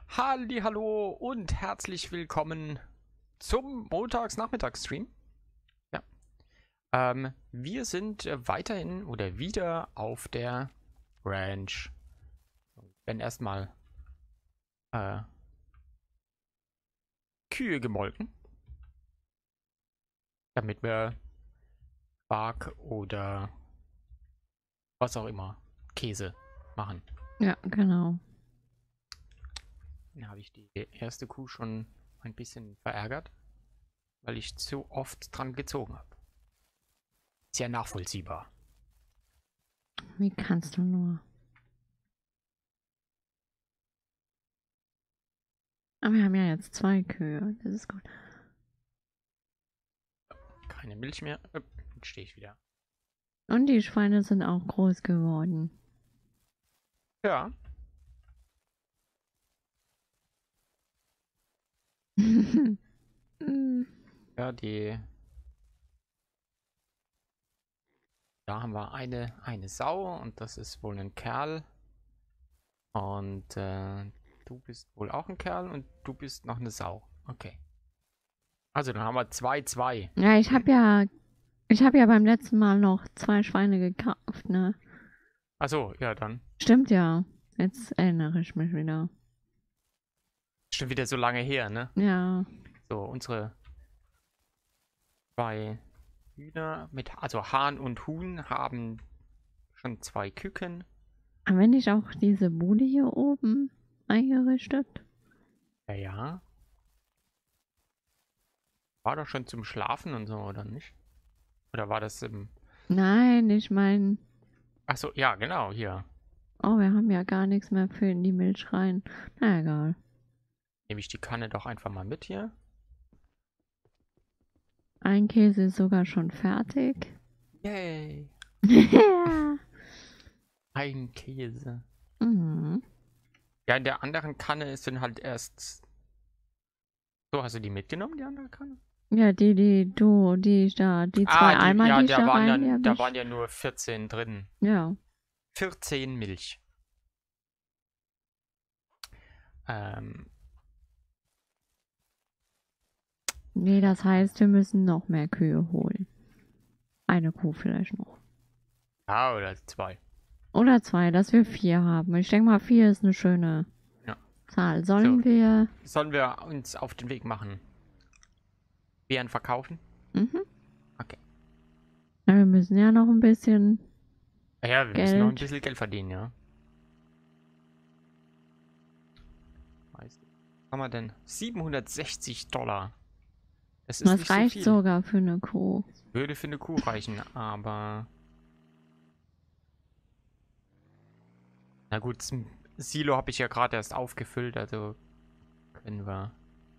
Hallihallo und herzlich willkommen zum Montagsnachmittagsstream. Ja. Wir sind weiterhin oder wieder auf der Ranch. Werden erstmal Kühe gemolken, damit wir Quark oder was auch immer, Käse machen. Ja, genau. Dann habe ich die erste Kuh schon ein bisschen verärgert, weil ich zu oft dran gezogen habe. Ist ja nachvollziehbar. Wie kannst du nur? Aber wir haben ja jetzt 2 Kühe. Das ist gut. Keine Milch mehr. Jetzt stehe ich wieder. Und die Schweine sind auch groß geworden. Ja. Ja, da haben wir eine Sau und das ist wohl ein Kerl. Und du bist wohl auch ein Kerl und du bist noch eine Sau. Okay. Also dann haben wir 2-2. Ja, ich habe ja beim letzten Mal noch 2 Schweine gekauft, ne? Achso, ja dann. Stimmt ja. Jetzt erinnere ich mich wieder. Schon wieder so lange her, ne? Ja. So, unsere 2 Hühner mit, also Hahn und Huhn haben schon 2 Küken. Haben wir nicht auch diese Bude hier oben eingerichtet? Ja, ja. War doch schon zum Schlafen und so, oder nicht? Oder war das im... Nein, ich meine... Achso, ja, genau, hier. Oh, wir haben ja gar nichts mehr für in die Milch rein. Na egal. Nehme ich die Kanne doch einfach mal mit hier. Ein Käse ist sogar schon fertig. Yay! Ja. Ein Käse. Mhm. Ja, in der anderen Kanne sind halt erst... So, hast du die mitgenommen, die andere Kanne? Ja, die 2 Eimer, ja, die ich da rein, da waren ja nur 14 drin. ja. 14 Milch. Nee, das heißt, wir müssen noch mehr Kühe holen. Eine Kuh vielleicht noch. Ja, oder 2. Oder 2, dass wir 4 haben. Ich denke mal, 4 ist eine schöne Ja. Zahl. So. wir... Sollen wir uns auf den Weg machen? Beeren verkaufen? Mhm. Okay. Na, wir müssen ja noch ein bisschen Ja, wir müssen noch ein bisschen Geld verdienen, ja. Was haben wir denn? $760. Das ist Das nicht so reicht viel. sogar für eine Kuh. Das würde für eine Kuh reichen, aber... Na gut, das Silo habe ich ja gerade erst aufgefüllt, also können wir...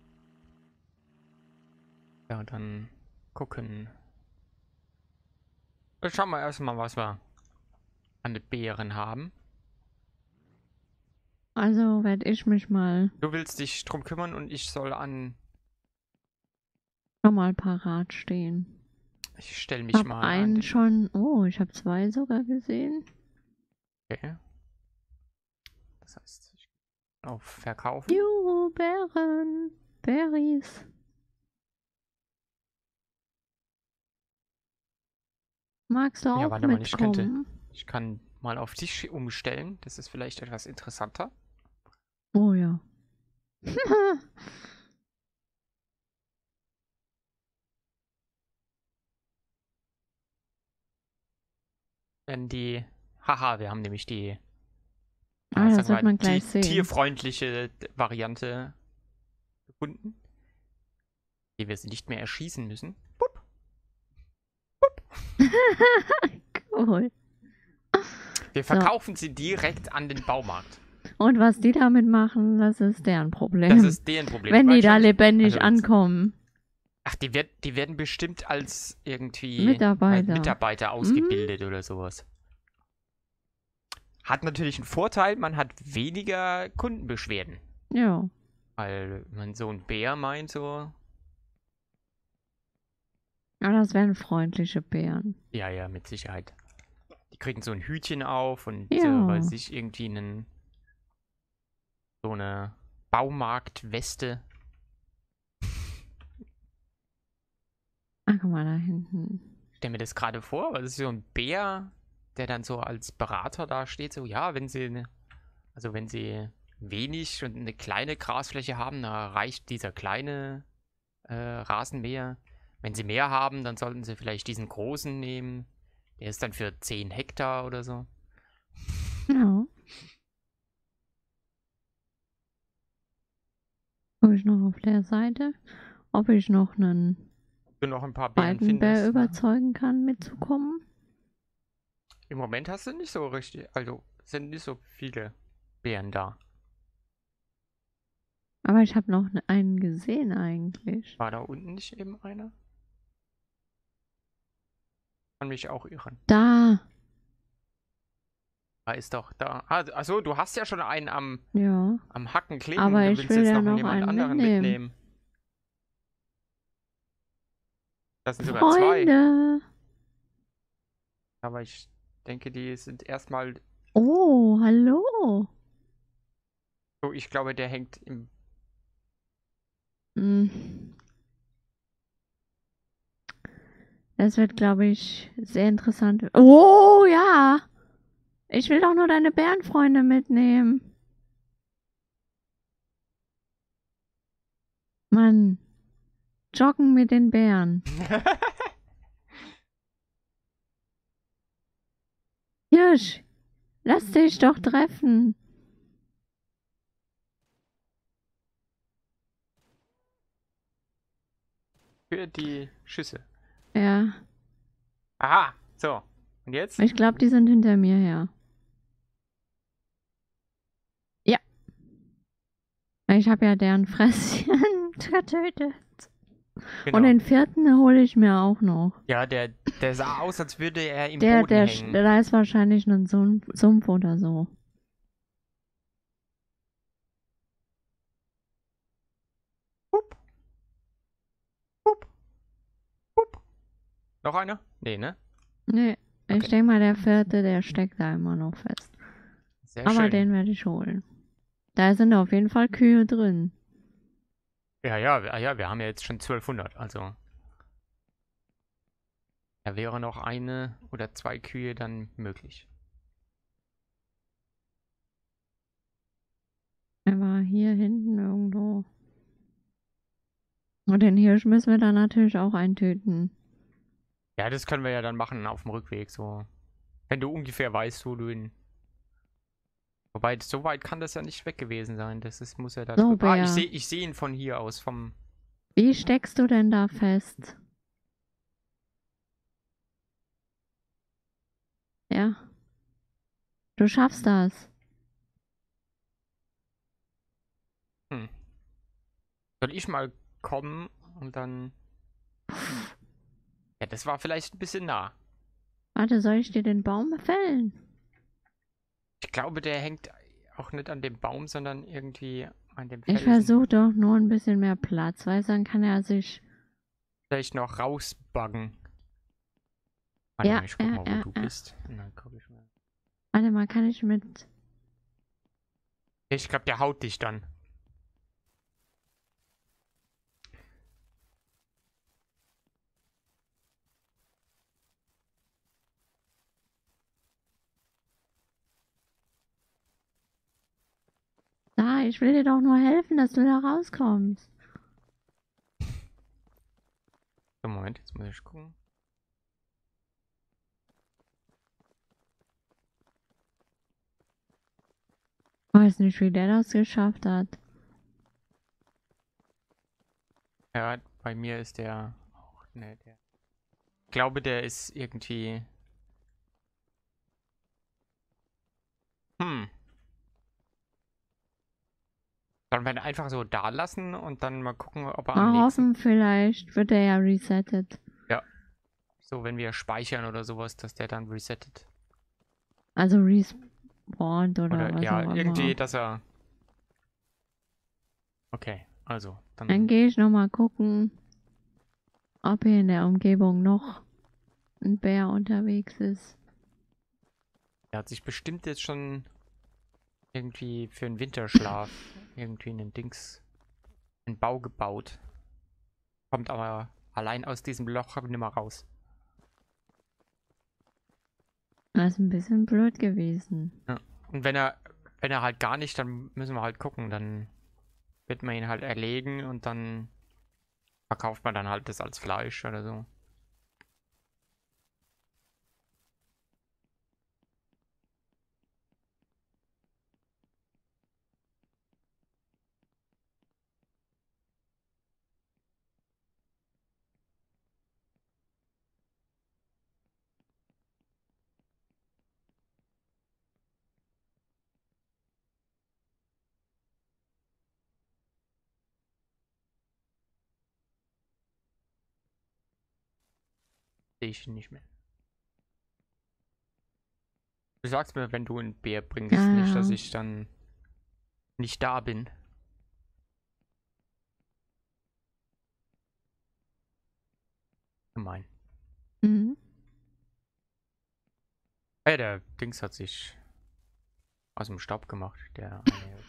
Ja, dann gucken. Schauen wir erstmal, was wir an den Beeren haben. Also werde ich mich mal Du willst dich drum kümmern und ich soll an... schon mal parat stehen. Ich stelle Ich mich habe mal einen an. schon... Oh, ich habe 2 sogar gesehen. Okay. Das heißt, ich auf Verkaufen. Juhu, Beeren. Berries. Magst du Ja, auch warte mal, mitkommen? ich kann mal auf dich umstellen. Das ist vielleicht etwas interessanter. Oh ja. Denn die... Haha, wir haben nämlich die... Das wird man gleich sehen. Tierfreundliche Variante gefunden. Die wir sie nicht mehr erschießen müssen. Bup. Bup. Cool. Wir verkaufen sie direkt an den Baumarkt. Und was die damit machen, das ist deren Problem. Das ist deren Problem. Wenn die da lebendig ankommen. Ach, die werden bestimmt als irgendwie Mitarbeiter ausgebildet oder sowas. Hat natürlich einen Vorteil, man hat weniger Kundenbeschwerden. Ja. Weil man so ein Bär meint so... Ja, das wären freundliche Bären. Ja, ja, mit Sicherheit. Die kriegen so ein Hütchen auf und Ja. weil sich irgendwie so eine Baumarkt-Weste. Ah, guck mal da hinten. Ich stelle mir das gerade vor, weil das ist so ein Bär, der dann so als Berater da steht. So, ja, wenn sie, also wenn sie wenig und eine kleine Grasfläche haben, da reicht dieser kleine Rasenmäher. Wenn sie mehr haben, dann sollten sie vielleicht diesen großen nehmen. Der ist dann für 10 Hektar oder so. Ja. Guck ich noch auf der Seite, ob ich noch einen Du noch ein paar Bären zweiten Bär findest. Ne? überzeugen kann, mitzukommen. Im Moment hast du nicht so richtig, also sind nicht so viele Bären da. Aber ich habe noch einen gesehen eigentlich. War da unten nicht eben einer? Kann mich auch irren. Da. Da ist doch da. Ah, achso, du hast ja schon einen Ja. am Hacken kleben. Aber Du ich willst will jetzt ja noch noch jemand einen anderen mitnehmen. Das sind sogar zwei. Freunde. Aber ich denke, die sind erstmal. Oh, hallo. So, ich glaube, der hängt im. Hm. Das wird, glaube ich, sehr interessant. Oh, ja. Ich will doch nur deine Bärenfreunde mitnehmen. Mann. Joggen mit den Bären. Hirsch, lass dich doch treffen. Für die Schüsse. Ja. Aha, so. Und jetzt? Ich glaube, die sind hinter mir her. Ja. Ich habe ja deren Fresschen getötet. Genau. Und den vierten hole ich mir auch noch. Ja, der sah aus, als würde er im Boden hängen. Da ist wahrscheinlich ein Sumpf oder so. Hup. Hup. Hup. Noch einer? Nee, ne? Nee, ich Okay. denke mal, der vierte, der steckt da immer noch fest. Sehr Aber schön. den werde ich holen. Da sind auf jeden Fall Kühe drin. Ja, wir haben ja jetzt schon 1200, also. Da wäre noch eine oder zwei Kühe dann möglich. Er war hier hinten irgendwo. Und den Hirsch müssen wir dann natürlich auch eintöten. Ja, das können wir ja dann machen auf dem Rückweg, so. Wenn du ungefähr weißt, wo du ihn. Wobei, so weit kann das ja nicht weg gewesen sein. Muss ja da So, drüben. Ah, Bär. ich seh ihn von hier aus, vom. Wie steckst du denn da fest? Ja. Du schaffst das. Hm. Soll ich mal kommen und dann. Ja, das war vielleicht ein bisschen nah. Warte, soll ich dir den Baum fällen? Ich glaube, der hängt auch nicht an dem Baum, sondern irgendwie an dem Ich Felsen. versuche doch nur ein bisschen mehr Platz, weil dann kann er sich. Vielleicht noch rausbuggen. Warte mal, ich guck mal, wo du bist. Und dann guck ich mal. Warte mal, kann ich mit. Ich glaube, der haut dich dann. Da, ich will dir doch nur helfen, dass du da rauskommst. So, Moment, jetzt muss ich gucken. Weiß nicht, wie der das geschafft hat. Ja, bei mir ist der auch. Ne, der. Ich glaube, der ist irgendwie. Hm. Sollen wir ihn einfach so da lassen und dann mal gucken, ob er am Mal nächsten. hoffen, vielleicht wird er ja resettet. Ja. So, wenn wir speichern oder sowas, dass der dann resettet. Also respawnt oder was ja, auch irgendwie, immer. dass er. Okay, also. Dann gehe ich nochmal gucken, ob hier in der Umgebung noch ein Bär unterwegs ist. Der hat sich bestimmt jetzt schon irgendwie für einen Winterschlaf irgendwie einen Dings, einen Bau gebaut. Kommt aber allein aus diesem Loch nicht mehr raus. Das ist ein bisschen blöd gewesen. Ja. Und wenn er halt gar nicht, dann müssen wir halt gucken. Dann wird man ihn halt erlegen und dann verkauft man dann halt das als Fleisch oder so. Sehe ich ihn nicht mehr. Du sagst mir, wenn du ein Bär bringst, Ja, nicht, dass ja. ich dann nicht da bin. Gemein. Mhm. Ey, der Dings hat sich aus dem Staub gemacht. Der eine.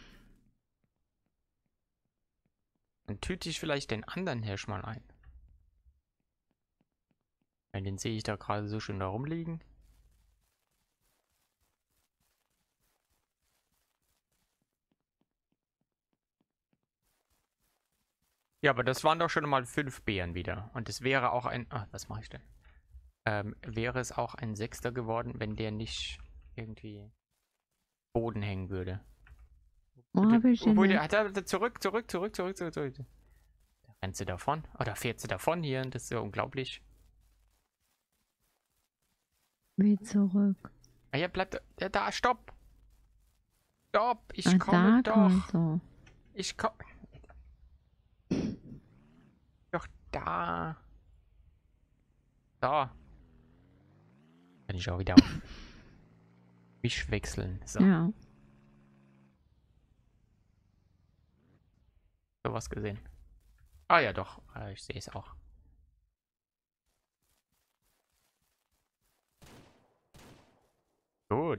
Dann tüte ich vielleicht den anderen Hirsch mal ein. Weil den sehe ich da gerade so schön da rumliegen. Ja, aber das waren doch schon mal 5 Bären wieder. Und es wäre auch ein... Ah, was mache ich denn? Wäre es auch ein 6. geworden, wenn der nicht irgendwie Boden hängen würde. Wo habe ich den Obwohl, denn? der hat er zurück. Da rennt sie davon. Oder fährt sie davon hier. Das ist ja unglaublich. Wie zurück? Ah, ja, bleibt... Ja, da, stopp! Stopp! Ich Ah, komme da doch! so. Ich komme... Doch da! Da! Kann ich auch wieder auf mich wechseln. So, Ja. sowas gesehen. Ah ja, doch. Ich sehe es auch. Gut.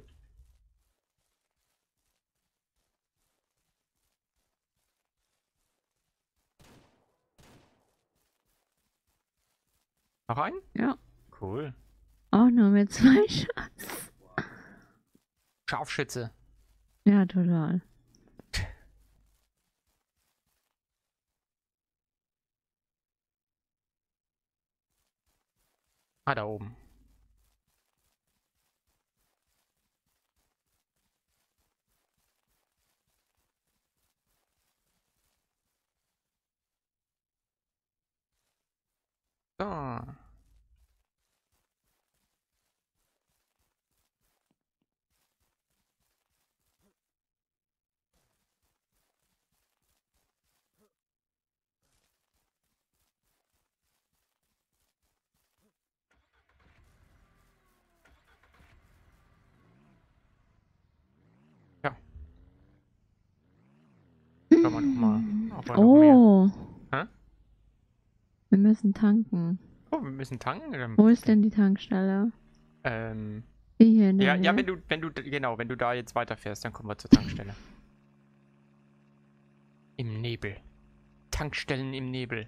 Noch einen? Ja. Cool. Auch nur mit 2 Schatz. Scharfschütze. Ja, total. Ah, da oben. So. Ja, schauen wir doch mal, ob wir noch mehr. Oh, Hä? wir müssen tanken. Oh, wir müssen tanken. Wo ist denn die Tankstelle? Ähm, Die hier in der ja, Nähe? genau, wenn du da jetzt weiterfährst, dann kommen wir zur Tankstelle. Im Nebel. Tankstellen im Nebel.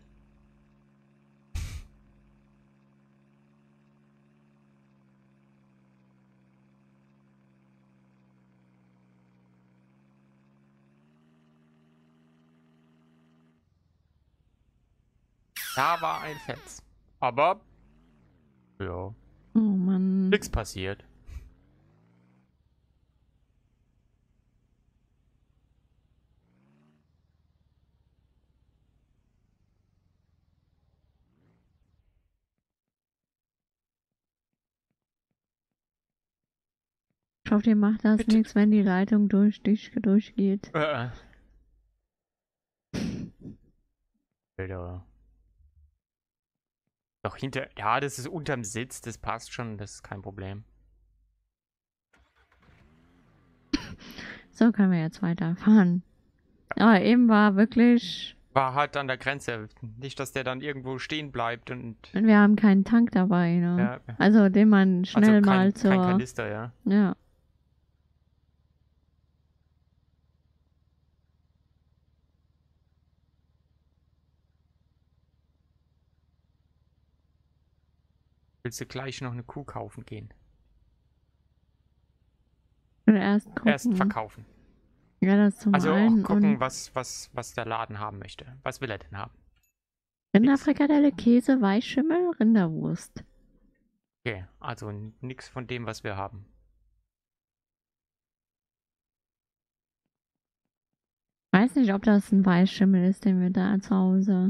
Da war ein Fels. Aber, ja, Oh Mann. nichts passiert. Ich hoffe, dir macht das Bitte. nichts, wenn die Leitung durchgeht. Alter. Doch hinter... Ja, das ist unterm Sitz, das passt schon, das ist kein Problem. So können wir jetzt weiterfahren. Aber eben war wirklich... War halt an der Grenze. Nicht, dass der dann irgendwo stehen bleibt und... Und wir haben keinen Tank dabei, ne? Ja, Also den man also schnell mal kein zur... Kanister, ja. Ja. Willst du gleich noch eine Kuh kaufen gehen? Oder erst gucken. Erst verkaufen. Ja, das zum Also auch einen. gucken, Und was der Laden haben möchte. Was will er denn haben? Rinderfrikadelle, Käse, Weißschimmel, Rinderwurst. Okay, also nichts von dem, was wir haben. Weiß nicht, ob das ein Weißschimmel ist, den wir da zu Hause.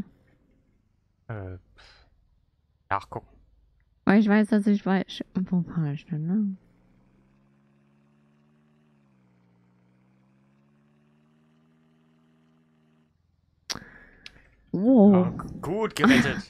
Nachgucken. Weil ich weiß, dass ich Weißschimmel. Wo war ich denn, ne? Wow. Ja, gut gerettet.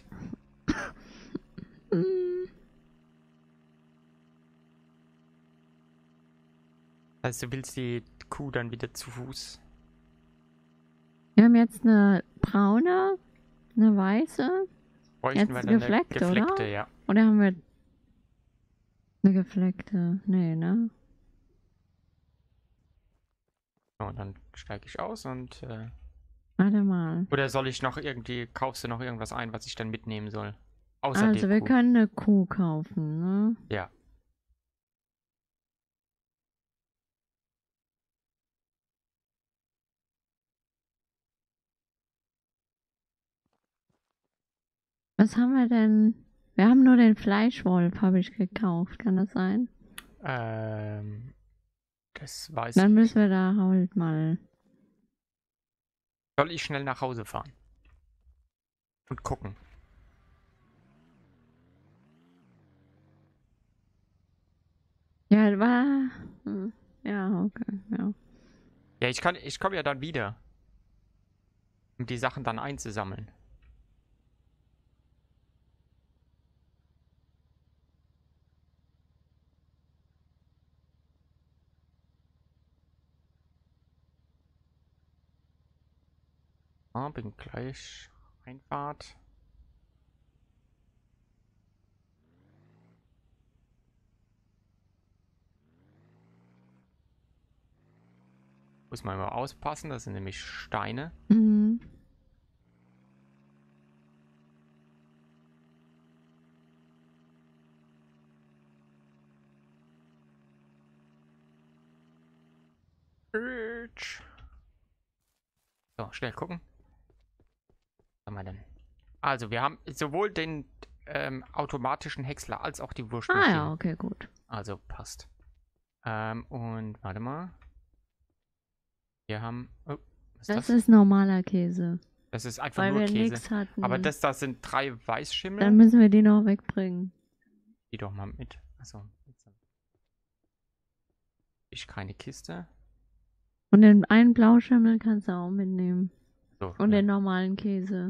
Also du willst die Kuh dann wieder zu Fuß? Wir haben jetzt eine braune, eine weiße. Bräuchten Jetzt wir dann eine gefleckte, oder? ja. Oder haben wir eine gefleckte? Nee, ne? So, dann steige ich aus und Warte mal. oder soll ich noch irgendwie, kaufst du noch irgendwas ein, was ich dann mitnehmen soll? Außer Also, der wir Kuh. können eine Kuh kaufen, ne? Ja. Was haben wir denn? Wir haben nur den Fleischwolf, habe ich gekauft. Kann das sein? Das weiß Dann ich. müssen wir da halt mal. Soll ich schnell nach Hause fahren? Und gucken. Ja, war. Ja, okay, ja. Ja, ich komme ja dann wieder. Um die Sachen dann einzusammeln. Ah, bin gleich. Einfahrt. Muss man mal auspassen, das sind nämlich Steine. Mhm. So, schnell gucken. Was haben wir denn? Also, wir haben sowohl den automatischen Häcksler als auch die Wurstmaschine. Ah ja, okay, gut. Also passt. Und warte mal. Wir haben. Oh, was Das ist normaler Käse. Das ist einfach Weil nur wir Käse. nichts hatten. Aber das da sind 3 Weißschimmel. Dann müssen wir die noch wegbringen. Die doch mal mit. Also. Ich keine Kiste. Und den einen Blauschimmel kannst du auch mitnehmen. So, Und ja. den normalen Käse.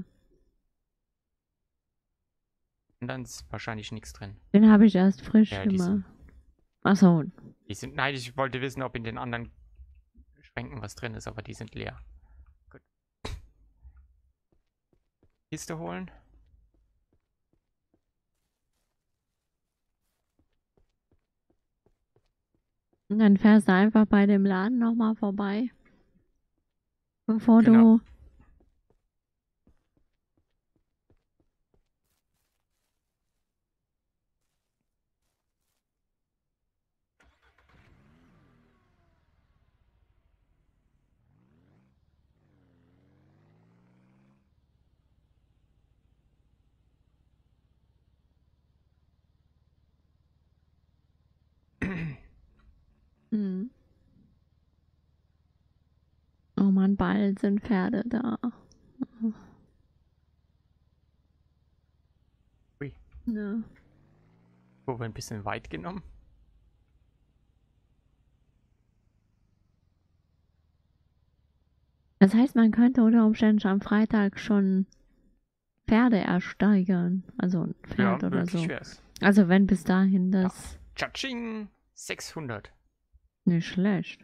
Und dann ist wahrscheinlich nichts drin. Den habe ich erst frisch Ja, die gemacht. sind, Achso. nein, ich wollte wissen, ob in den anderen Schränken was drin ist, aber die sind leer. Gut. Kiste holen. Und dann fährst du einfach bei dem Laden nochmal vorbei. Bevor Genau. du. Hm. Oh Mann, bald sind Pferde da. Ui. Ja. Wo wir ein bisschen weit genommen. Das heißt, man könnte unter Umständen am Freitag schon Pferde ersteigern. Also ein Pferd Ja, oder so. wär's. Also wenn bis dahin das Tschatsching! 600. nicht schlecht.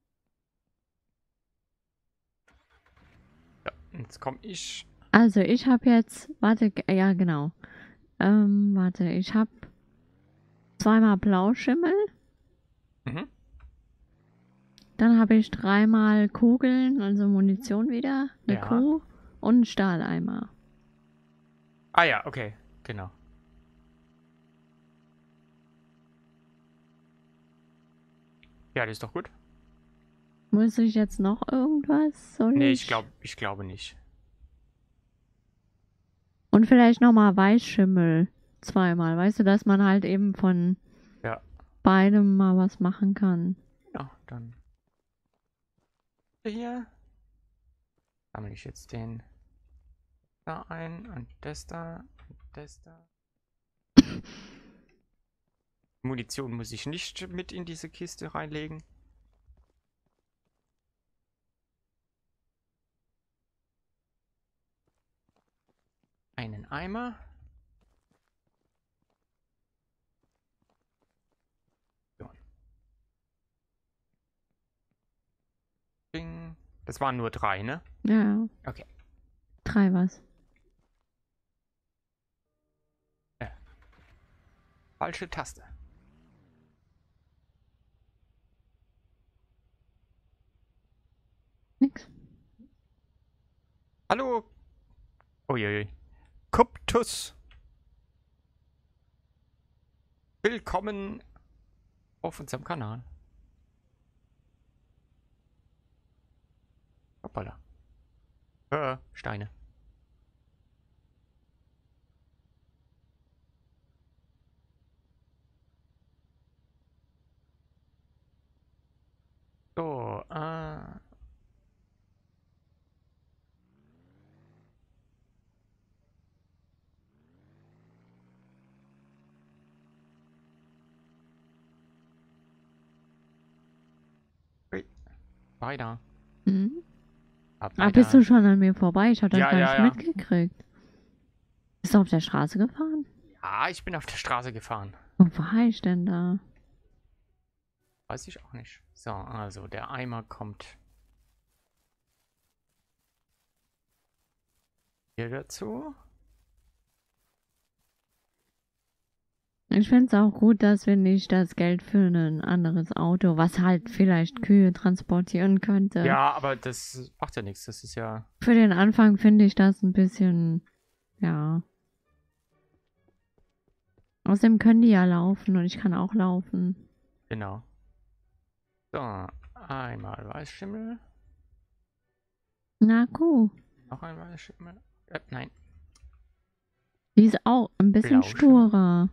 Ja, jetzt komme ich. Also ich habe jetzt, warte, ja genau. Warte, ich habe zweimal Blauschimmel. Mhm. Dann habe ich 3-mal Kugeln, also Munition wieder, eine Ja. Kuh und einen Stahleimer. Ah ja, okay, genau. Ja, das ist doch gut. Muss ich jetzt noch irgendwas? Soll Nee, ich? ich glaube nicht. Und vielleicht nochmal Weißschimmel. Zweimal. Weißt du, dass man halt eben von Ja. beidem mal was machen kann. Ja, dann. Hier. Sammle ich jetzt den da ein und das da und das da. Munition muss ich nicht mit in diese Kiste reinlegen. Einen Eimer. So. Ding. Das waren nur 3, ne? Ja. Okay. 3 was? Falsche Taste. Nix. Hallo. Uiuiui. Kuptus. Willkommen auf unserem Kanal. Hoppala. Steine. So, ui, weiter. Mhm. Ah, bist Weiter. du schon an mir vorbei? Ich hab das Ja, gar ja, nicht ja. mitgekriegt. Bist du auf der Straße gefahren? Ja, ich bin auf der Straße gefahren. Wo war ich denn da? Weiß ich auch nicht. So, also der Eimer kommt hier dazu. Ich finde es auch gut, dass wir nicht das Geld für ein anderes Auto, was halt vielleicht Kühe transportieren könnte. Ja, aber das macht ja nichts. Das ist ja. Für den Anfang finde ich das ein bisschen, ja. Außerdem können die ja laufen und ich kann auch laufen. Genau. So, einmal Weißschimmel. Na, cool. Noch ein Weißschimmel. Nein. Die ist auch ein bisschen Blauschimmel. sturer.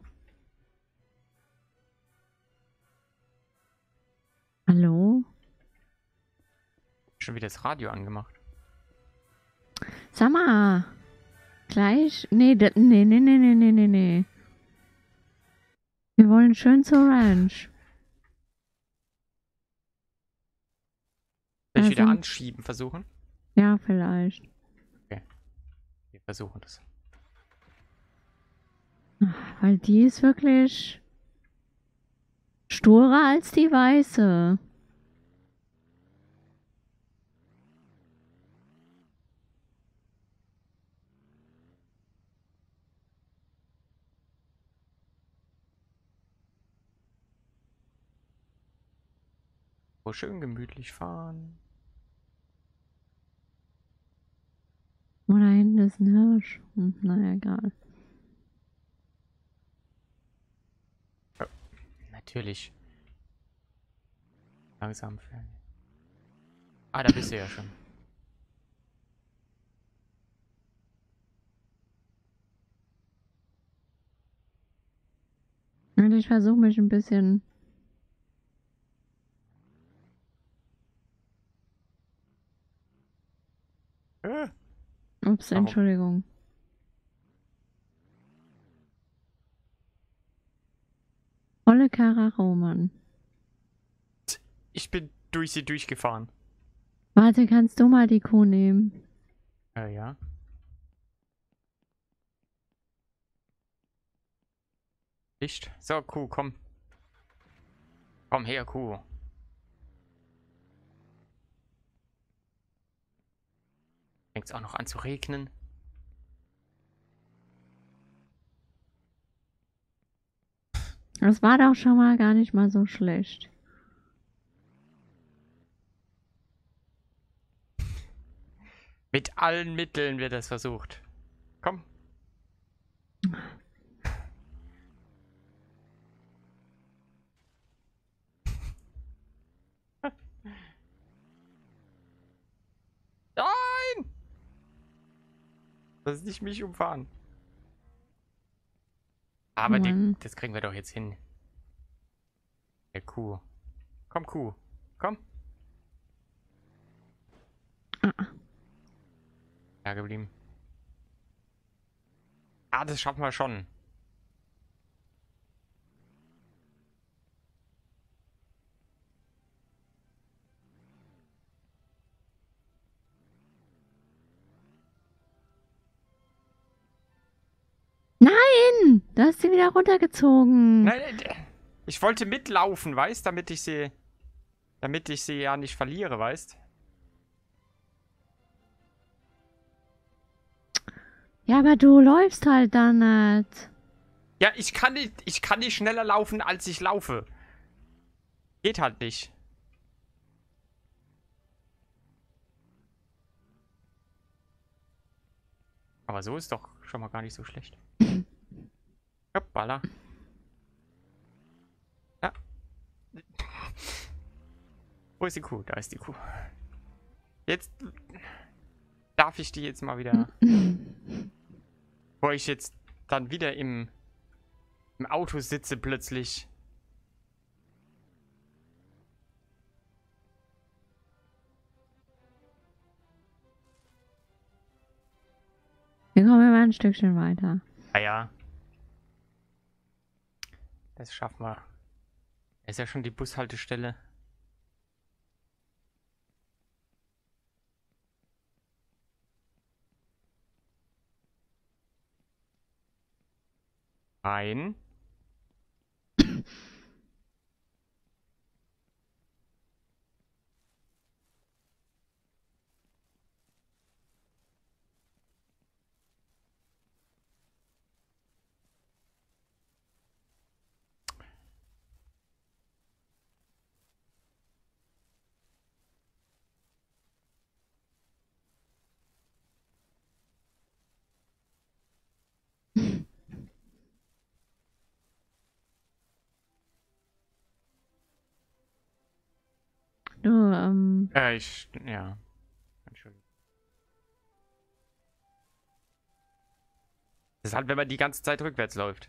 Hallo? Schon wieder das Radio angemacht. Sag mal. Gleich? Nee, nee. Wir wollen schön zur Ranch. Soll ich Da wieder sind- anschieben versuchen? Ja, vielleicht. Wir versuchen das. Weil die ist wirklich sturer als die weiße. So schön gemütlich fahren. Oh, da hinten ist ein Hirsch. Naja, egal. Natürlich. Langsam fahren. Ah, da bist du ja schon. Und ich versuche mich ein bisschen. Ups, Warum? Entschuldigung. Volle Karacho, Mann. Ich bin durch sie durchgefahren. Warte, kannst du mal die Kuh nehmen? Ja. Licht. So, Kuh, komm. Komm her, Kuh. Fängt's auch noch an zu regnen. Das war doch schon mal gar nicht mal so schlecht. Mit allen Mitteln wird das versucht. Komm. Das ist nicht mich umfahren. Oh Aber Mann. das kriegen wir doch jetzt hin. Der Kuh. Komm, Kuh. Komm. Ah, Da geblieben. Ah, das schaffen wir schon. nein! Da hast sie wieder runtergezogen. Nein, ich wollte mitlaufen, weißt, damit ich sie ja nicht verliere, weißt. Ja, aber du läufst halt da nicht. Ja, ich kann nicht schneller laufen, als ich laufe. Geht halt nicht. Aber so ist doch schon mal gar nicht so schlecht. Hoppala. Ja. Wo ist die Kuh? Da ist die Kuh. Jetzt darf ich die jetzt mal wieder. Wo ich jetzt dann wieder im Auto sitze plötzlich. Wir kommen immer ein Stückchen weiter. Ah ja. Das schaffen wir. Das ist ja schon die Bushaltestelle. Rein. Du, Ja. Entschuldigung. Das ist halt, wenn man die ganze Zeit rückwärts läuft.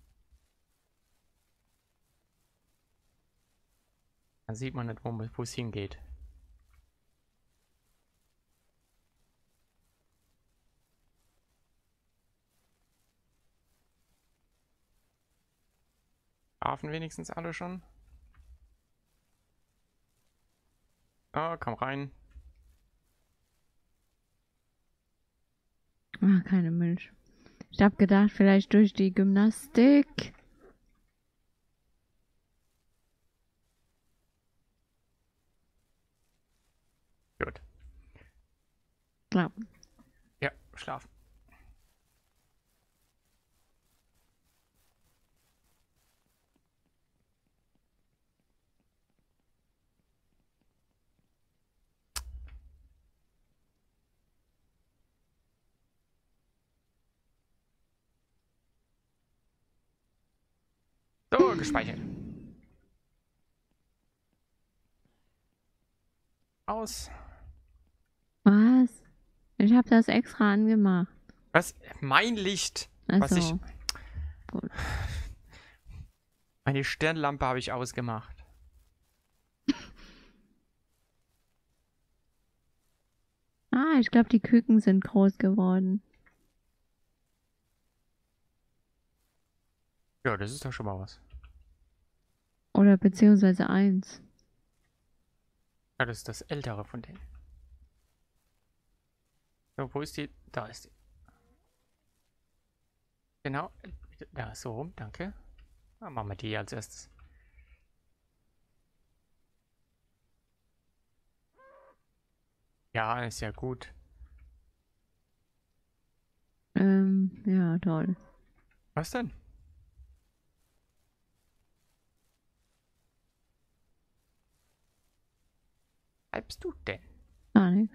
Dann sieht man nicht, wo es hingeht. Schlafen wenigstens alle schon? Oh, komm rein. keine Milch. Ich hab gedacht, vielleicht durch die Gymnastik. Gut. Ja. Ja, schlafen. So, gespeichert. Aus. Was? Ich hab das extra angemacht. Was? Mein Licht. Was ich. Also, gut. Meine Stirnlampe habe ich ausgemacht. Ah, ich glaube, die Küken sind groß geworden. Ja, das ist doch schon mal was. Oder beziehungsweise eins. Ja, das ist das ältere von denen. So, wo ist die? Da ist die. Genau. Da, so rum, danke. Dann machen wir die als erstes. Ja, ist ja gut. Ja, toll. Was denn? Bleibst du denn? Gar nichts.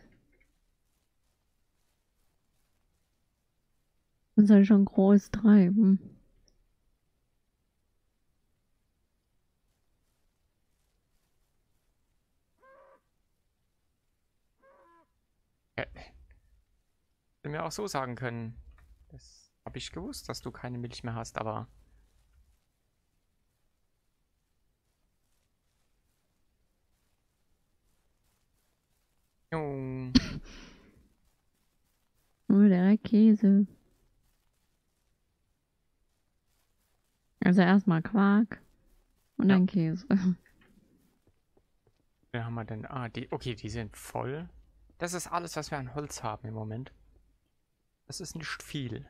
Man soll schon groß treiben. Ja, Hätte mir auch so sagen können. Das habe ich gewusst, dass du keine Milch mehr hast, aber... Jo. Oh, der Käse. Also erstmal Quark und Ja. dann Käse. Wer haben wir denn? Ah, die. Okay, die sind voll. Das ist alles, was wir an Holz haben im Moment. Das ist nicht viel.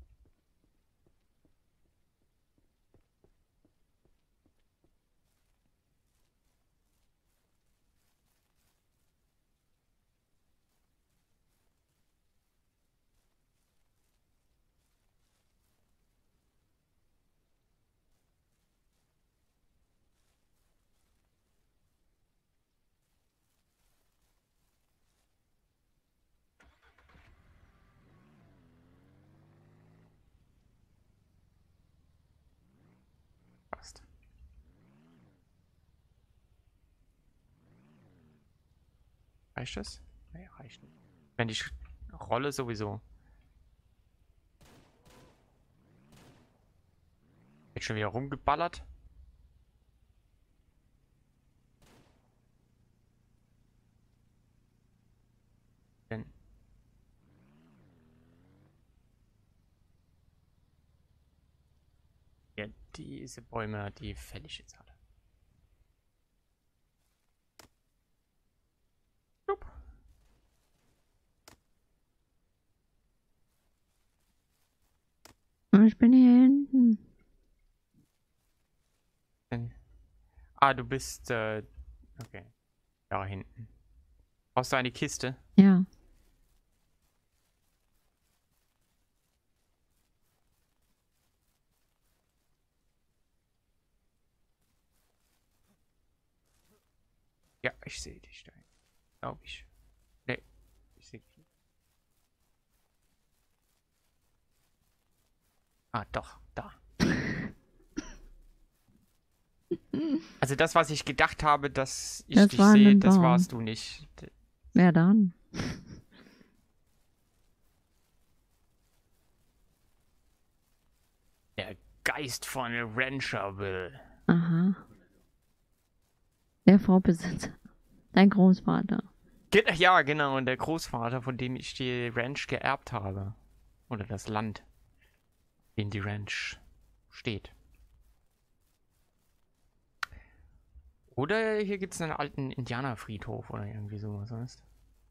Passt. Reicht das? Nee, reicht nicht. Wenn die Rolle sowieso. Jetzt schon wieder rumgeballert. Denn ja, diese Bäume, die fäll ich jetzt alle. Jupp. Und ich bin hier hinten. Ah, du bist, okay. Da hinten. Brauchst du eine Kiste? Ja. Ja, ich sehe dich da. Glaube ich. Nee, ich sehe dich nicht. Ah, doch, da. Also das, was ich gedacht habe, dass ich Das dich war sehe, ein das Baum. warst du nicht. Wer dann? Der Geist von Rancherville. Aha. Der Vorbesitzer. Dein Großvater. Ja, genau, und der Großvater, von dem ich die Ranch geerbt habe. Oder das Land, in die Ranch steht. Oder hier gibt es einen alten Indianerfriedhof oder irgendwie sowas, weißt?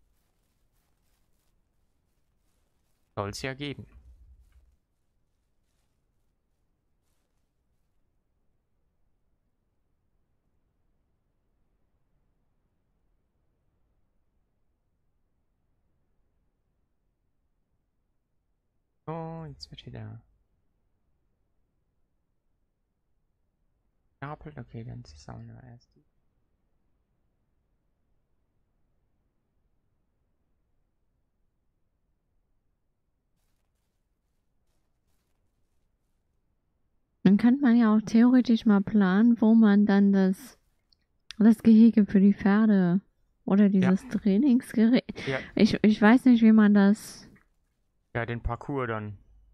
Soll es ja geben. Oh, jetzt wird wieder gestapelt. Okay, dann sammeln wir erst die. Dann könnte man ja auch theoretisch mal planen, wo man dann das Gehege für die Pferde oder dieses Trainingsgerät. Ja, Ich weiß nicht, wie man das. ja, den Parcours dann.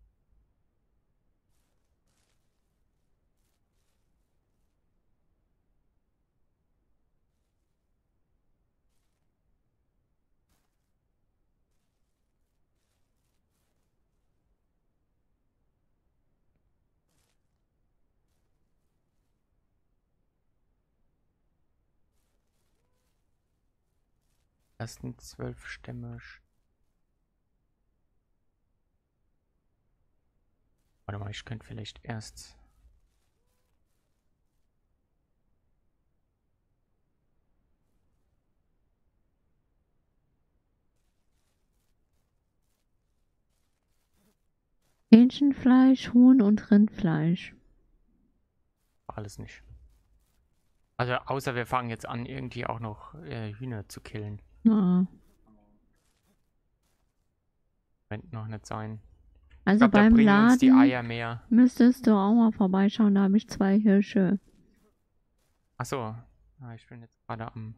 Ersten 12 Stämme. Warte mal, ich könnte vielleicht erst. Hähnchenfleisch, Huhn und Rindfleisch. Alles nicht. Also, außer wir fangen jetzt an, irgendwie auch noch Hühner zu killen. Ja. Könnte noch nicht sein. Ich Also glaube, da beim bringen uns die Laden Eier mehr. müsstest du auch mal vorbeischauen, da habe ich 2 Hirsche. Achso. Ah, ich bin jetzt gerade am.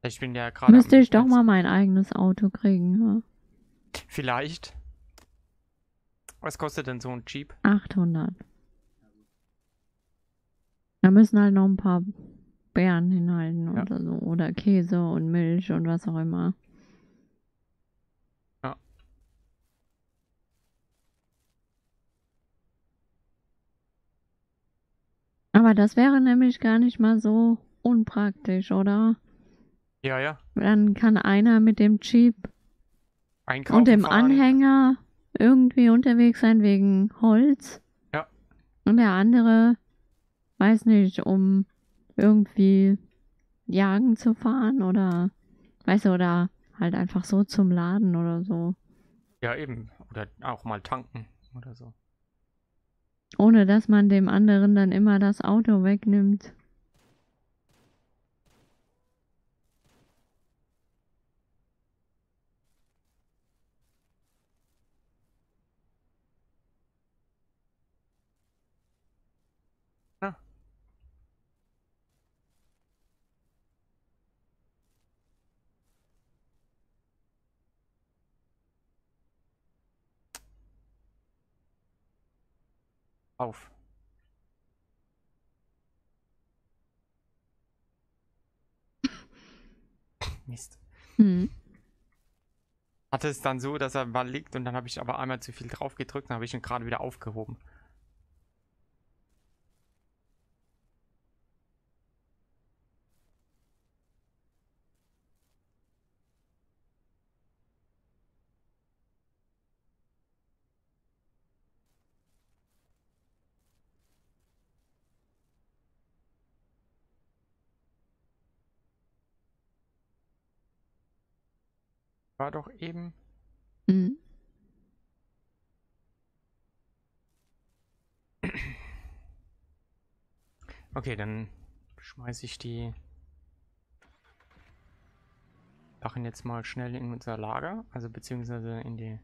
Ich bin ja gerade Müsste ich doch mal mein eigenes Auto kriegen, ja? Vielleicht. Was kostet denn so ein Jeep? 800. Da müssen halt noch ein paar Beeren hinhalten Ja. oder so. Oder Käse und Milch und was auch immer. Ja. Aber das wäre nämlich gar nicht mal so unpraktisch, oder? Ja, ja. Dann kann einer mit dem Jeep und Einkaufen dem fahren. Anhänger irgendwie unterwegs sein wegen Holz. Ja. Und der andere, weiß nicht, um irgendwie jagen zu fahren oder, weißt du, oder halt einfach so zum Laden oder so. Ja, eben. Oder auch mal tanken oder so. Ohne dass man dem anderen dann immer das Auto wegnimmt. Ja. Auf. Mist. Hm. Hatte es dann so, dass er mal liegt und dann habe ich aber einmal zu viel drauf gedrückt, dann habe ich ihn gerade wieder aufgehoben. War doch eben. Hm. Okay, dann schmeiße ich die Sachen jetzt mal schnell in unser Lager, also beziehungsweise in die.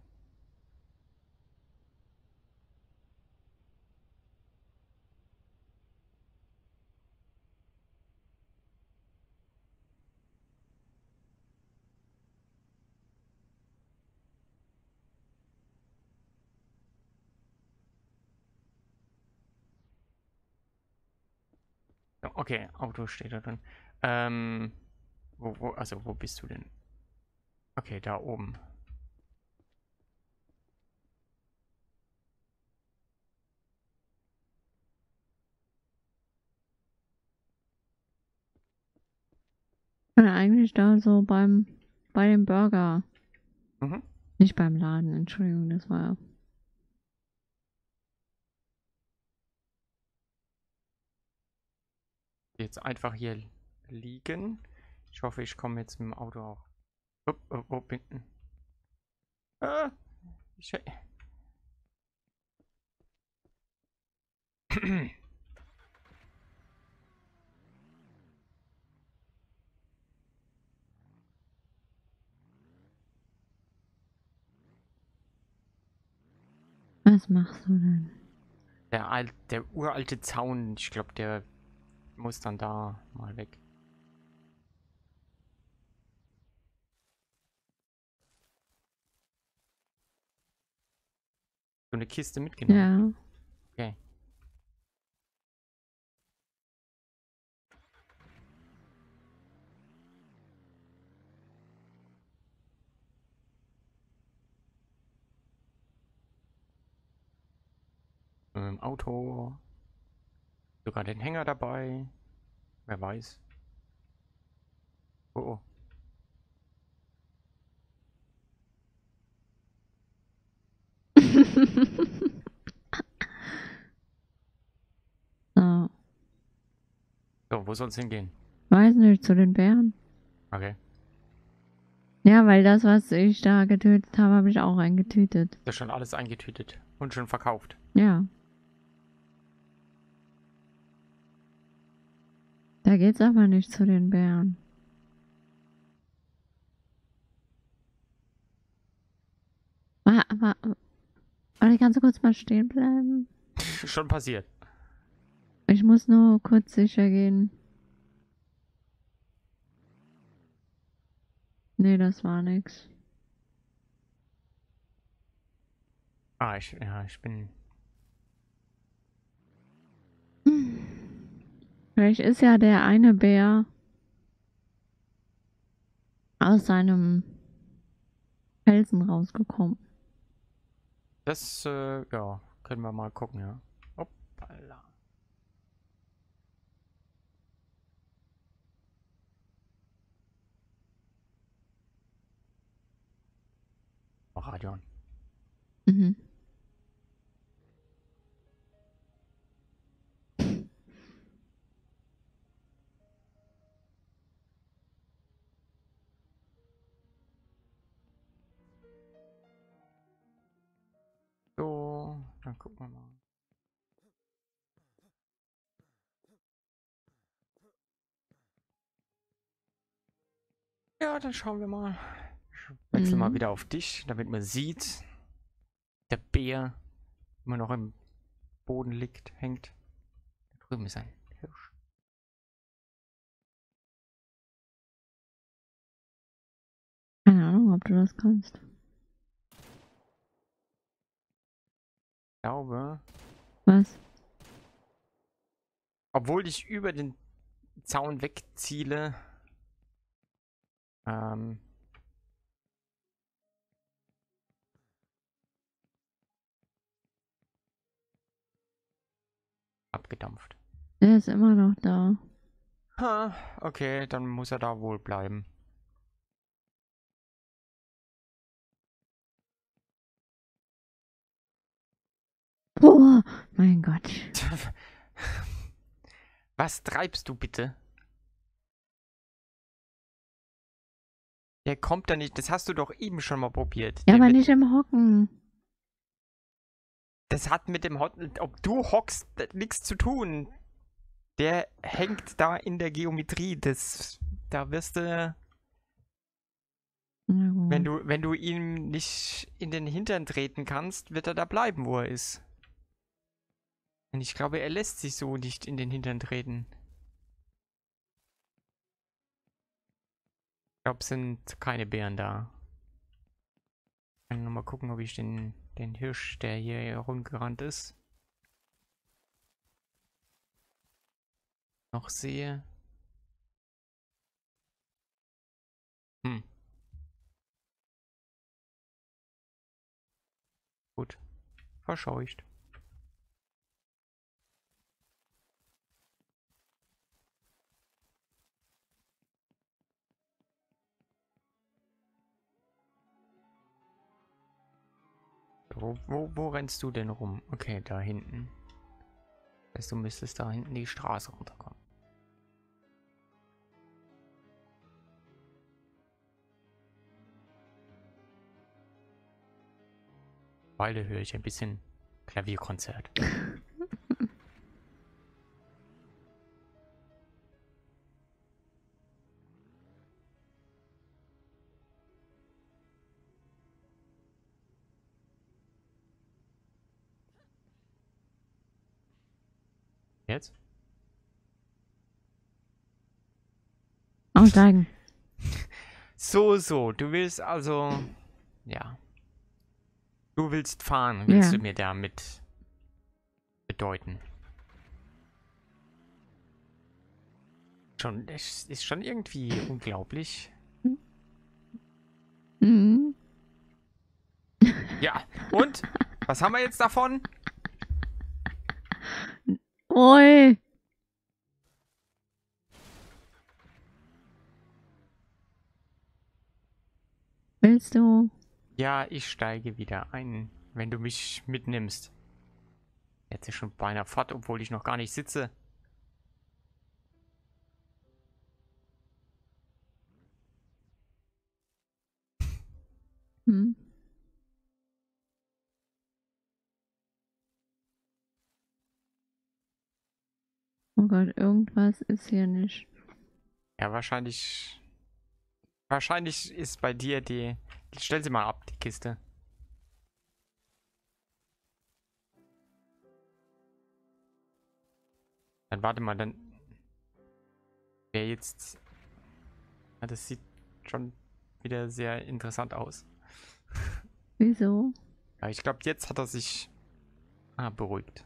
Ja, okay, Auto steht da drin. Also wo bist du denn? Okay, da oben. Ja, eigentlich da so bei dem Burger. Mhm. Nicht beim Laden, Entschuldigung, das war. Jetzt einfach hier liegen. Ich hoffe, ich komme jetzt mit dem Auto auch. Wo bin ich? Ah, ich. Was machst du denn? Der uralte Zaun, ich glaube, der muss dann da mal weg. So eine Kiste mitgenommen. Ja. Okay. Auto. Sogar den Hänger dabei. Wer weiß. Oh, oh. So. So, wo soll es hingehen? Weiß nicht, zu den Bären. Okay. Ja, weil das, was ich da getötet habe, habe ich auch eingetütet. Das ist schon alles eingetütet und schon verkauft. Ja. Da geht's aber nicht zu den Bären. Warte, kannst du kurz mal stehen bleiben? Schon passiert. Ich muss nur kurz sicher gehen. Nee, das war nix. Ah, ich bin... Vielleicht ist ja der eine Bär aus seinem Felsen rausgekommen. Das, ja, können wir mal gucken, ja. Hoppala. Oh, Radion. Mhm. So, dann gucken wir mal. Ja, dann schauen wir mal. Ich wechsle mal wieder auf dich, damit man sieht, der Bär immer noch im Boden liegt, hängt. Da drüben ist ein Hirsch. Keine Ahnung, ob du das kannst. Ich glaube, Was? obwohl ich über den Zaun wegziele, ähm, abgedampft. Der ist immer noch da. Ha, okay, dann muss er da wohl bleiben. Oh, mein Gott. Was treibst du bitte? Der kommt da nicht. Das hast du doch eben schon mal probiert. Ja, Der aber wird, nicht im Hocken. das hat mit dem ob du hockst, nichts zu tun. Der hängt da in der Geometrie. Da wirst du, Na gut. wenn du ihm nicht in den Hintern treten kannst, wird er da bleiben, wo er ist. Und ich glaube, er lässt sich so nicht in den Hintern treten. Ich glaube, es sind keine Bären da. Ich kann nochmal gucken, ob ich den Hirsch, der hier rumgerannt ist, noch sehe. Hm, gut. Verscheucht. Wo rennst du denn rum? Okay, da hinten. Das heißt, du müsstest da hinten die Straße runterkommen. Beide höre ich ein bisschen Klavierkonzert. Jetzt? Aussteigen. So. Du willst also... Ja. Du willst fahren, willst Ja. du mir damit bedeuten. Es ist schon irgendwie unglaublich. Mhm. Ja, und? Was haben wir jetzt davon? Ui. Willst du? Ja, ich steige wieder ein, wenn du mich mitnimmst. Jetzt ist schon beinahe fort, obwohl ich noch gar nicht sitze. Hm. Oh Gott, irgendwas ist hier nicht. Ja, wahrscheinlich ist bei dir die... Stell sie mal ab, die Kiste. Dann warte mal, dann... Wer jetzt... Ja, das sieht schon wieder sehr interessant aus. Wieso? Ja, ich glaube, jetzt hat er sich beruhigt.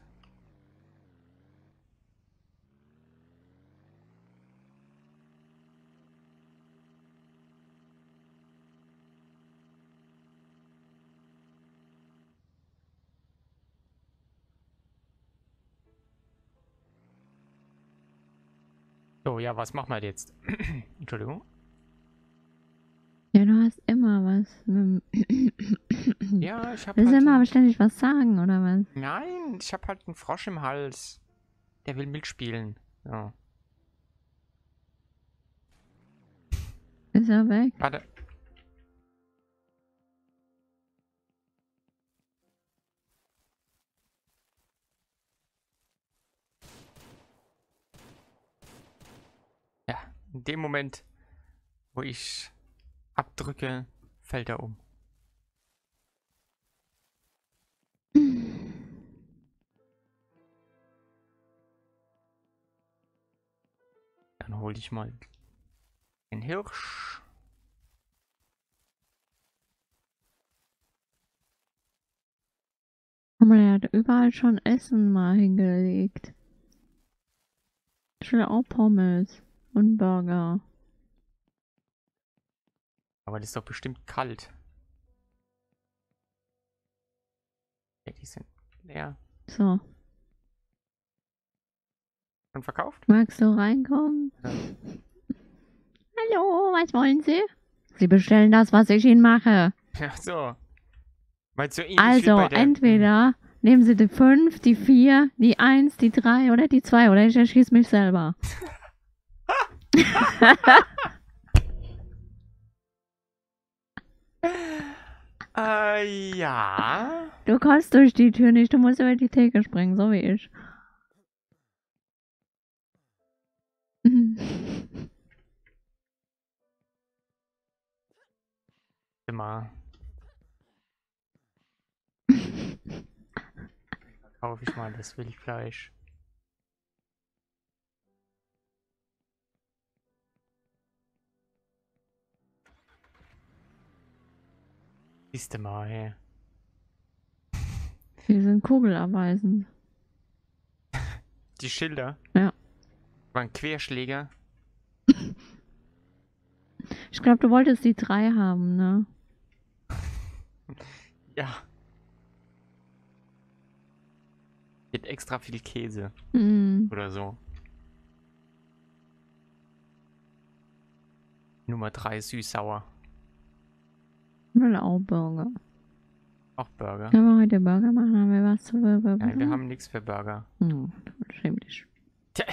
So, ja, was machen wir jetzt? Entschuldigung. Ja, du hast immer was. Ja, ich habe Willst du halt... immer aber ständig was sagen, oder was? Nein, ich habe halt einen Frosch im Hals. Der will mitspielen. So. Ist er weg? Warte. Ja, in dem Moment, wo ich abdrücke, fällt er um. Dann hole ich mal den Hirsch. Guck mal, er hat überall schon Essen mal hingelegt. Ich will auch Pommes und Burger. Aber das ist doch bestimmt kalt. Ja, die sind leer. So, Schon verkauft? magst du reinkommen? Ja. Hallo, was wollen Sie? Sie bestellen das, was ich Ihnen mache. Ja, so. Meinst du ähnlich wie Also, bei der... entweder nehmen Sie die 5, die 4, die 1, die 3 oder die 2 oder ich erschieße mich selber. Ja. Du kommst durch die Tür nicht, du musst über die Theke springen, so wie ich. Immer. Kaufe ich mal das Wildfleisch. Siehst du mal, hey. Die sind kugelabweisend. Die Schilder? Ja. Waren Querschläger? Ich glaube, du wolltest die 3 haben, ne? Ja. Mit extra viel Käse. Mm. Oder so. Nummer 3 süß-sauer. Ich will auch Burger. Auch Burger. Können wir heute Burger machen? Haben wir was zu Burger? Nein, wir haben nichts für Burger. Oh, schäm dich. Tja.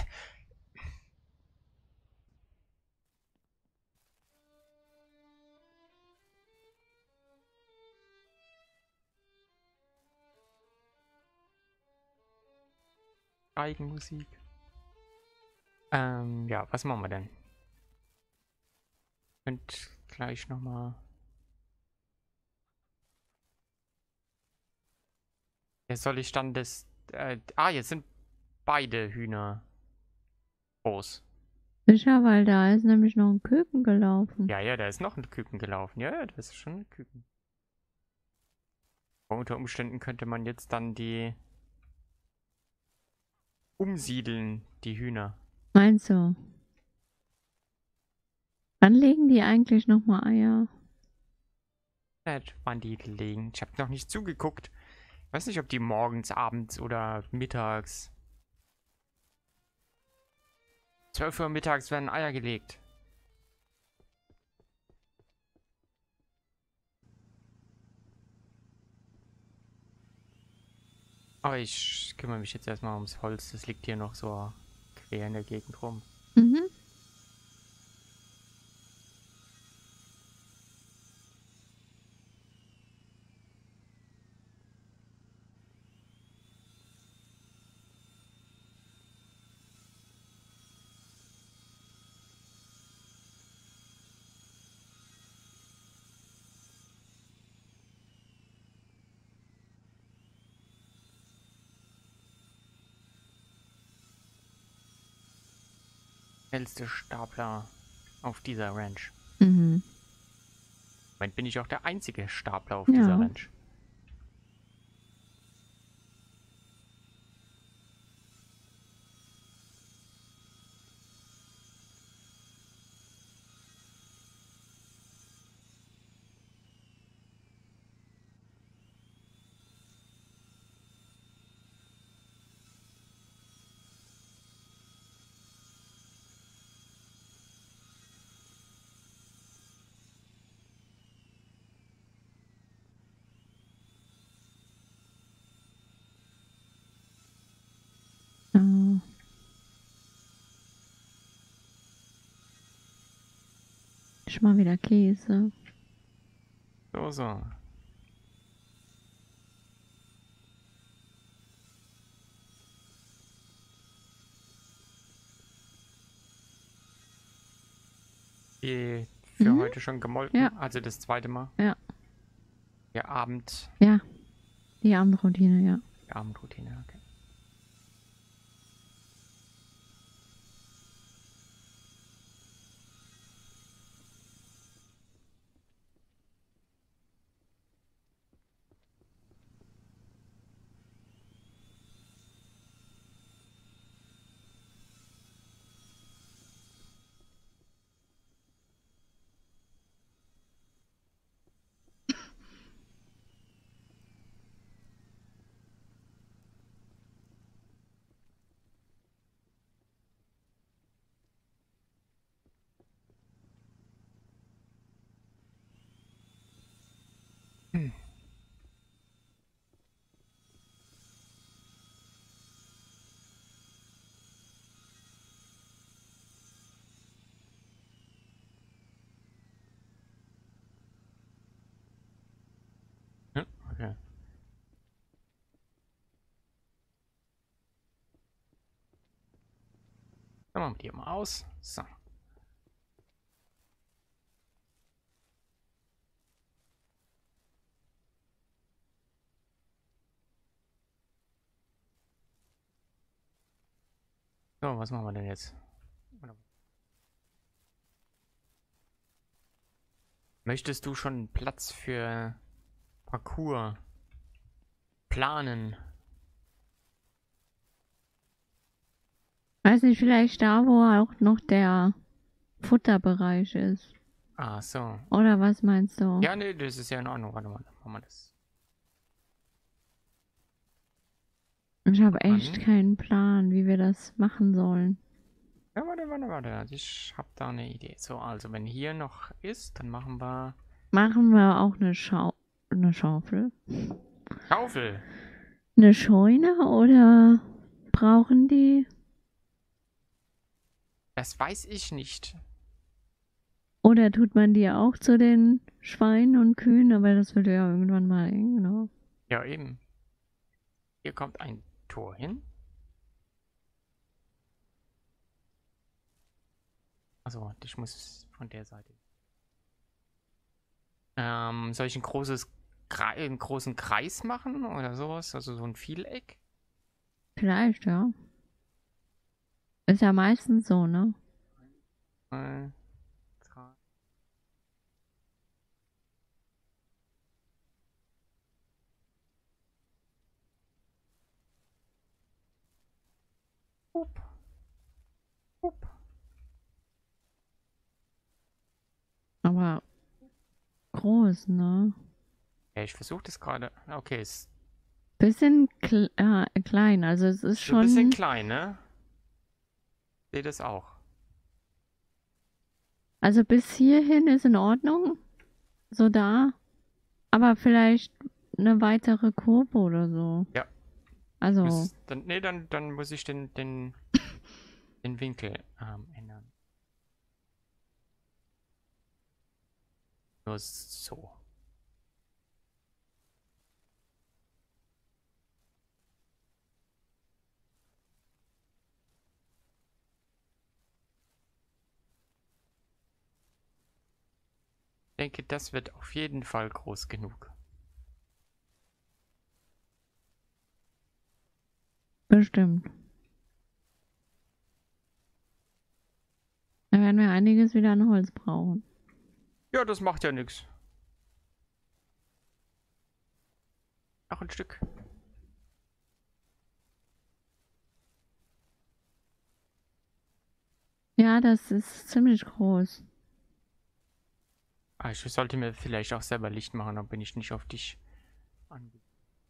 Eigenmusik. Ja, was machen wir denn? Könnt gleich nochmal. Jetzt soll ich dann das. Jetzt sind beide Hühner groß. Sicher, weil da ist nämlich noch ein Küken gelaufen. Ja, ja, da ist noch ein Küken gelaufen. Ja, ja, das ist schon ein Küken. Aber unter Umständen könnte man jetzt dann die umsiedeln, die Hühner. Meinst du? Wann legen die eigentlich nochmal Eier? Wann die legen. Ich habe noch nicht zugeguckt. Ich weiß nicht, ob die morgens, abends oder mittags. 12 Uhr mittags werden Eier gelegt. Aber ich kümmere mich jetzt erstmal ums Holz. Das liegt hier noch so quer in der Gegend rum. Mhm. Hellste Stapler auf dieser Ranch. Mhm. Moment bin ich auch der einzige Stapler auf dieser Ranch. Schon mal wieder Käse. So. Die für heute schon gemolken? Ja. Also das zweite Mal? Ja. Der Abend. Ja. Die Abendroutine, ja. Die Abendroutine, okay. Ja, okay. Dann machen wir die mal aus. So. So, was machen wir denn jetzt? Möchtest du schon Platz für Parcours planen? Weiß nicht, vielleicht da, wo auch noch der Futterbereich ist. Ah, so. Oder was meinst du? Ja, nee, das ist ja in Ordnung. Warte mal, dann machen wir das. Ich habe echt keinen Plan, wie wir das machen sollen. Ja, warte. Ich habe da eine Idee. So, also wenn hier noch ist, dann machen wir... Machen wir auch eine Schaufel? Schaufel! Eine Scheune oder brauchen die? Das weiß ich nicht. Oder tut man die auch zu den Schweinen und Kühen? Aber das wird ja irgendwann mal eng, ne? Ja, eben. Hier kommt ein Tor hin. Also, ich muss von der Seite. Soll ich einen großen Kreis machen oder sowas? Also so ein Vieleck? Vielleicht, ja. Ist ja meistens so, ne? 1, 2. Hup. Hup. Aber groß, ne? Ja, ich versuche das gerade. Okay, ist Bisschen klein, also es ist so schon. ein bisschen klein, ne? Sehe das auch. Also bis hierhin ist in Ordnung. So da. Aber vielleicht eine weitere Kurve oder so. Ja. Also. Dann muss ich den Winkel ändern. Nur so. Ich denke, das wird auf jeden Fall groß genug. Bestimmt. Da werden wir einiges wieder an Holz brauchen. Ja, das macht ja nichts. Noch ein Stück. Ja, das ist ziemlich groß. Ah, ich sollte mir vielleicht auch selber Licht machen, dann bin ich nicht auf dich angewiesen.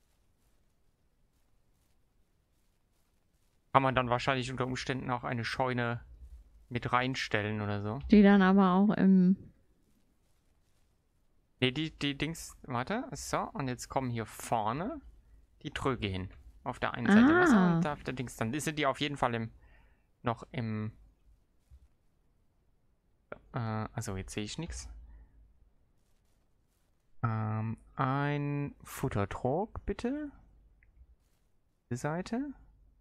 Kann man dann wahrscheinlich unter Umständen auch eine Scheune mit reinstellen oder so. Die dann aber auch im... Ne, die Dings, warte, so, und jetzt kommen hier vorne die Tröge hin. Auf der einen Seite Wasser und auf der Dings. Dann sind die auf jeden Fall noch im... also jetzt sehe ich nichts. Ein Futtertrog, bitte. Die Seite.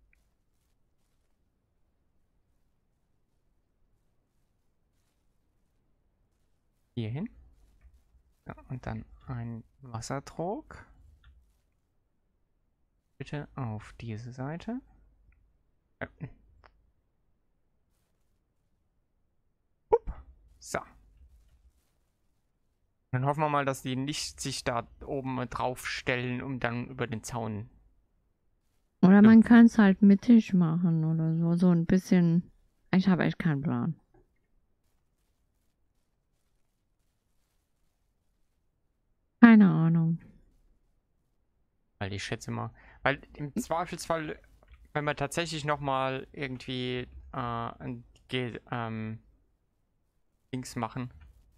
Hier hin. Ja, und dann ein Wassertrog. Bitte auf diese Seite. Ja. So. Dann hoffen wir mal, dass die nicht sich da oben drauf stellen, um dann über den Zaun. Oder man kann es halt mittig machen oder so. So ein bisschen. Ich habe echt keinen Plan. Keine Ahnung. Weil ich schätze mal. Weil im Zweifelsfall, wenn wir tatsächlich nochmal irgendwie ein Dings machen,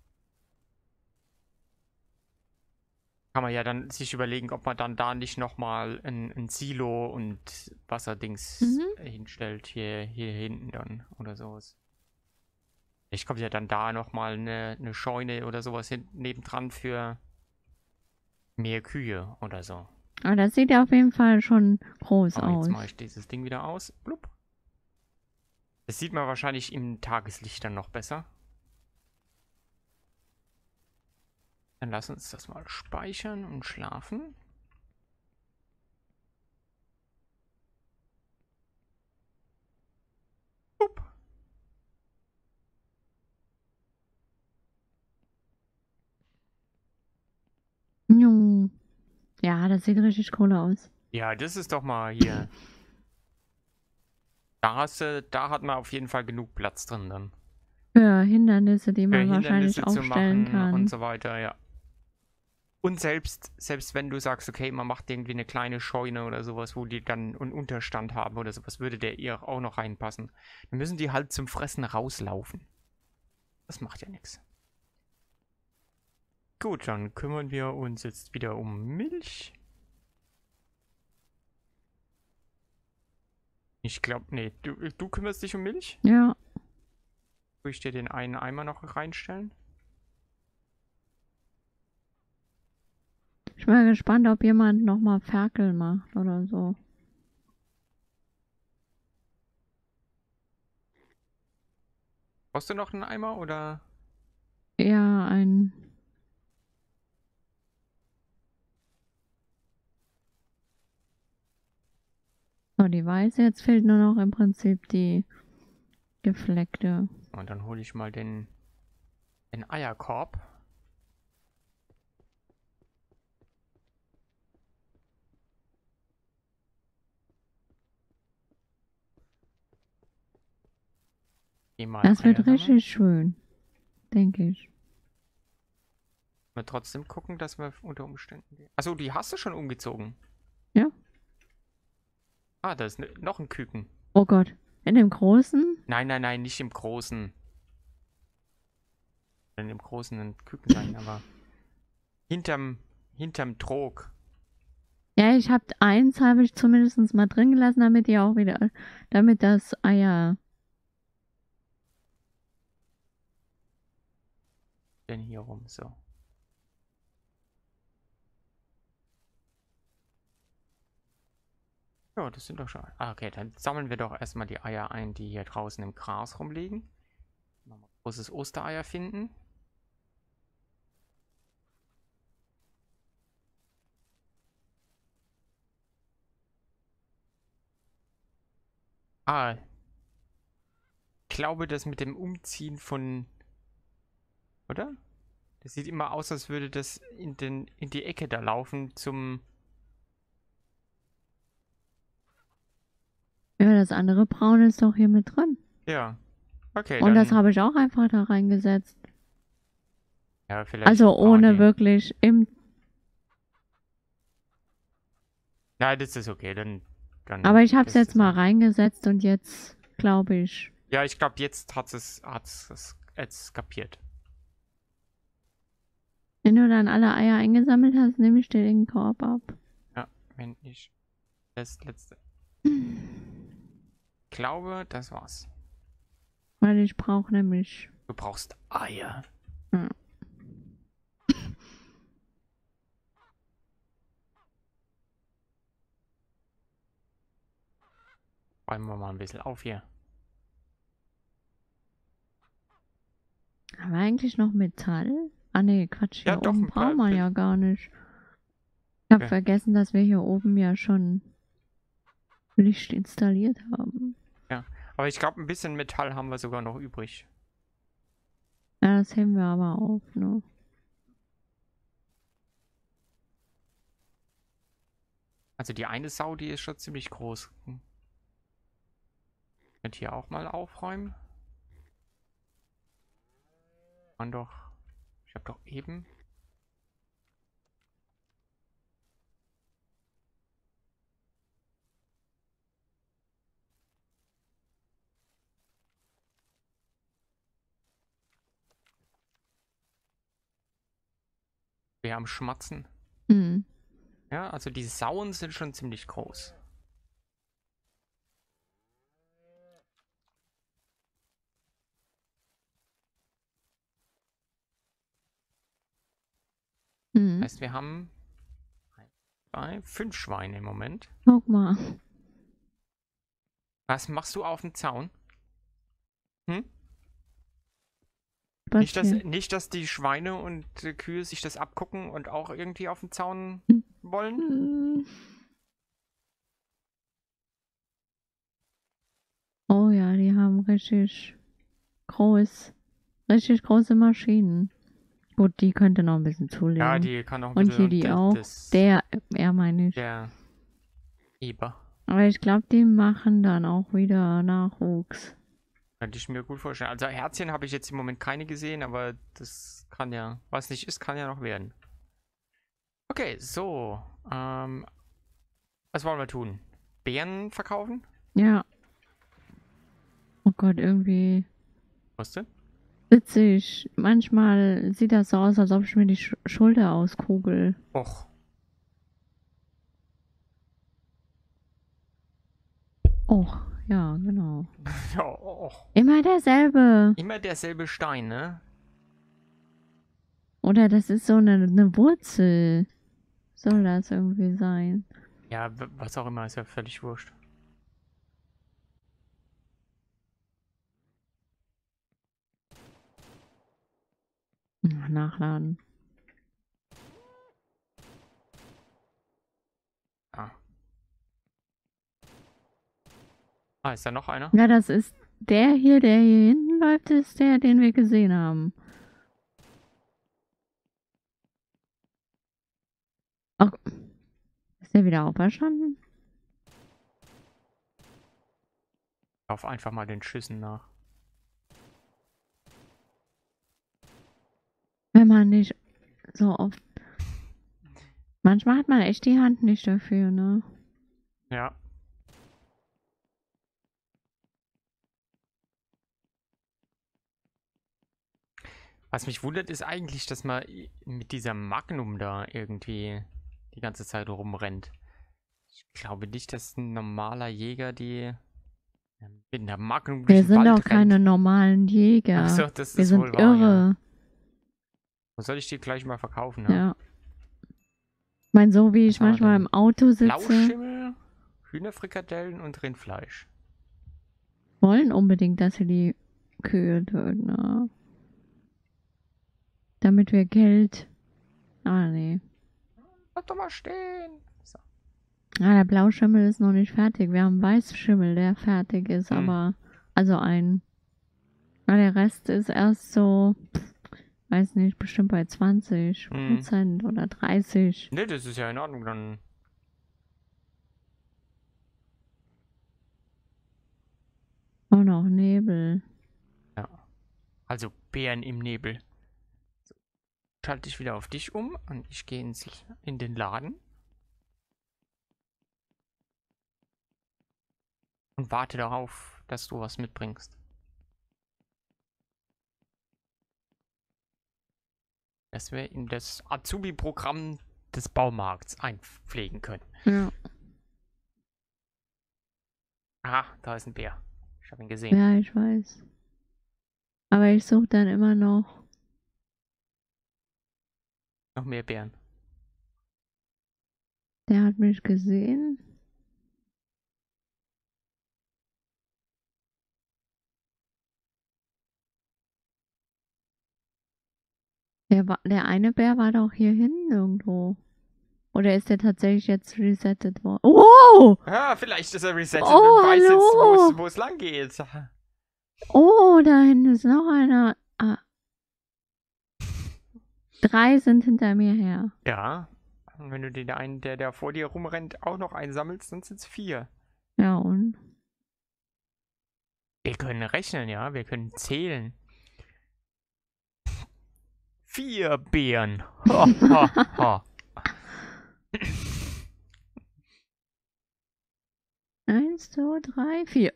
kann man ja dann sich überlegen, ob man dann da nicht nochmal ein Silo und Wasserdings hinstellt. Hier hinten dann oder sowas. Ich komme ja dann da nochmal eine Scheune oder sowas nebendran für mehr Kühe oder so. Aber das sieht ja auf jeden Fall schon groß aus. Jetzt mache ich dieses Ding wieder aus. Blub. Das sieht man wahrscheinlich im Tageslicht dann noch besser. Dann lass uns das mal speichern und schlafen. Blub. Ja, das sieht richtig cool aus. Ja, das ist doch mal hier. Da hat man auf jeden Fall genug Platz drin dann. Für Hindernisse, die Für man wahrscheinlich Hindernisse zu aufstellen machen kann. und so weiter, ja. Und selbst wenn du sagst, okay, man macht irgendwie eine kleine Scheune oder sowas, wo die dann einen Unterstand haben oder sowas, würde der eher auch noch reinpassen. Dann müssen die halt zum Fressen rauslaufen. Das macht ja nichts. Gut, dann kümmern wir uns jetzt wieder um Milch. Ich glaube, nee, du kümmerst dich um Milch? Ja. Soll ich dir den einen Eimer noch reinstellen? Ich bin mal gespannt, ob jemand nochmal Ferkel macht oder so. Brauchst du noch einen Eimer oder? Ja, ein... So, die weiße. Jetzt fehlt nur noch im Prinzip die gefleckte. Und dann hole ich mal den Eierkorb. Das wird richtig schön, denke ich. Wir trotzdem gucken, dass wir unter Umständen... Achso, die hast du schon umgezogen? Ja. Ah, da ist noch ein Küken. Oh Gott, in dem großen? Nein, nicht im Großen. In dem Großen ein Küken sein, aber... Hinterm Trog. Ja, eins habe ich zumindest mal drin gelassen, damit die auch wieder... Damit das Eier... Denn hier rum, so. Ja, das sind doch schon... Ah, okay, dann sammeln wir doch erstmal die Eier ein, die hier draußen im Gras rumliegen. Nochmal großes Ostereier finden. Ah. Ich glaube, das mit dem Umziehen von... Oder? Das sieht immer aus, als würde das in die Ecke da laufen zum das andere Braun ist doch hier mit drin. Ja. Okay, Und das dann. habe ich auch einfach da reingesetzt. Ja, vielleicht Also brauchen wir ohne die. wirklich im... Ja, das ist okay, dann Aber ich habe es das jetzt ist mal okay. reingesetzt und jetzt glaube ich... Ja, ich glaube, jetzt hat's jetzt kapiert. Wenn du dann alle Eier eingesammelt hast, nehme ich dir den Korb ab. Ja, wenn ich das letzte. Ich glaube, das war's. Weil ich brauche nämlich... Du brauchst Eier. Ja. Räumen wir mal ein bisschen auf hier. Haben wir eigentlich noch Metall? Ah ne, Quatsch, Ja, hier doch, oben ein paar brauchen wir Pil- ja gar nicht. Ich habe Ja. vergessen, dass wir hier oben ja schon Licht installiert haben. Aber ich glaube, ein bisschen Metall haben wir sogar noch übrig. Ja, das heben wir aber auf, ne? Also die eine Sau, die ist schon ziemlich groß. Könnt hier auch mal aufräumen. Und doch. Ich habe doch eben. Wir haben Schmatzen. Hm. Ja, also die Sauen sind schon ziemlich groß. Hm. Heißt, wir haben 5 Schweine im Moment. Guck mal. Was machst du auf dem Zaun? Hm? Was hier? Nicht, dass die Schweine und Kühe sich das abgucken und auch irgendwie auf dem Zaun Hm. wollen? Hm. Oh ja, die haben richtig große Maschinen. Gut, die könnte noch ein bisschen Ja, zulegen. die kann auch ein Und bisschen. hier die auch. Er meine ich. Der Eber. Aber ich glaube, die machen dann auch wieder Nachwuchs. Könnte ich mir gut vorstellen. Also Herzchen habe ich jetzt im Moment keine gesehen, aber das kann ja, was nicht ist, kann ja noch werden. Okay, so. Was wollen wir tun? Beeren verkaufen? Ja. Oh Gott, irgendwie Was denn? witzig. Manchmal sieht das so aus, als ob ich mir die Schulter auskugel. Och. Och, ja, genau. Ja, och. Immer derselbe. Immer derselbe Stein, ne? Oder das ist so eine Wurzel. Soll das irgendwie sein? Ja, was auch immer, ist ja völlig wurscht. Nachladen. Ah. Ah, ist da noch einer? Ja, das ist der hier hinten läuft, ist der, den wir gesehen haben. Oh. Ist der wieder auferstanden? Lauf einfach mal den Schüssen nach. Wenn man nicht so oft... Manchmal hat man echt die Hand nicht dafür, ne? Ja. Was mich wundert, ist eigentlich, dass man mit dieser Magnum da irgendwie die ganze Zeit rumrennt. Ich glaube nicht, dass ein normaler Jäger die mit einer Magnum durch Wir den sind Wald doch keine rennt. normalen Jäger. Achso, das Wir ist sind wohl wahr, ja. irre. Wo soll ich die gleich mal verkaufen, ne? Ja. Ich meine, so wie Was ich haben wir manchmal denn? im Auto sitze, Blauschimmel, Hühnerfrikadellen und Rindfleisch. wollen unbedingt, dass wir die Kühe töten, ne? Damit wir Geld... Ah, nee. Lass doch mal stehen. So. Ah, der Blauschimmel ist noch nicht fertig. Wir haben Weißschimmel, der fertig ist, aber... Also ein... Na, der Rest ist erst so... Weiß nicht, bestimmt bei 20% oder 30. Ne, das ist ja in Ordnung, dann. Und auch Nebel. Ja. Also Bären im Nebel. So. Schalte ich wieder auf dich um und ich gehe in den Laden. Und warte darauf, dass du was mitbringst. Dass wir in das Azubi-Programm des Baumarkts einpflegen können. Ja. Aha, da ist ein Bär. Ich habe ihn gesehen. Ja, ich weiß. Aber ich suche dann immer noch. Noch mehr Bären. Der hat mich gesehen. Der eine Bär war doch hier hinten irgendwo. Oder ist der tatsächlich jetzt resettet worden? Oh! Ja, vielleicht ist er resettet Oh, und weiß hallo! jetzt, wo es lang geht. Oh, da hinten ist noch einer. Ah. 3 sind hinter mir her. Ja. Und wenn du den einen, der vor dir rumrennt, auch noch einsammelst, dann sind es 4. Ja, und? Wir können rechnen, ja. Wir können zählen. 4 Bären. Ha, ha, ha. 1, 2, 3, 4.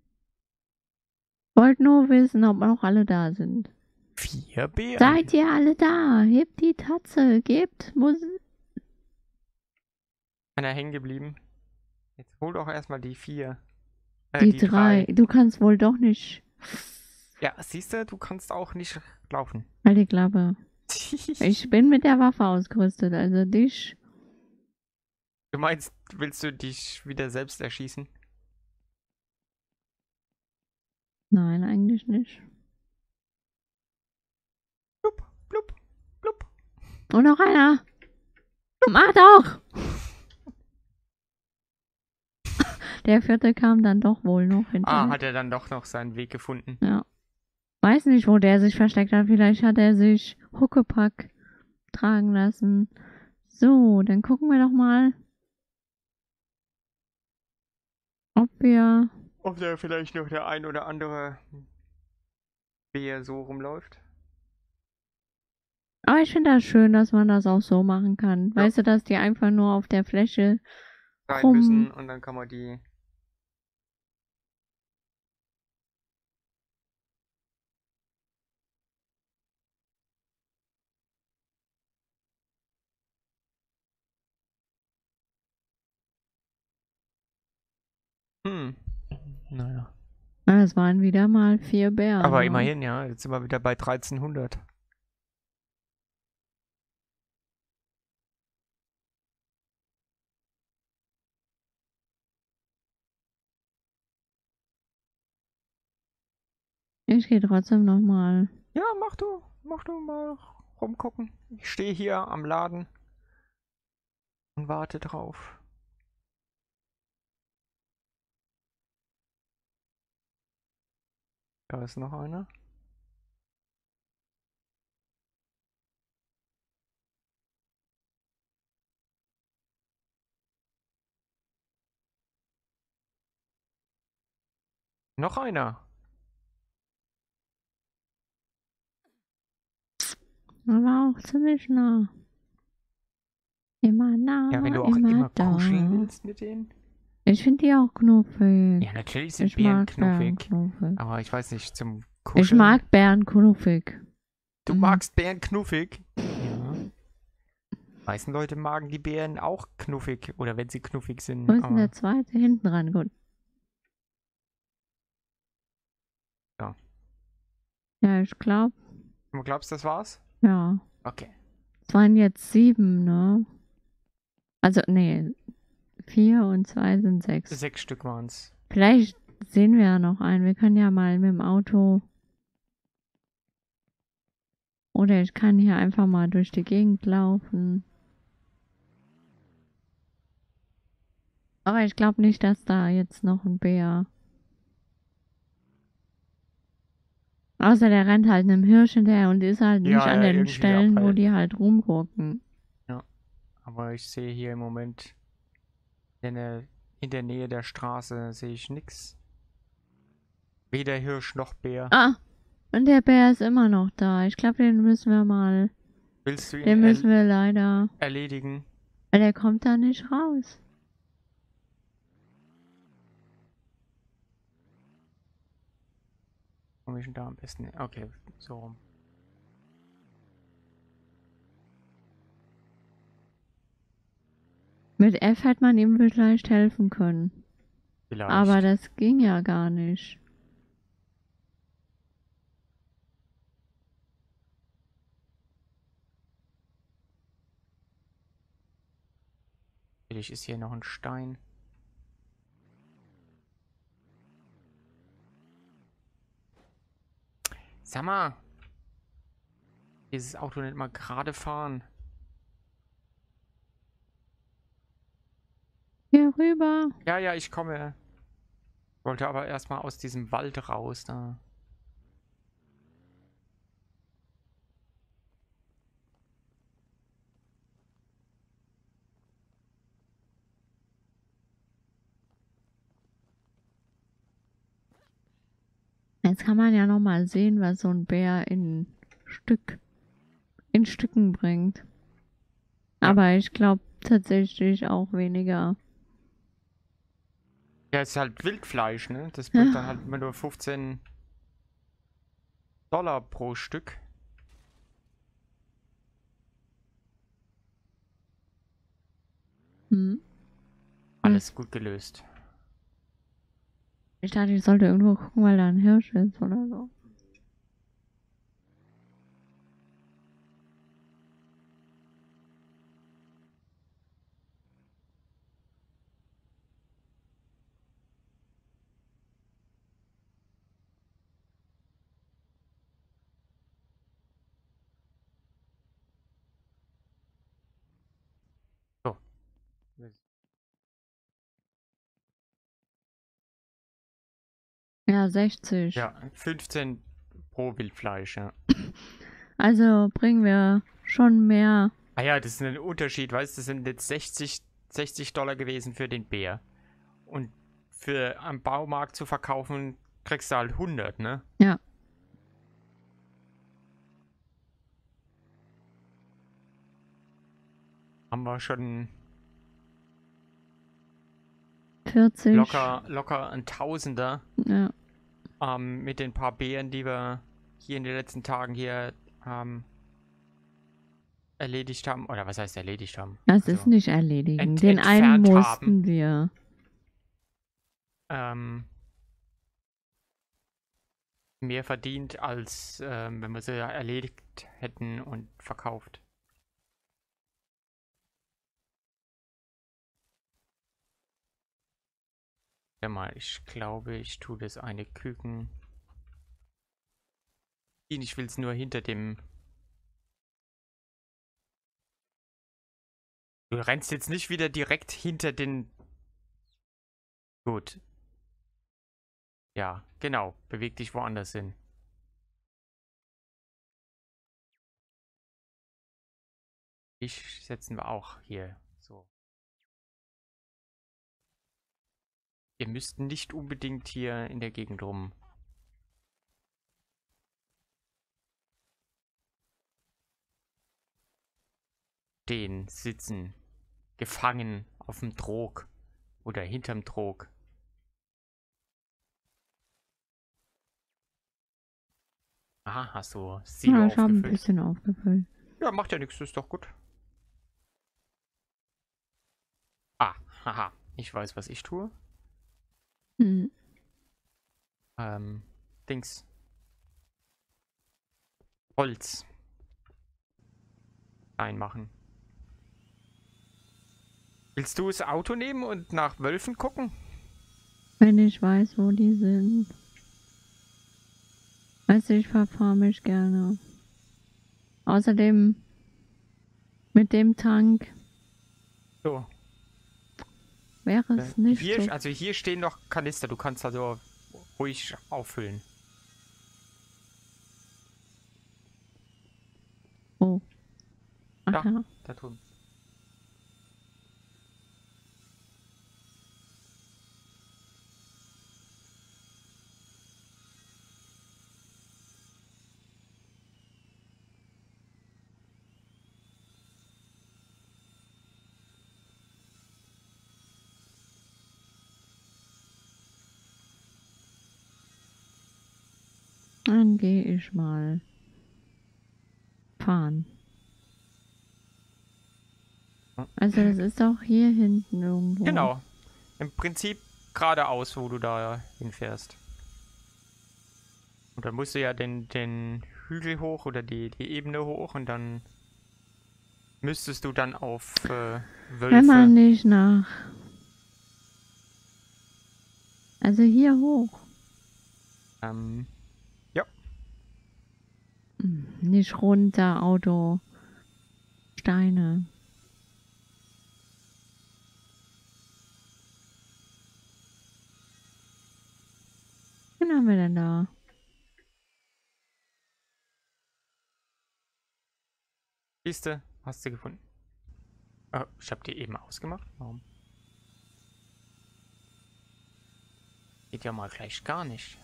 Wollt nur wissen, ob noch alle da sind. 4 Bären. Seid ihr alle da? Hebt die Tatze, gebt Musik. Einer hängen geblieben. Jetzt hol doch erstmal die 4. Die 3. Du kannst wohl doch nicht. Ja, siehst du, du kannst auch nicht laufen. Halt die Klappe. Ich bin mit der Waffe ausgerüstet, also dich. Du meinst, willst du dich wieder selbst erschießen? Nein, eigentlich nicht. Blub, blub, blub. Und noch einer. Mach doch! Der 4. kam dann doch wohl noch hinterher. Ah, hat er dann doch noch seinen Weg gefunden. Ja. Weiß nicht, wo der sich versteckt hat. Vielleicht hat er sich Huckepack tragen lassen. So, dann gucken wir doch mal, ob wir... Ob da vielleicht noch der ein oder andere Bär so rumläuft. Aber ich finde das schön, dass man das auch so machen kann. Ja. Weißt du, dass die einfach nur auf der Fläche Rein müssen und dann kann man die... Naja. Es waren wieder mal 4 Bären. Aber ne? immerhin, ja. Jetzt sind wir wieder bei 1300. Ich gehe trotzdem nochmal. Ja, mach du mal rumgucken. Ich stehe hier am Laden und warte drauf. Da ist noch einer. Noch einer. Aber auch ziemlich nah. Immer nah, Ja, wenn du auch immer da. kuscheln willst mit denen. Ich finde die auch knuffig. Ja, natürlich sind Ich Bären mag Bären knuffig. knuffig. Aber ich weiß nicht, zum Kuscheln. Ich mag Bären knuffig. Du magst Bären knuffig? Ja. Die meisten Leute magen die Bären auch knuffig. Oder wenn sie knuffig sind. Wo ist denn der 2? Hinten dran, gut. Ja. Ja, ich glaube. Du glaubst, das war's? Ja. Okay. Es waren jetzt 7, ne? Also, nee. 4 und 2 sind 6. 6 Stück waren's. Vielleicht sehen wir ja noch einen. Wir können ja mal mit dem Auto. Oder ich kann hier einfach mal durch die Gegend laufen. Aber ich glaube nicht, dass da jetzt noch ein Bär. Außer der rennt halt einem Hirsch hinterher und ist halt nicht an den irgendwie Stellen, wo abhalten. die halt rumgucken. Ja. Aber ich sehe hier im Moment in der Nähe der Straße sehe ich nix. Weder Hirsch noch Bär. Ah, und der Bär ist immer noch da. Ich glaube, den müssen wir mal. Willst du ihn Den müssen wir leider. erledigen? Weil der kommt da nicht raus. Komm ich denn da am besten? Okay, so rum. Mit F hätte man ihm vielleicht helfen können. Vielleicht. Aber das ging ja gar nicht. Vielleicht ist hier noch ein Stein. Sag mal. Dieses Auto nicht mal gerade fahren. Hier rüber. Ja, ja, ich komme. Wollte aber erstmal aus diesem Wald raus da. Jetzt kann man ja noch mal sehen, was so ein Bär in Stücken bringt. Ja. Aber ich glaube tatsächlich auch weniger. Ja, ist halt Wildfleisch, ne? Das bringt dann halt immer nur 15 Dollar pro Stück. Hm. Alles gut gelöst. Ich dachte, ich sollte irgendwo gucken, weil da ein Hirsch ist oder so. So. Ja, 60. Ja, 15 pro Wildfleisch, ja. Also bringen wir schon mehr. Ah ja, das ist ein Unterschied, weißt du, das sind jetzt 60 Dollar gewesen für den Bär. Und für am Baumarkt zu verkaufen, kriegst du halt 100, ne? Ja. Haben wir schon 40. locker ein Tausender. Ja. Mit den paar Bären, die wir hier in den letzten Tagen hier erledigt haben. Oder was heißt erledigt haben? Das Also, ist nicht erledigen. Den einen entfernt mussten haben. wir. Mehr verdient, als wenn wir sie erledigt hätten und verkauft. Ja mal, ich glaube, ich tue das eine Küken. Ich will es nur hinter dem... Du rennst jetzt nicht wieder direkt hinter den... Gut. Ja, genau. Beweg dich woanders hin. Ich setzen wir auch hier so. Ihr müsst nicht unbedingt hier in der Gegend rum. Stehen, sitzen, gefangen auf dem Trog oder hinterm Trog. Aha, hast du Silo Ja, ich habe ein aufgefüllt? bisschen aufgefüllt. Ja, macht ja nichts, ist doch gut. Ah, haha, ich weiß, was ich tue. Hm. Dings. Holz. Einmachen. Willst du das Auto nehmen und nach Wölfen gucken? Wenn ich weiß, wo die sind. Weißt du, ich verfahre mich gerne. Außerdem mit dem Tank So. wäre es nicht Hier, so. also hier stehen noch Kanister. Du kannst also ruhig auffüllen. Oh. Ach Ja, ja. da tun. Dann gehe ich mal fahren. Also das ist auch hier hinten irgendwo. Genau. Im Prinzip geradeaus, wo du da hinfährst. Und dann musst du ja den Hügel hoch oder die Ebene hoch und dann müsstest du dann auf Wenn man Wölfe. nicht nach... Also hier hoch. Ja. Nicht runter, Auto. Steine. Wen haben wir denn da? Siehste, hast du gefunden. Oh, ich habe die eben ausgemacht. Warum? Geht ja mal gleich gar nicht.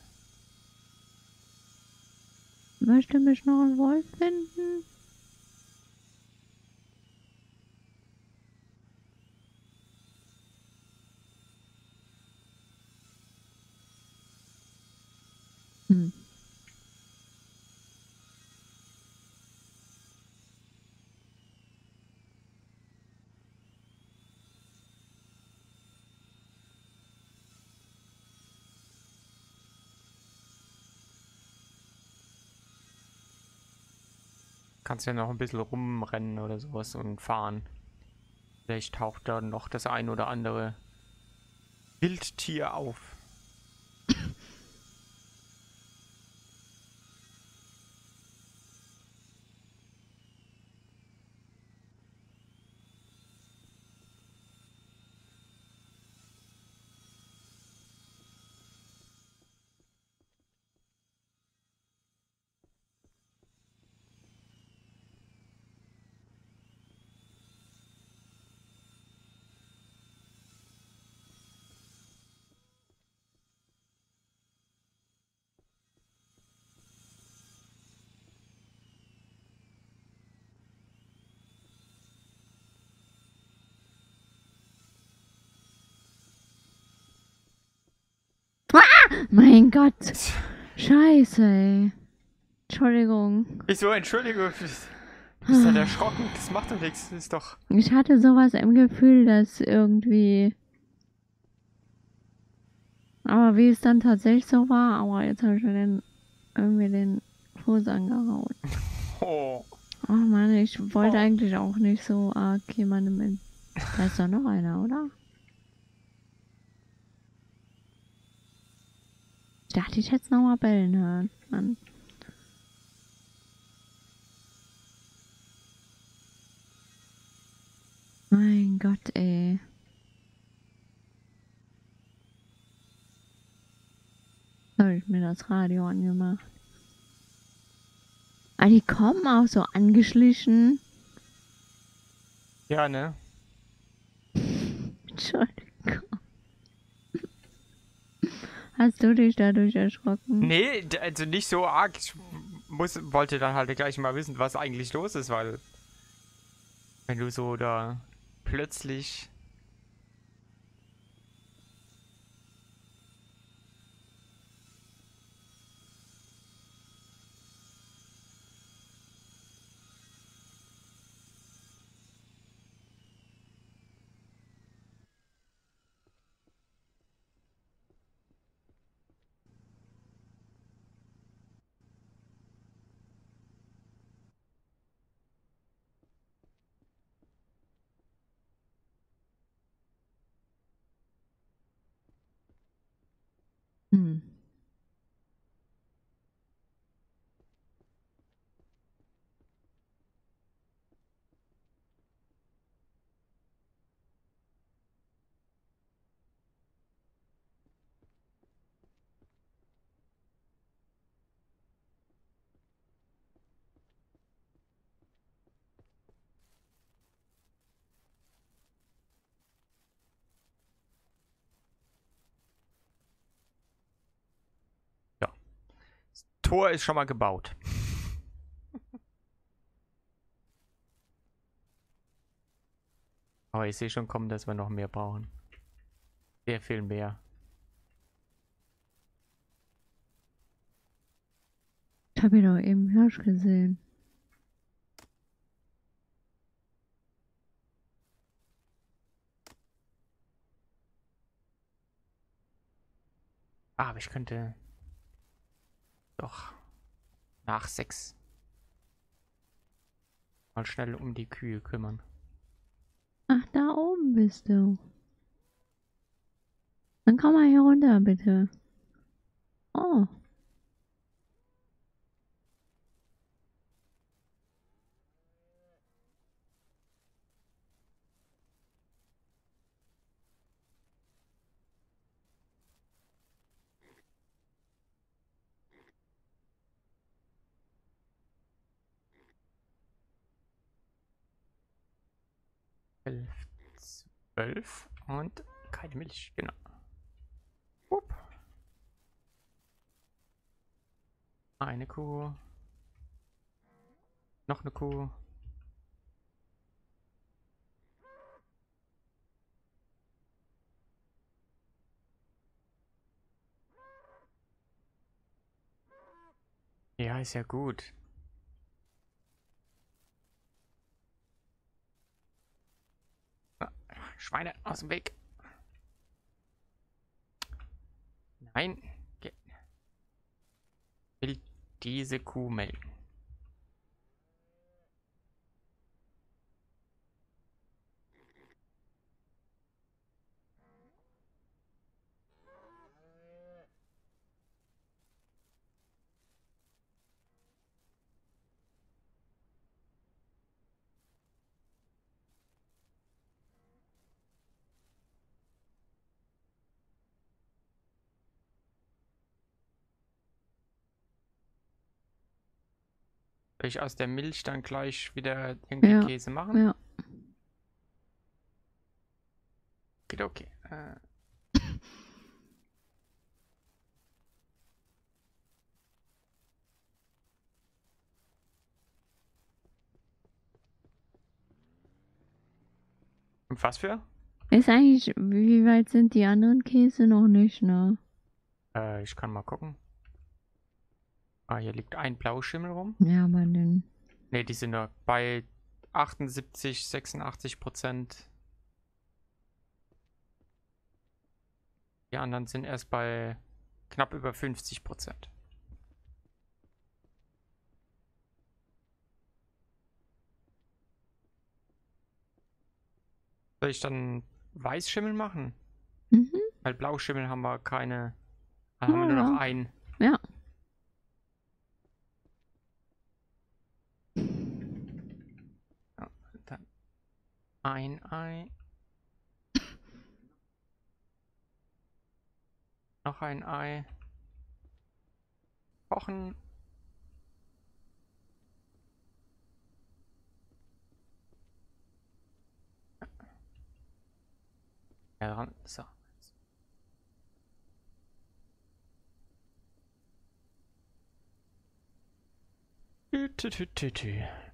Möchte mich noch ein Wolf finden? Hm. Kannst ja noch ein bisschen rumrennen oder sowas und fahren. Vielleicht taucht da noch das ein oder andere Wildtier auf. Mein Gott. Scheiße, ey. Entschuldigung. Wieso? Entschuldigung. Bist halt erschrocken. Das macht doch nichts. Das ist doch. Ich hatte sowas im Gefühl, dass irgendwie... Aber wie es dann tatsächlich so war, aber jetzt habe ich mir irgendwie den Fuß angehauen. Oh. Oh Mann, ich wollte eigentlich auch nicht so arg jemandem mit. Da ist doch noch einer, oder? Ich dachte, ich hätte es nochmal bellen hören. Mann. Mein Gott, ey. Habe ich mir das Radio angemacht. Ah, die kommen auch so angeschlichen. Ja, ne? Entschuldigung. Hast du dich dadurch erschrocken? Nee, also nicht so arg. Ich wollte dann halt gleich mal wissen, was eigentlich los ist, weil wenn du so da plötzlich. Hm. Ja. Das Tor ist schon mal gebaut. Aber ich sehe schon kommen, dass wir noch mehr brauchen. Sehr viel mehr. Ich habe hier doch eben Hirsch gesehen. Ah, aber ich könnte doch nach 6 mal schnell um die Kühe kümmern. Ach, da oben bist du. Dann komm mal hier runter, bitte. Oh. Elf, 12 und keine Milch, genau. Upp. Eine Kuh. Noch eine Kuh. Ja, ist ja gut. Ah, Schweine aus dem Weg. Nein. Will diese Kuh melken. Soll ich aus der Milch dann gleich wieder irgendwie Ja. Käse machen? Ja. Geht okay. Und was für? Ist eigentlich, wie weit sind die anderen Käse noch nicht, ne? Ich kann mal gucken. Ah, hier liegt ein Blauschimmel rum. Ja, aber den. Ne, die sind noch bei 78, 86%. Die anderen sind erst bei knapp über 50%. Soll ich dann Weißschimmel machen? Mhm. Weil Blauschimmel haben wir keine. Dann haben wir Oh, nur noch ja. einen. Ja. Ja, dann ein Ei. Noch ein Ei. Kochen. Ja, dran. So. Tü, tü, tü, tü.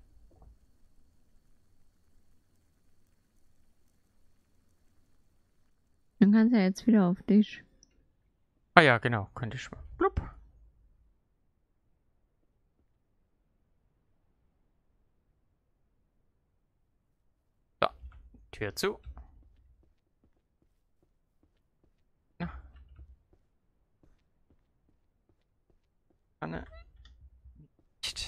Dann kannst du ja jetzt wieder auf dich. Ah ja, genau. Könnte ich mal. Blub. So. Tür zu. Na, Anne. Nicht.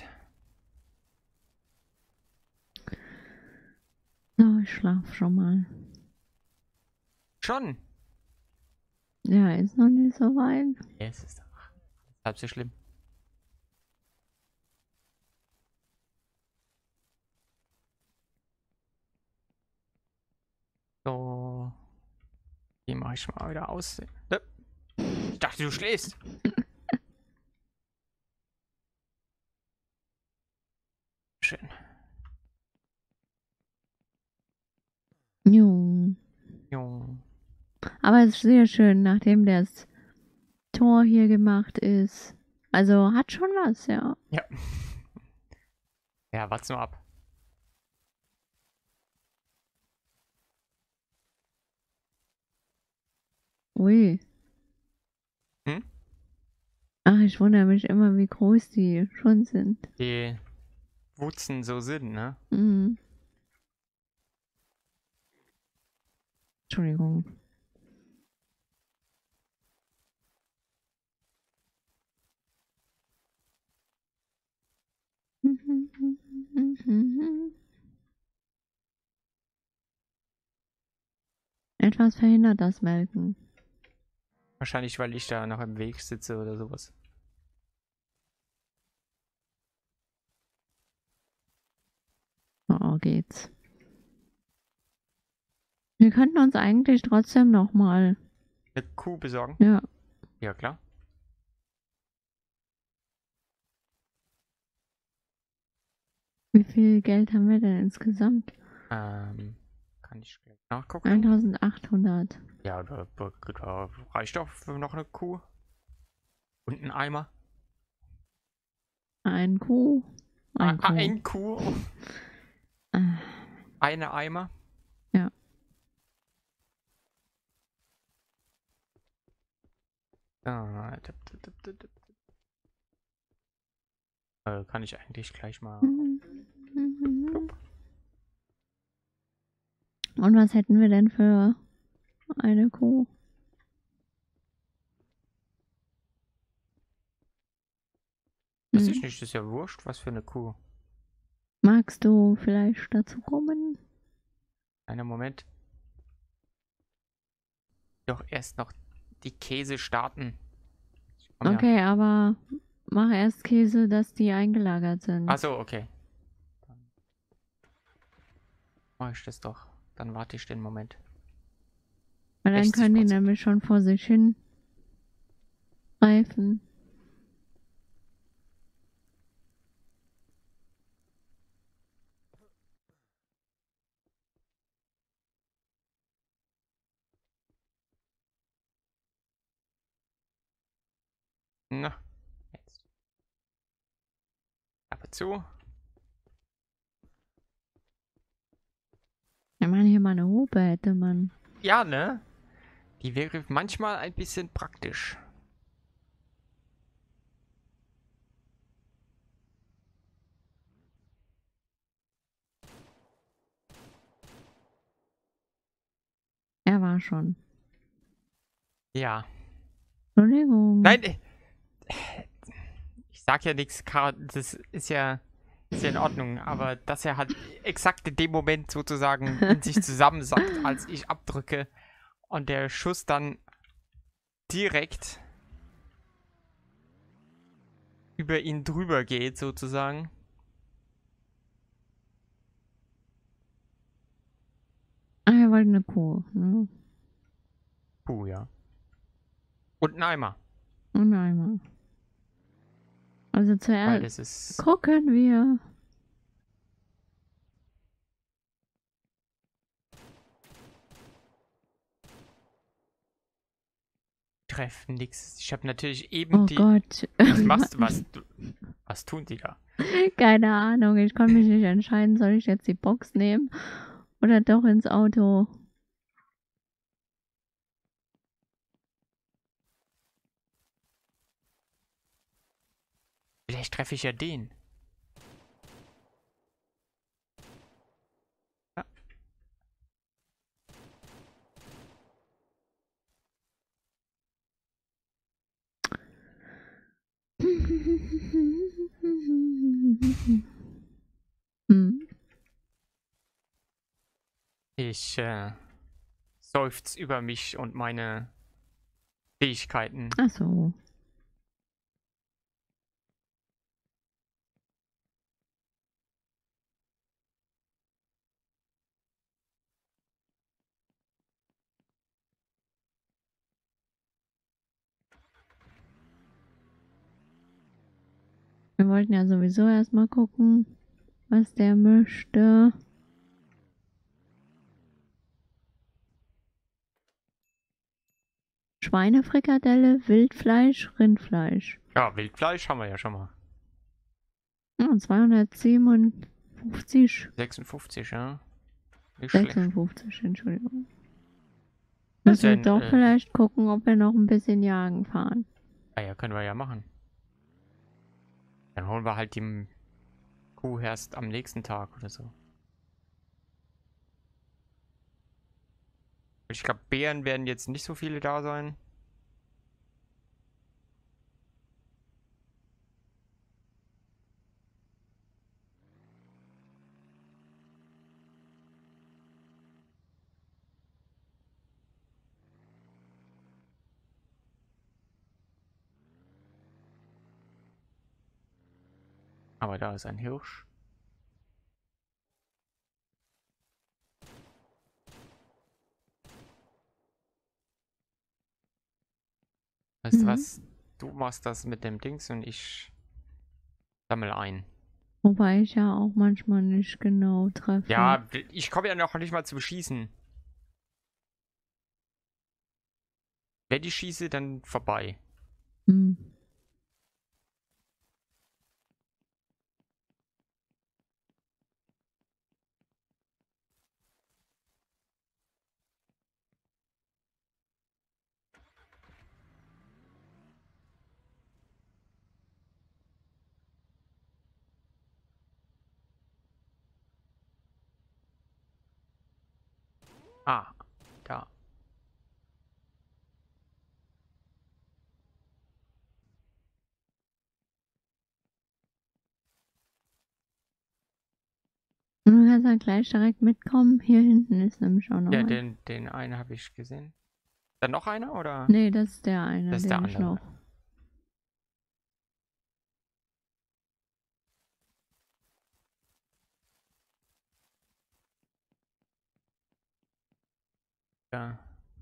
So, ich schlaf schon mal. Schon. Ja, ist noch nicht so weit. Ja, es ist halb so schlimm. So. Die mache ich mal wieder aus. Ich dachte, du schläfst. Schön. Jo. Jo. Aber es ist sehr schön, nachdem das Tor hier gemacht ist. Also hat schon was, ja. Ja. Ja, warte mal ab. Ui. Hm? Ach, ich wundere mich immer, wie groß die schon sind. Die Wurzeln so sind, ne? Mhm. Entschuldigung. Etwas verhindert das Melken. Wahrscheinlich, weil ich da noch im Weg sitze oder sowas. Oh, geht's. Wir könnten uns eigentlich trotzdem noch mal. Eine Kuh besorgen? Ja. Ja, klar. Wie viel Geld haben wir denn insgesamt? Kann ich gleich nachgucken? 1800. Ja, da reicht doch für noch eine Kuh. Und ein Eimer. Ein Kuh. Ein Kuh. Ein Kuh. Eine Eimer. Ja. Kann ich eigentlich gleich mal. Und was hätten wir denn für eine Kuh? Das ist nicht, das ist ja wurscht, was für eine Kuh. Magst du vielleicht dazu kommen? Einen Moment. Doch erst noch die Käse starten. Okay, aber mach erst Käse, dass die eingelagert sind. Achso, okay. Dann mache ich das doch. Dann warte ich den Moment. Weil dann können die nämlich schon vor sich hin reifen. Na, jetzt. Klappe zu. Wenn man hier mal eine Hupe hätte, man. Ja, ne? Die wäre manchmal ein bisschen praktisch. Er war schon. Ja. Entschuldigung. Nein, ich sag ja nichts, das ist ja in Ordnung, aber dass er halt exakt in dem Moment sozusagen in sich zusammensackt, als ich abdrücke und der Schuss dann direkt über ihn drüber geht, sozusagen. Ah, er wollte eine Kuh, ne? Puh, ja. Und ein Eimer. Und einmal. Also Weil zuerst das ist. gucken wir. Treffen nix. Ich habe natürlich eben Oh die. Gott. Was machst du? Was tun die da? Keine Ahnung. Ich konnte mich nicht entscheiden, soll ich jetzt die Box nehmen oder doch ins Auto. Vielleicht treffe ich ja den. Ja. Ich seufz über mich und meine Fähigkeiten. Ach so. Wir wollten ja sowieso erstmal gucken, was der möchte. Schweinefrikadelle, Wildfleisch, Rindfleisch. Ja, Wildfleisch haben wir ja schon mal. Ja, 257. 56, ja. Nicht 56, schlecht. Entschuldigung. Das Müssen wir ist doch vielleicht gucken, ob wir noch ein bisschen jagen fahren. Ah ja, können wir ja machen. Dann holen wir halt die Kuh erst am nächsten Tag oder so. Ich glaube, Bären werden jetzt nicht so viele da sein. Aber da ist ein Hirsch. Weißt du was? Du machst das mit dem Dings und ich sammle ein. Wobei ich ja auch manchmal nicht genau treffe. Ja, ich komme ja noch nicht mal zum Schießen. Wenn ich schieße, dann vorbei. Hm. Ah, da. Und du kannst dann gleich direkt mitkommen. Hier hinten ist nämlich auch noch Ja, einer. den einen habe ich gesehen. Dann noch einer oder? Nee, das ist der eine, Das ist der den ich andere. noch. Ja.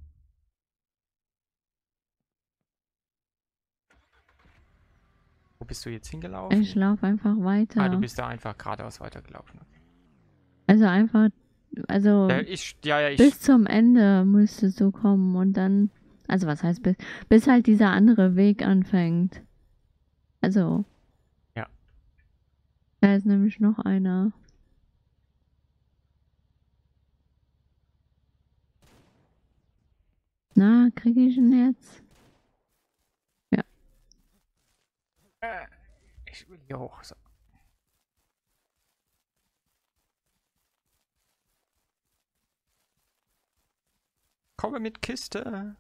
Wo bist du jetzt hingelaufen? Ich laufe einfach Ah, du weiter. bist da einfach geradeaus weitergelaufen. Okay. Also einfach, also Ja, bis zum Ende müsstest du kommen und dann, also was heißt bis halt dieser andere Weg anfängt. Also, Ja. da ist nämlich noch einer. Na, kriege ich ihn jetzt? Ja. Ich will hier hoch. So. Komme mit Kiste.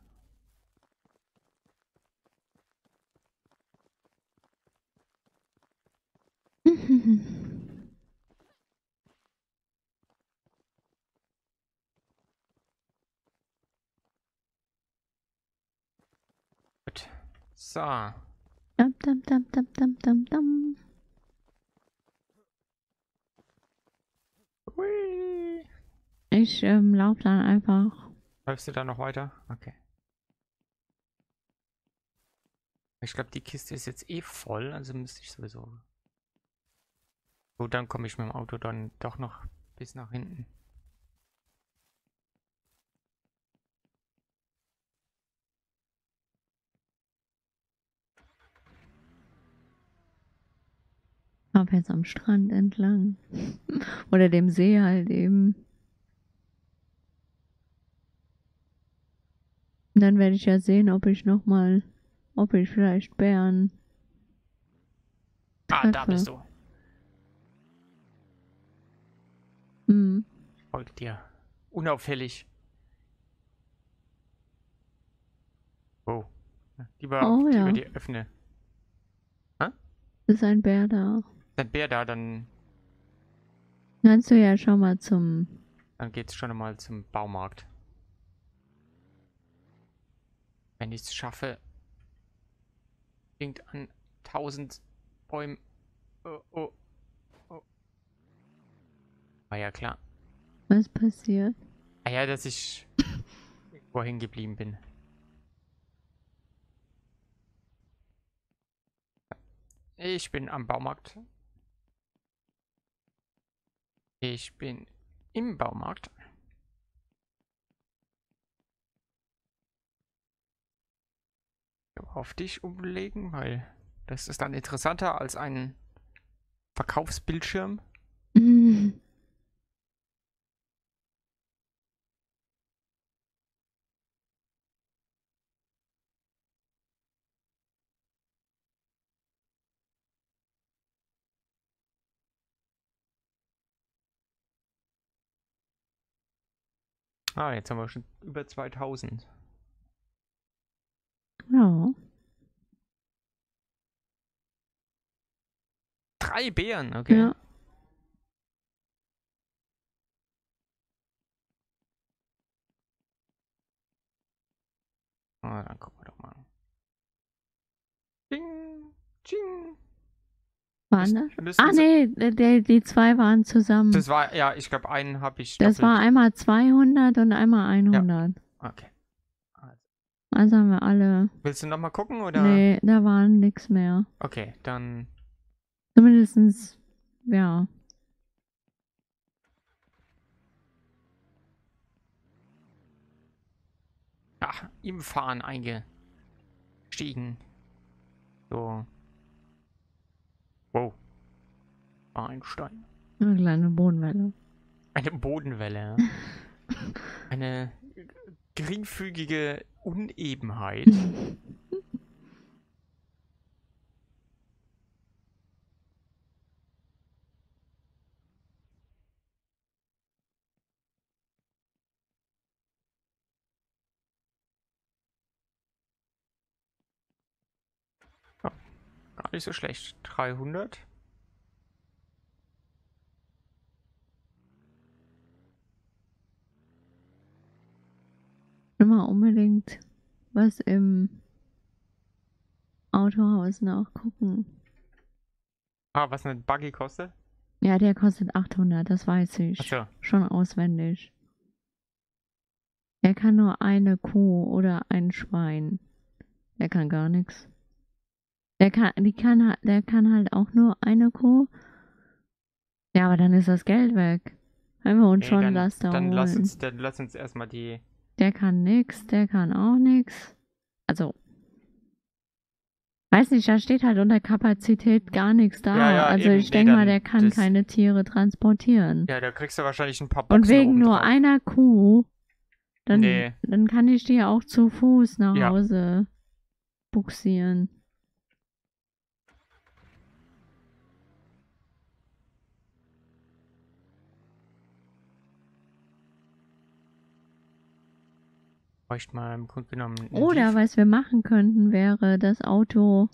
Gut. So. Dam, dam, dam, dam, dam, dam, dam. Hui. Ich laufe dann einfach. Läufst du da noch weiter? Okay. Ich glaube, die Kiste ist jetzt eh voll, also müsste ich sowieso. Gut, dann komme ich mit dem Auto dann doch noch bis nach hinten. Lauf jetzt am Strand entlang. Oder dem See halt eben. Und dann werde ich ja sehen, ob ich vielleicht Bären Ah, da treffe. bist du. Hm. Folgt dir. Unauffällig. Oh. Lieber, Oh lieber ja, die öffne. Hä? ist ein Bär da. Dann Bär da, dann Kannst du ja schon mal zum. geht's schon mal zum Baumarkt. Wenn ich es schaffe, fängt an 1000 Bäumen. Oh, oh, oh. War ja klar. Was passiert? Ah ja, dass ich wohin geblieben bin. Ich bin am Baumarkt. Ich bin im Baumarkt. Auf dich umlegen, weil das ist dann interessanter als ein Verkaufsbildschirm. Ah, jetzt haben wir schon über 2000. Ja. 3 Beeren, okay. Ja. Ah, dann gucken wir doch mal. Ding, ding. Waren das? Müssten Ah, sie- nee, die zwei waren zusammen. Das war, ja, ich glaube, einen habe ich Das war doppelt. einmal 200 und einmal 100. Okay. Also, Also haben wir alle. willst du nochmal gucken, oder? Nee, da war nix mehr. Okay, dann... Zumindestens, ja. Ach, im Fahren eingestiegen. So. Wow. Einstein. Eine kleine Bodenwelle. Eine Bodenwelle. Ja. Eine geringfügige Unebenheit. Ja, gar nicht so schlecht. 300. Immer unbedingt was im Autohaus nachgucken. Ah, was ein Buggy kostet? Ja, der kostet 800, das weiß ich. Achso. Schon auswendig. Der kann nur eine Kuh oder ein Schwein. Der kann gar nichts. Der kann halt auch nur eine Kuh. Ja, aber dann ist das Geld weg. Wenn wir uns Nee, schon Laster dann holen. lass uns erstmal die... Der kann nix, der kann auch nix. Also, weiß nicht, da steht halt unter Kapazität gar nichts da. Ja, ja, also eben. ich Nee, denke mal, dann der kann das- keine Tiere transportieren. Ja, da kriegst du wahrscheinlich ein paar Boxen Und wegen nur obendrauf. einer Kuh, dann, Nee. dann kann ich die auch zu Fuß nach Ja. Hause buxieren. Bräuchte mal im Grunde genommen... einen Oder Lief- was wir machen könnten, wäre das Auto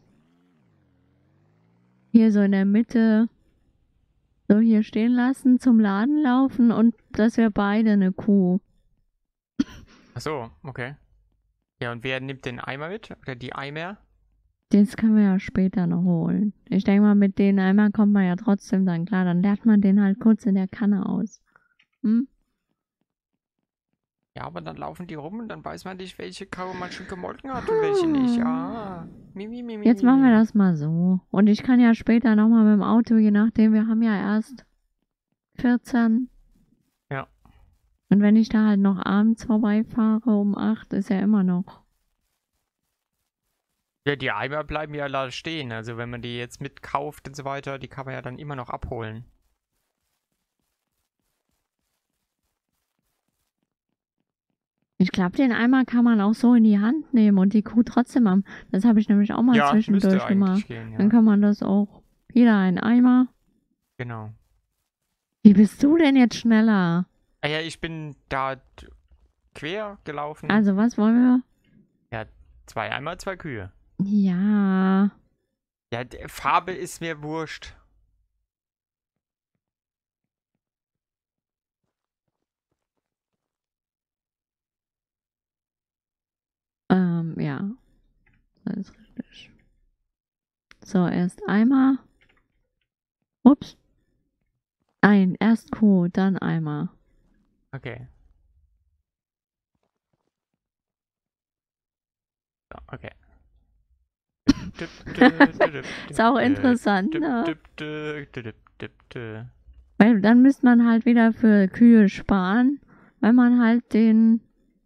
hier so in der Mitte so hier stehen lassen, zum Laden laufen und dass wir beide eine Kuh. Achso, okay. Ja, und wer nimmt den Eimer mit? Oder die Eimer? Das können wir ja später noch holen. Ich denke mal, mit den Eimer kommt man ja trotzdem dann klar. Dann leert man den halt kurz in der Kanne aus. Hm? Ja, aber dann laufen die rum und dann weiß man nicht, welche Kau man schon gemolken hat und welche nicht. Ja. Jetzt machen wir das mal so. Und ich kann ja später nochmal mit dem Auto, je nachdem, wir haben ja erst 14. Ja. Und wenn ich da halt noch abends vorbeifahre um 8, ist ja immer noch. Ja, die Eimer bleiben ja da stehen. Also wenn man die jetzt mitkauft und so weiter, die kann man ja dann immer noch abholen. Ich glaube, den Eimer kann man auch so in die Hand nehmen und die Kuh trotzdem am. Das habe ich nämlich auch mal Ja, müsste zwischendurch eigentlich gemacht. gehen, Dann ja. kann man das auch. Jeder einen Eimer. Genau. Wie bist du denn jetzt schneller? Ah ja, ich bin da quer gelaufen. Also, was wollen wir? Ja, 2 Eimer, 2 Kühe. Ja. Ja, Farbe ist mir wurscht. Ja. Das ist richtig. So, erst Eimer. Ups. Nein, erst Kuh, dann Eimer. Okay. So, okay. Ist auch interessant, ne? ne? Weil dann müsste man halt wieder für Kühe sparen, weil man halt den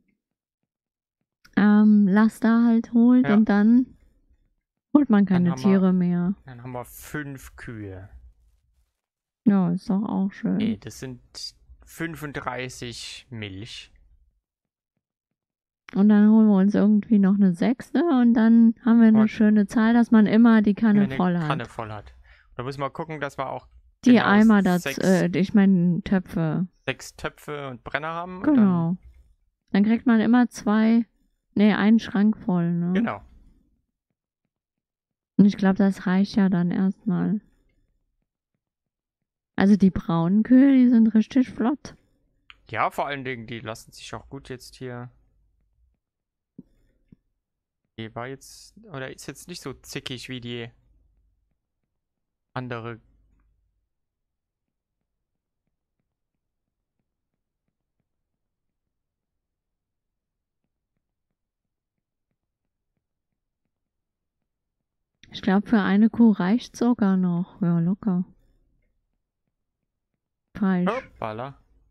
Laster halt holt Ja. und dann holt man keine haben wir- Tiere mehr. Dann haben wir 5 Kühe. Ja, ist doch auch schön. Nee, das sind 35 Milch. Und dann holen wir uns irgendwie noch eine 6. und dann haben wir eine Und- schöne Zahl, dass man immer die Kanne Wenn man voll eine hat. Kanne voll hat. Da müssen wir gucken, dass wir auch Die genau Eimer, ich 6 meine Töpfe. Töpfe und Brenner haben. Und dann Genau. Dann kriegt man immer einen Schrank voll, ne? Genau. Und ich glaube, das reicht ja dann erstmal. Also die braunen Kühe, die sind richtig flott. Ja, vor allen Dingen, die lassen sich auch gut jetzt hier. Die war jetzt, oder ist jetzt nicht so zickig wie die andere. Ich glaube, für eine Kuh reicht sogar noch. Ja, locker. Falsch. Hoppala.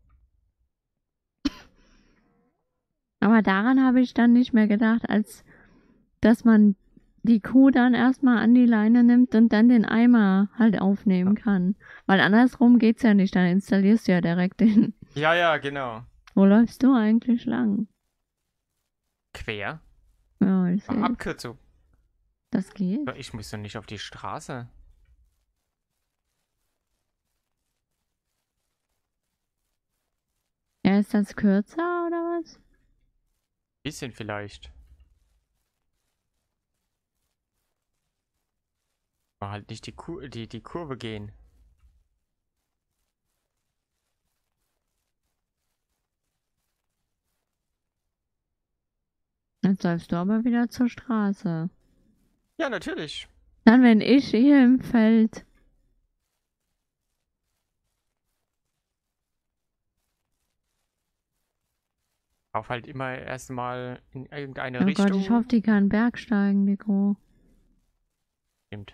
Aber daran habe ich dann nicht mehr gedacht, als dass man die Kuh dann erstmal an die Leine nimmt und dann den Eimer halt aufnehmen kann. Weil andersrum geht's ja nicht, dann installierst du ja direkt den. Ja, ja, genau. Wo läufst du eigentlich lang? Quer. Ja, ich sehe. Abkürzung. Das geht. Ich muss doch nicht auf die Straße. Ja, ist das kürzer oder was? Bisschen vielleicht. Aber halt nicht die Kurve gehen. Jetzt läufst du aber wieder zur Straße. Ja, natürlich. Dann, wenn ich hier im Feld. Auf halt immer erstmal in irgendeine Oh Richtung. Gott, ich hoffe, die kann bergsteigen, die Kuh. Stimmt.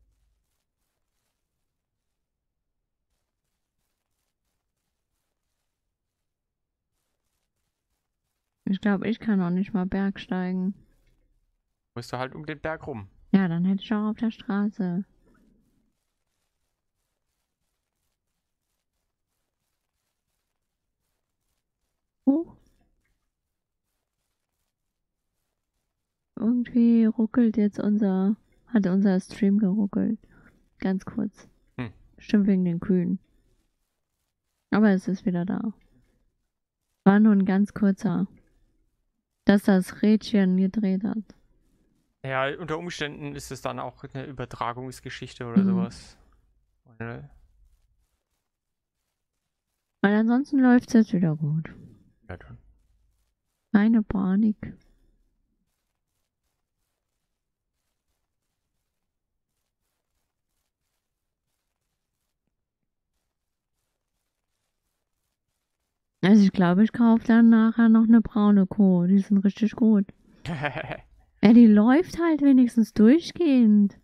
Ich glaube, ich kann auch nicht mal bergsteigen. Musst du halt um den Berg rum. Ja, dann hätte ich auch auf der Straße. Irgendwie ruckelt jetzt hat unser Stream geruckelt. Ganz kurz. Hm. Bestimmt wegen den Kühen. Aber es ist wieder da. War nur ein ganz kurzer. Dass das Rädchen gedreht hat. Ja, unter Umständen ist es dann auch eine Übertragungsgeschichte oder sowas. Weil ansonsten läuft es jetzt wieder gut. Ja, dann. Keine Panik. Also ich glaube, ich kaufe dann nachher noch eine braune Kuh. Die sind richtig gut. Ja, die läuft halt wenigstens durchgehend.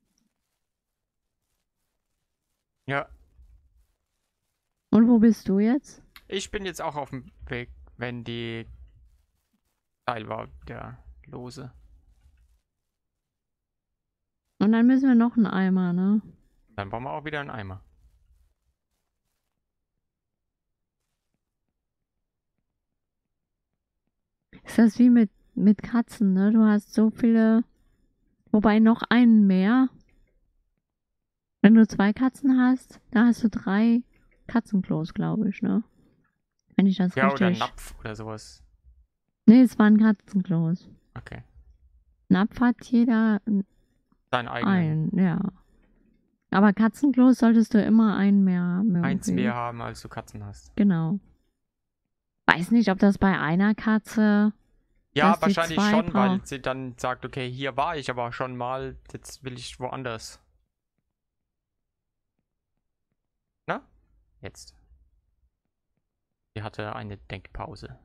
Ja. Und wo bist du jetzt? Ich bin jetzt auch auf dem Weg, wenn die Teil war, der Lose. Und dann müssen wir noch einen Eimer, ne? Dann brauchen wir auch wieder einen Eimer. Ist das wie mit Katzen, ne? Du hast so viele, wobei noch einen mehr. Wenn du 2 Katzen hast, da hast du 3 Katzenklos, glaube ich, ne? Wenn ich das Ja, richtig... oder Napf oder sowas. Nee, es waren Katzenklos. Okay. Napf hat jeder Dein eigenen. ja. Aber Katzenklos solltest du immer einen mehr haben. Eins Irgendwie. mehr haben, als du Katzen hast. Genau. Weiß nicht, ob das bei einer Katze... Ja, dass die wahrscheinlich 2 schon, weil braucht. sie dann sagt, okay, hier war ich aber schon mal, jetzt will ich woanders. Na? Jetzt. Sie hatte eine Denkpause.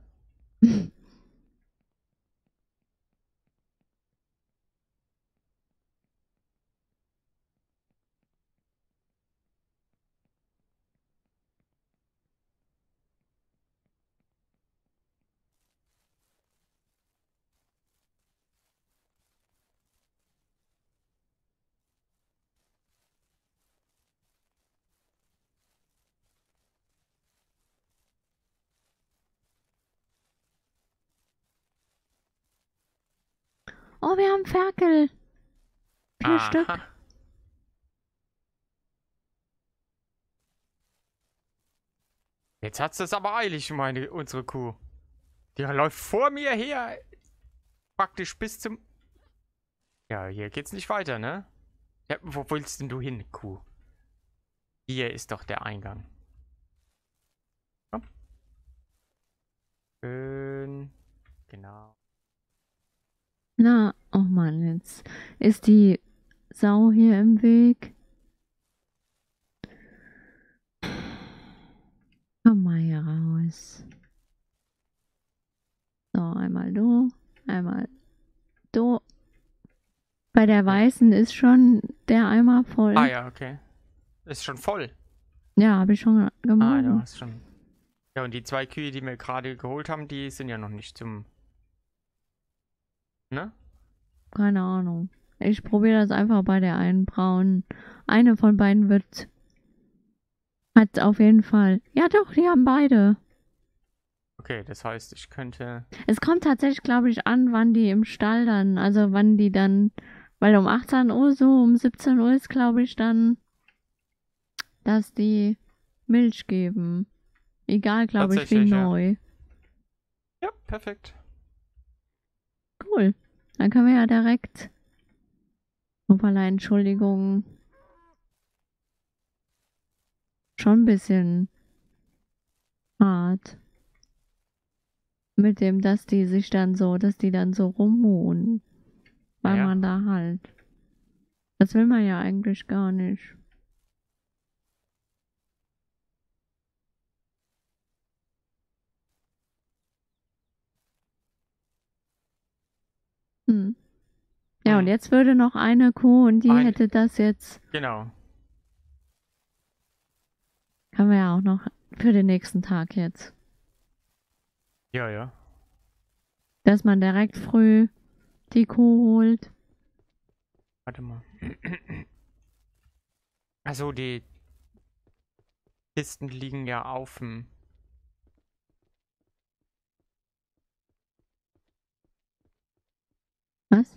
Oh, wir haben Ferkel. 4 Aha. Stück. Jetzt hat es aber eilig, unsere Kuh. Der läuft vor mir her. Praktisch bis zum... Ja, hier geht's nicht weiter, ne? Ja, wo willst denn du hin, Kuh? Hier ist doch der Eingang. Komm. Schön. Genau. Na, oh Mann, jetzt ist die Sau hier im Weg. Komm mal hier raus. So, einmal du, einmal du. Bei der Weißen ist schon der Eimer voll. Ah ja, okay. Ist schon voll. Ja, habe ich schon Ah, du gemolken. hast schon... Ja, und die 2 Kühe, die wir gerade geholt haben, die sind ja noch nicht zum... Ne? Keine Ahnung. Ich probiere das einfach bei der einen braunen. Eine von beiden hat auf jeden Fall. Ja doch, die haben beide. Okay, das heißt, ich könnte... Es kommt tatsächlich, glaube ich, an, wann die im Stall dann, also wann die dann, weil um 18 Uhr so, um 17 Uhr ist, glaube ich, dann, dass die Milch geben. Egal, glaube ich, wie Tatsächlich, ja. neu. Ja, perfekt. Cool. Dann können wir ja direkt. Hoppala, Entschuldigung. Schon ein bisschen hart. Mit dem, dass die dann so rumholen. Weil Naja. man da halt. Das will man ja eigentlich gar nicht. Hm. Ja, und jetzt würde noch eine Kuh und die hätte das jetzt. Genau. Können wir ja auch noch für den nächsten Tag jetzt. Ja, ja. Dass man direkt früh die Kuh holt. Warte mal. Also die Kisten liegen ja auf dem... Was?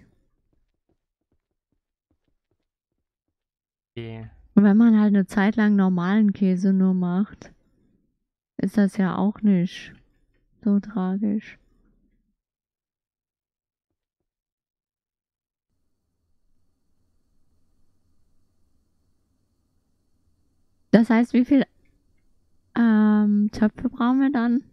Die... Und wenn man halt eine Zeit lang normalen Käse nur macht, ist das ja auch nicht so tragisch. Das heißt, wie viel Töpfe brauchen wir dann?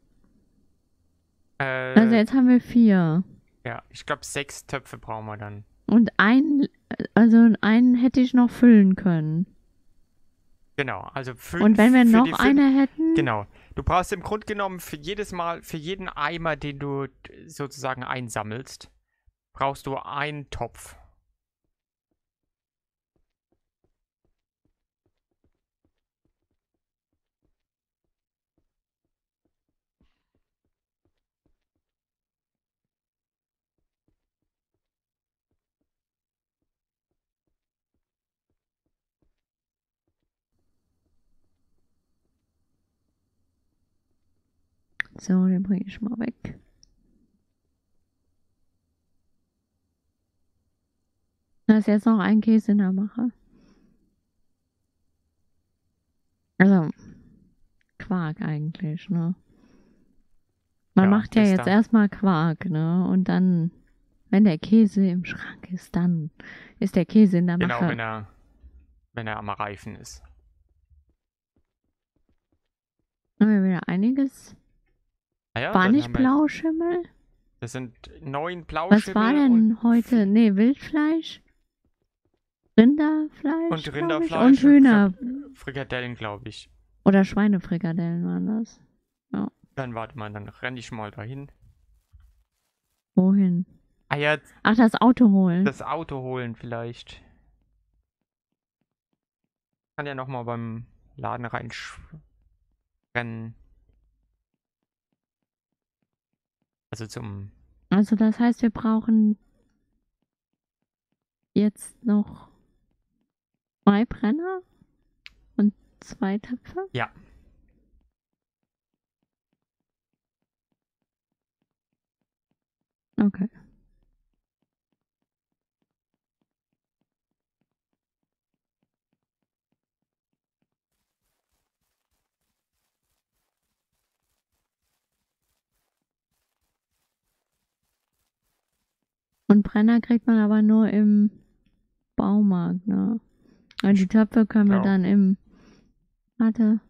Also jetzt haben wir 4. Ja, ich glaube 6 Töpfe brauchen wir dann. Und einen hätte ich noch füllen können. Genau, also 5 Und wenn wir für noch die eine hätten, Genau. Du brauchst im Grunde genommen für jedes Mal, für jeden Eimer, den du sozusagen einsammelst, brauchst du einen Topf. so, den bringe ich mal weg. Da ist jetzt noch ein Käse in der Mache. Also, Quark eigentlich, ne? Man Ja, macht ja bis jetzt dann. erstmal Quark, ne? Und dann, wenn der Käse im Schrank ist, dann ist der Käse in der Genau, Mache. wenn er am Reifen ist. Haben wir wieder einiges. Ah ja, War dann nicht haben wir... Blauschimmel? Das sind 9 Was war Blauschimmel denn heute? Nee, Wildfleisch? Rinderfleisch, und glaub ich. Rinderfleisch Und und Hühner. Frikadellen, glaube ich. Oder Schweinefrikadellen waren das. Ja. Dann warte mal, dann renne ich mal dahin. Wohin? Ah ja, Ach, das Auto holen. das Auto holen vielleicht. Kann ja nochmal beim Laden rennen. Also zum... Also das heißt, wir brauchen jetzt noch 2 Brenner und 2 Töpfe. Ja. Okay. Und Brenner kriegt man aber nur im Baumarkt, ne? Und die Töpfe können wir Genau. dann im... Warte.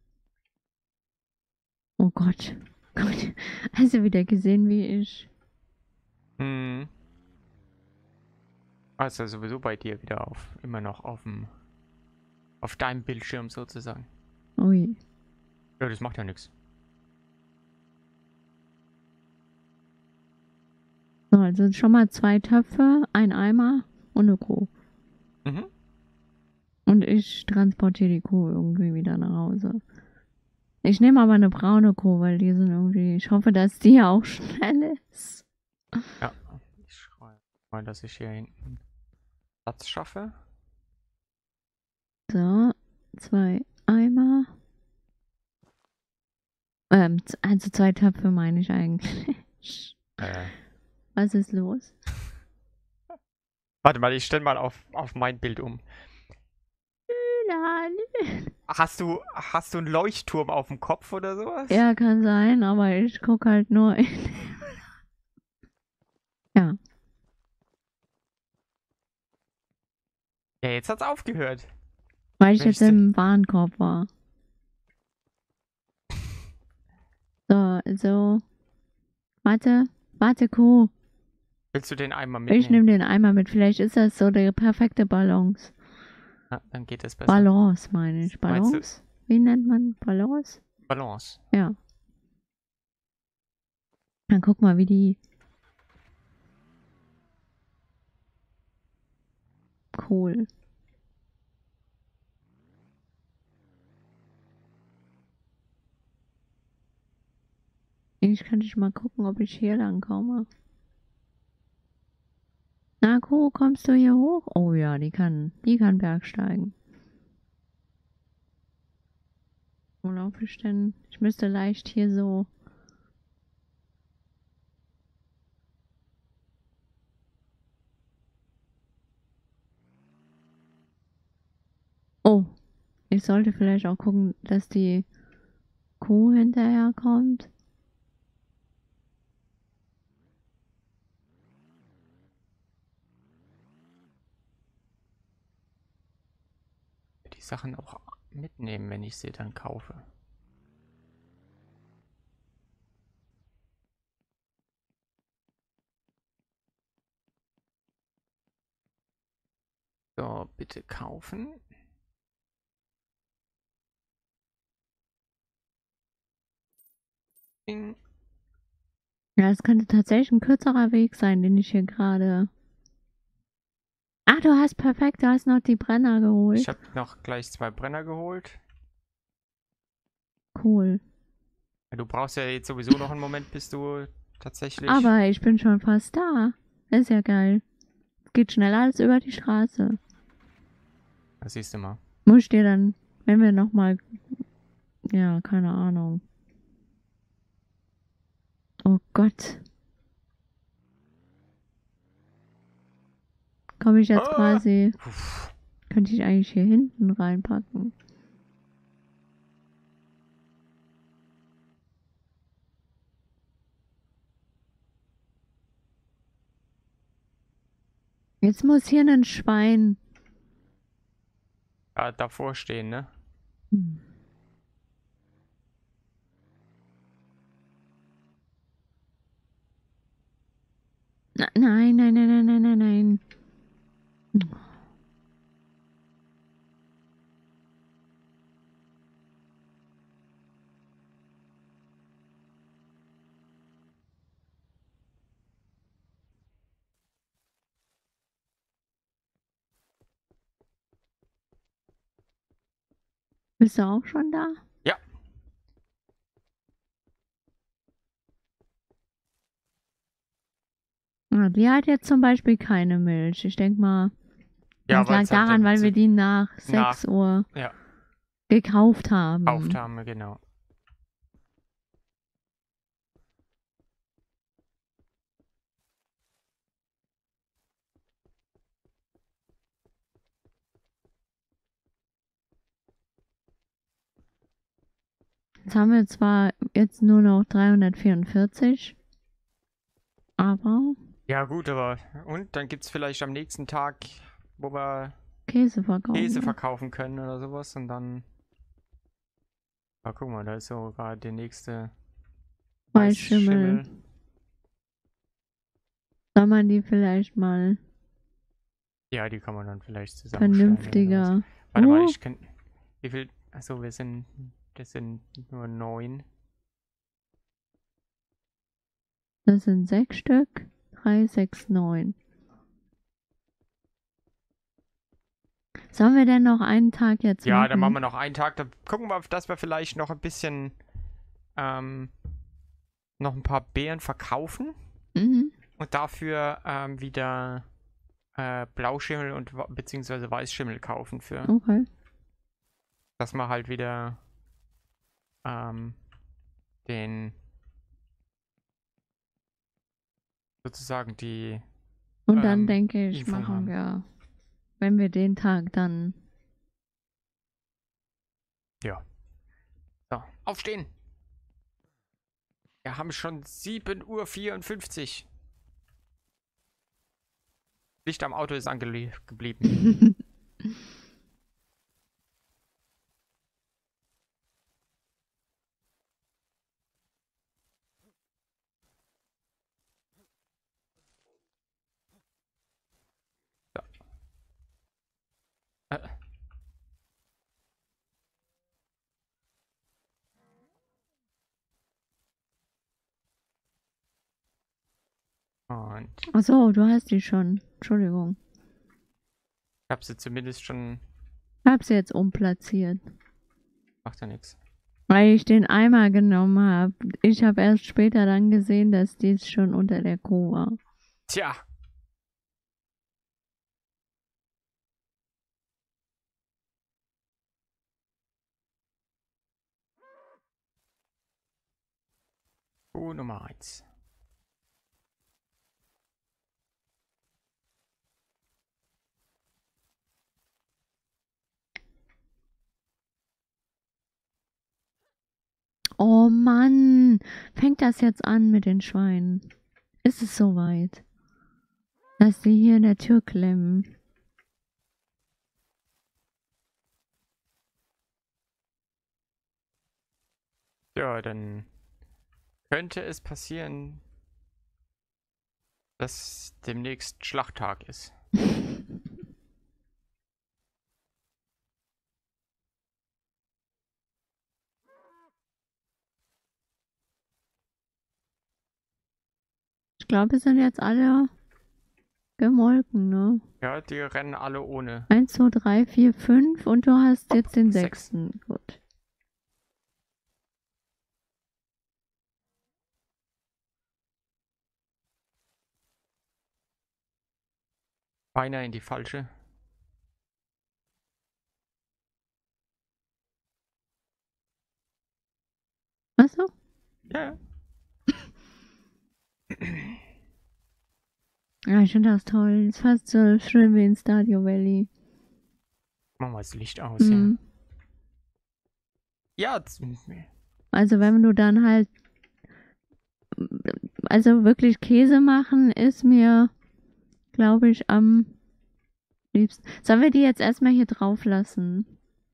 Oh Gott. Gott. Hast du wieder gesehen, wie ich... Hm. Also sowieso bei dir wieder immer noch auf deinem Bildschirm sozusagen. Ui. Ja, das macht ja nichts. So, also schon mal 2 Töpfe, ein Eimer und eine Kuh. Mhm. Und ich transportiere die Kuh irgendwie wieder nach Hause. Ich nehme aber eine braune Kuh, weil die sind irgendwie... Ich hoffe, dass die auch schnell ist. Ja, ich schreibe mal, dass ich hier hinten Platz schaffe. So, 2 Eimer. Also 2 Töpfe meine ich eigentlich. Was ist los? Warte mal, ich stelle mal auf mein Bild um. Hast du einen Leuchtturm auf dem Kopf oder sowas? Ja, kann sein, aber ich gucke halt nur in... Ja. Ja, jetzt hat's aufgehört. Weil ich Wenn jetzt ich im Warenkorb war. So. Warte, Kuh. Willst du den Eimer Ich mitnehmen? nehme den Eimer mit. Vielleicht ist das so der perfekte Balance. Ja, dann geht es besser. Balance meine ich. Meinst du- Balance? Wie nennt man Balance? Balance. Ja. Dann guck mal, wie die... Cool. Ich kann nicht mal gucken, ob ich hier lang komme. Na, Kuh, kommst du hier hoch? Oh ja, die kann bergsteigen. Wo laufe ich denn? Ich müsste leicht hier so... Oh, ich sollte vielleicht auch gucken, dass die Kuh hinterherkommt. Die Sachen auch mitnehmen, wenn ich sie dann kaufe. So, bitte kaufen. Ding. Ja, es könnte tatsächlich ein kürzerer Weg sein, den ich hier gerade... Ah, du hast noch die Brenner geholt. Ich habe noch gleich 2 Brenner geholt. Cool. Du brauchst ja jetzt sowieso noch einen Moment, bis du tatsächlich... Aber ich bin schon fast da. Das ist ja geil. Es geht schneller als über die Straße. Das siehst du mal. Muss ich dir dann, wenn wir nochmal... Ja, keine Ahnung. Oh Gott. Komme ich jetzt quasi... Könnte ich eigentlich hier hinten reinpacken. Jetzt muss hier ein Schwein... Ja, davor stehen, ne? Nein. Bist du auch schon da? Ja. Ah, die hat jetzt zum Beispiel keine Milch. Ich denke mal, Ja, das lag daran, weil wir die nach 6 Uhr gekauft haben. Genau. Jetzt haben wir zwar jetzt nur noch 344, aber Ja gut, aber und dann gibt es vielleicht am nächsten Tag, wo wir Käse verkaufen. Käse verkaufen können oder sowas und dann. Ah, guck mal, da ist sogar der nächste Weißschimmel. Weißschimmel. Soll man die vielleicht mal Ja, die kann man dann vielleicht zusammenstellen oder sowas. vernünftiger. Warte mal, ich kann. Wie viel? Achso, das sind nur 9. Das sind 6 Stück. 3, 6, 9. Sollen wir denn noch einen Tag jetzt Ja, machen? dann machen wir noch einen Tag. Dann gucken wir, dass wir vielleicht noch ein bisschen noch ein paar Beeren verkaufen Mhm. und dafür wieder Blauschimmel und beziehungsweise Weißschimmel kaufen für, Okay. dass wir halt wieder den sozusagen die Und dann denke ich, Impfung machen haben. wir, wenn wir den Tag dann. Ja. So, aufstehen! Wir haben schon 7:54 Uhr. Licht am Auto ist geblieben. So. Und Achso, du hast die schon. Entschuldigung. ich habe sie zumindest schon. Ich hab sie jetzt umplatziert. Macht ja nichts. Weil ich den Eimer genommen habe. Ich habe erst später dann gesehen, dass dies schon unter der Kuh war. Tja. Kuh Nummer 1. Oh Mann, fängt das jetzt an mit den Schweinen? Ist es soweit, dass die hier in der Tür klemmen? Ja, dann könnte es passieren, dass demnächst Schlachttag ist. Ich glaube, es sind jetzt alle gemolken, ne? Ja, die rennen alle ohne. 1, 2, 3, 4, 5 und du hast jetzt den 6. 6. Gut. Beinahe in die falsche. Achso? Ja. Ja, ich finde das toll. Ist fast so schön wie in Stardew Valley. Machen wir das Licht aus, Mhm. ja. Ja, Also wenn du dann halt, also wirklich Käse machen ist mir, glaube ich, am liebsten. Sollen wir die jetzt erstmal hier drauf lassen?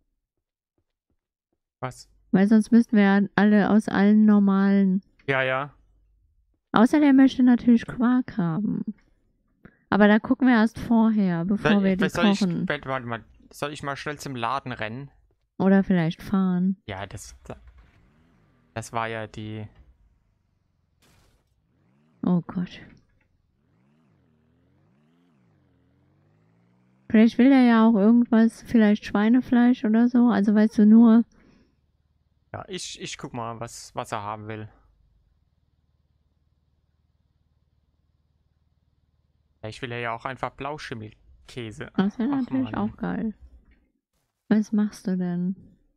was? Weil sonst müssten wir ja alle aus allen normalen. Ja, ja. Außer der möchte natürlich Quark haben. Aber da gucken wir erst vorher, bevor wir die kochen. Warte mal, soll ich mal schnell zum Laden rennen? Oder vielleicht fahren. Ja, das war ja die. Oh Gott. Vielleicht will er ja auch irgendwas, vielleicht Schweinefleisch oder so. Also weißt du nur. Ja, ich guck mal, was er haben will. Ich will ja auch einfach Blauschimmelkäse. Das wäre Ach, natürlich Mann. auch geil. Was machst du denn?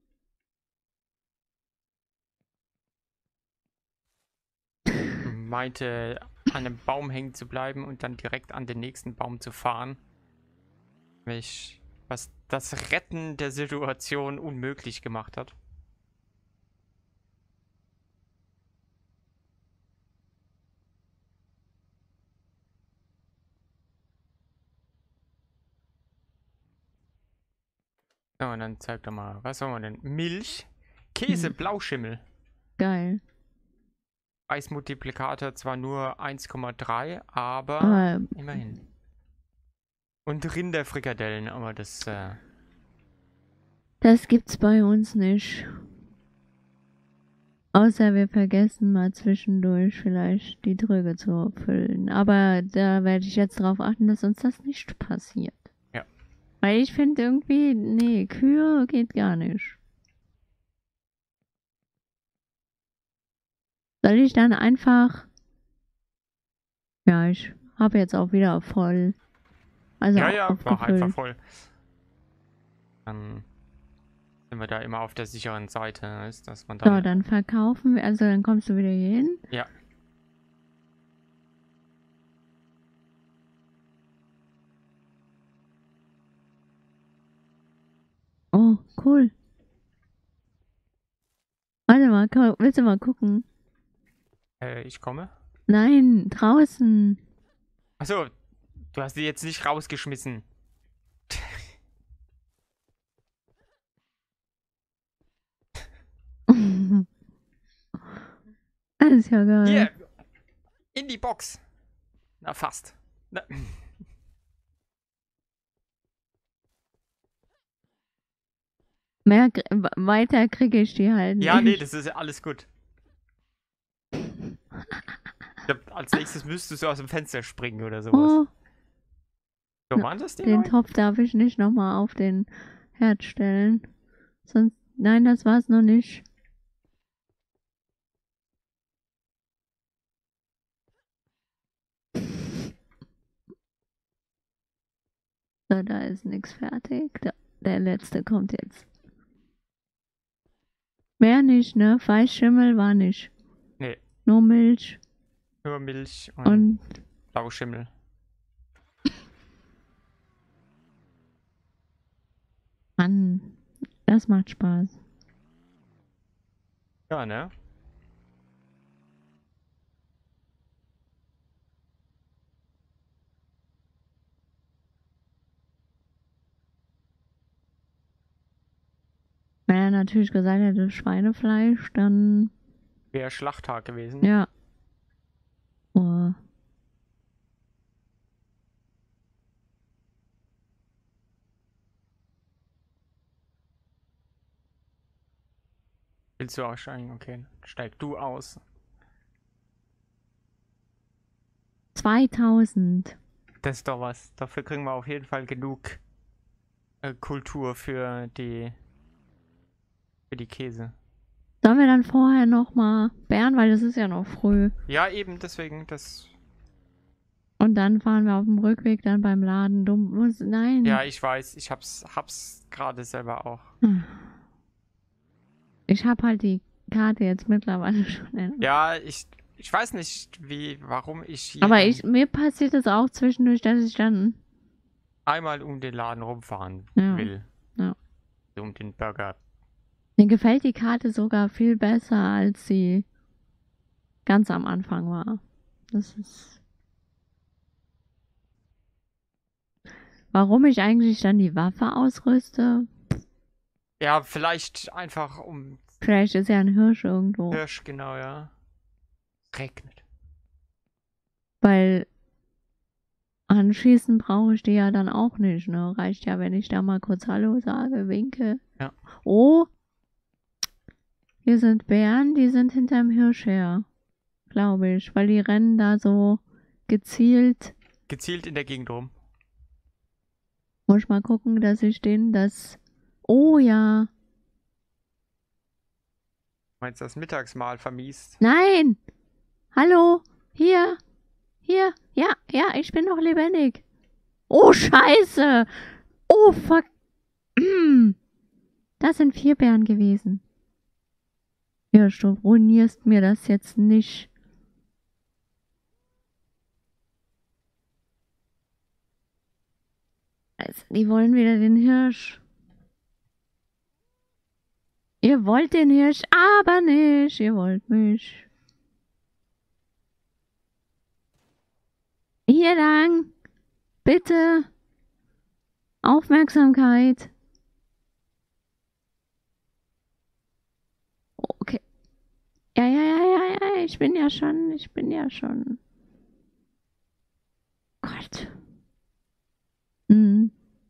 Meinte, an einem Baum hängen zu bleiben und dann direkt an den nächsten Baum zu fahren. Was das Retten der Situation unmöglich gemacht hat. So, und dann zeig doch mal, was haben wir denn? Milch, Käse, Blauschimmel. Geil. Preismultiplikator zwar nur 1,3, aber Aber immerhin. Und Rinderfrikadellen, aber das, das gibt's bei uns nicht. Außer wir vergessen mal zwischendurch vielleicht die Tröge zu füllen. Aber da werde ich jetzt darauf achten, dass uns das nicht passiert. Ja. Weil ich finde irgendwie, nee, Kühe geht gar nicht. Soll ich dann einfach... Ja, ich habe jetzt auch wieder voll. Also ja, mach aufgefüllt. einfach voll. Dann sind wir da immer auf der sicheren Seite, ist, dass man So, dann... dann verkaufen wir, also dann kommst du wieder hier hin. Ja. Oh, cool. Warte mal, willst du mal gucken? Ich komme. Nein, draußen. Achso, du hast die jetzt nicht rausgeschmissen. Das ist ja geil. Hier! In die Box! Na, fast. Na. Weiter kriege ich die halt nicht. Ja, nee, das ist alles gut. Ich glaub, als nächstes müsstest du aus dem Fenster springen oder sowas. Oh, So, waren das die den neuen? Topf darf ich nicht nochmal auf den Herd stellen. Sonst, nein, das war's noch nicht. So, da ist nichts fertig. Der letzte kommt jetzt. Mehr nicht, ne? Weißschimmel war nicht. Nee, Nur Milch nur Milch und und Blauschimmel. Mann, das macht Spaß. Ja, ne? Wenn er natürlich gesagt hätte Schweinefleisch, dann Wäre Schlachttag gewesen. ja. Oh. Willst du aussteigen? Okay, steig du aus. 2000. Das ist doch was. Dafür kriegen wir auf jeden Fall genug Kultur für die Käse. Sollen wir dann vorher nochmal Bären, weil das ist ja noch früh. Ja, eben, deswegen, das... Und dann fahren wir auf dem Rückweg dann beim Laden. Du musst, nein. Ja, ich weiß, ich hab's gerade selber auch. Ich hab halt die Karte jetzt mittlerweile schon. Ja, ich weiß nicht, warum ich hier Aber mir passiert es auch zwischendurch, dass ich dann... einmal um den Laden rumfahren Ja. will. Ja. Um den Burger. Mir gefällt die Karte sogar viel besser, als sie ganz am Anfang war. Das ist... Warum ich eigentlich dann die Waffe ausrüste? Ja, vielleicht einfach um Vielleicht ist ja ein Hirsch irgendwo. Hirsch, genau, ja. Regnet. Weil anschießen brauche ich die ja dann auch nicht, ne? Reicht ja, wenn ich da mal kurz Hallo sage, winke. Ja. Oh, hier sind Bären, die sind hinterm Hirsch her. Glaube ich, weil die rennen da so gezielt. Gezielt in der Gegend rum. Muss ich mal gucken, dass ich denen das... Oh ja. Meinst du das Mittagsmahl vermiest? Nein! Hallo! Hier! Hier! Ja, ja, ich bin noch lebendig. Oh, Scheiße! Oh, fuck! Das sind 4 Bären gewesen. Ja, du ruinierst mir das jetzt nicht. Also, die wollen wieder den Hirsch. Ihr wollt den Hirsch, aber nicht. Ihr wollt mich. Hier lang. Bitte. Aufmerksamkeit. Ja, ja, ja, ja, ja, ich bin ja schon. Gott. Mhm.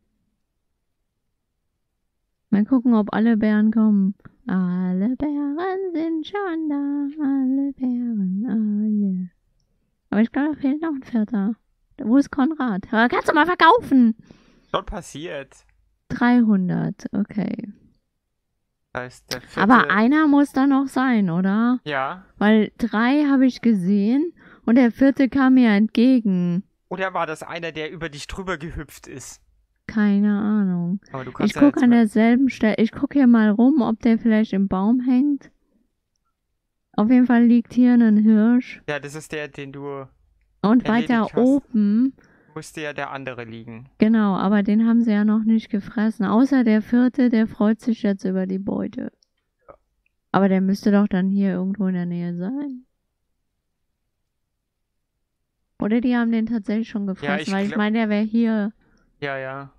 Mal gucken, ob alle Bären kommen. Alle Bären sind schon da. Alle Bären, alle. Aber ich glaube, da fehlt noch ein vierter. Wo ist Konrad? Kannst du mal verkaufen? Schon passiert. 300, okay. Da ist der Aber vierte. einer muss da noch sein, oder? Ja. Weil 3 habe ich gesehen und der vierte kam mir entgegen. Oder war das einer, der über dich drüber gehüpft ist? Keine Ahnung. Aber du Ich kannst ja gucke jetzt an mal. derselben Stelle. Ich gucke hier mal rum, ob der vielleicht im Baum hängt. Auf jeden Fall liegt hier ein Hirsch. Ja, das ist der, den du Und erledigt weiter hast. oben, Musste ja der andere liegen. genau, aber den haben sie ja noch nicht gefressen. Außer der vierte, der freut sich jetzt über die Beute. Aber der müsste doch dann hier irgendwo in der Nähe sein. Oder die haben den tatsächlich schon Ja, gefressen, ich weil ich glaube. meine, der wäre hier. Ja, ja.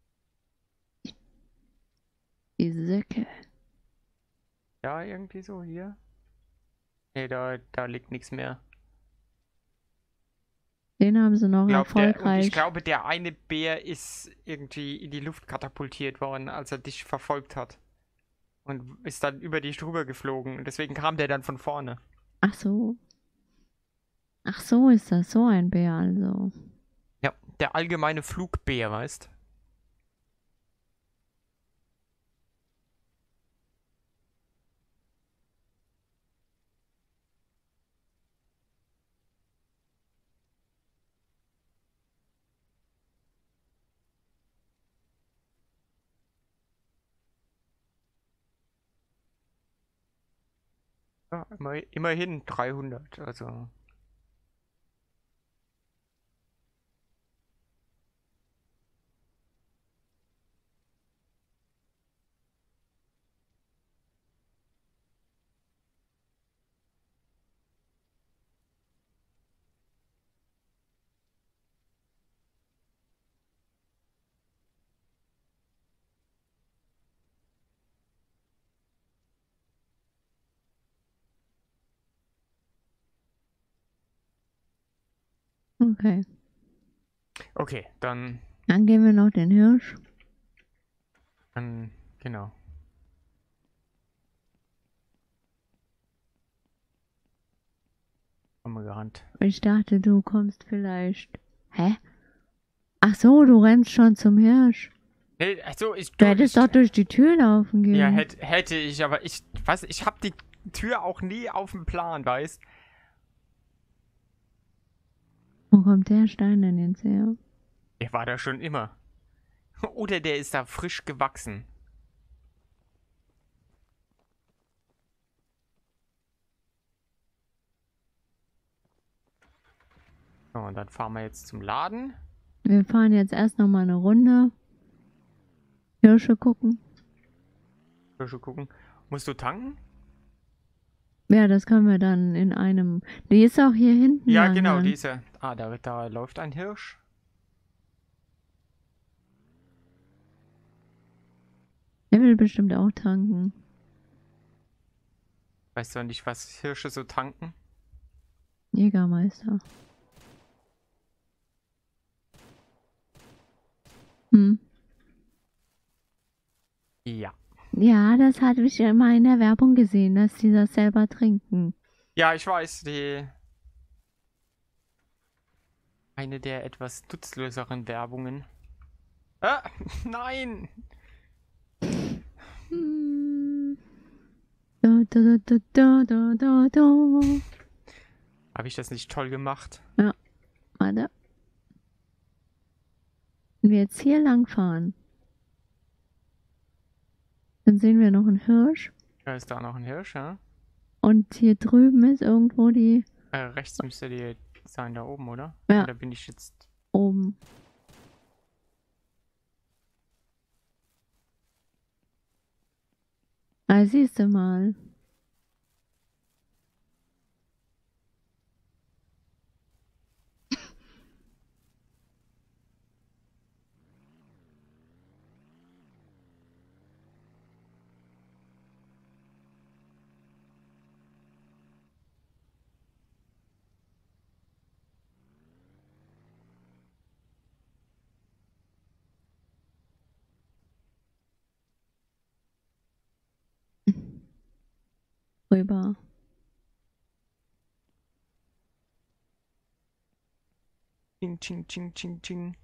Die Säcke. Ja, irgendwie so hier. Nee, da liegt nichts mehr. Den haben sie noch Und ich erfolgreich. glaube, der eine Bär ist irgendwie in die Luft katapultiert worden, als er dich verfolgt hat. Und ist dann über dich drüber geflogen. Und deswegen kam der dann von vorne. Ach so. Ach so ist das, so ein Bär also. Ja, der allgemeine Flugbär, weißt? Ja, immerhin 300, also. Okay. Okay, dann, Dann gehen wir noch den Hirsch. genau. Haben wir gerannt. Ich dachte, du kommst vielleicht. Hä? Ach so, du rennst schon zum Hirsch. Nee, also Du hättest doch durch die Tür laufen ja, gehen. hätte ich, aber ich hab die Tür auch nie auf dem Plan, weißt? Wo kommt der Stein denn jetzt her? Der war da schon immer. Oder der ist da frisch gewachsen. So, und dann fahren wir jetzt zum Laden. Wir fahren jetzt erst noch mal eine Runde. Hirsche gucken. Schon gucken. Musst du tanken? Ja, das können wir dann in einem. Die ist auch hier hinten. Ja, lang, genau, dann. diese. Ah, da läuft ein Hirsch. Der will bestimmt auch tanken. Weißt du nicht, was Hirsche so tanken? Jägermeister. Hm. Ja. Ja, das hatte ich ja immer in der Werbung gesehen, dass die das selber trinken. Ja, ich weiß, eine der etwas nutzloseren Werbungen. Ah, nein! Hm. Da, da, da, da, da, da, da. Habe ich das nicht toll gemacht? Ja, warte. Wenn wir jetzt hier lang fahren, dann sehen wir noch einen Hirsch. Da ist da noch ein Hirsch, ja? Und hier drüben ist irgendwo die Rechts müsste die sein, da oben, oder? Ja. Oder bin ich jetzt... oben. Ah, siehst du mal. rüber. Ching, ching, ching, ching, ching.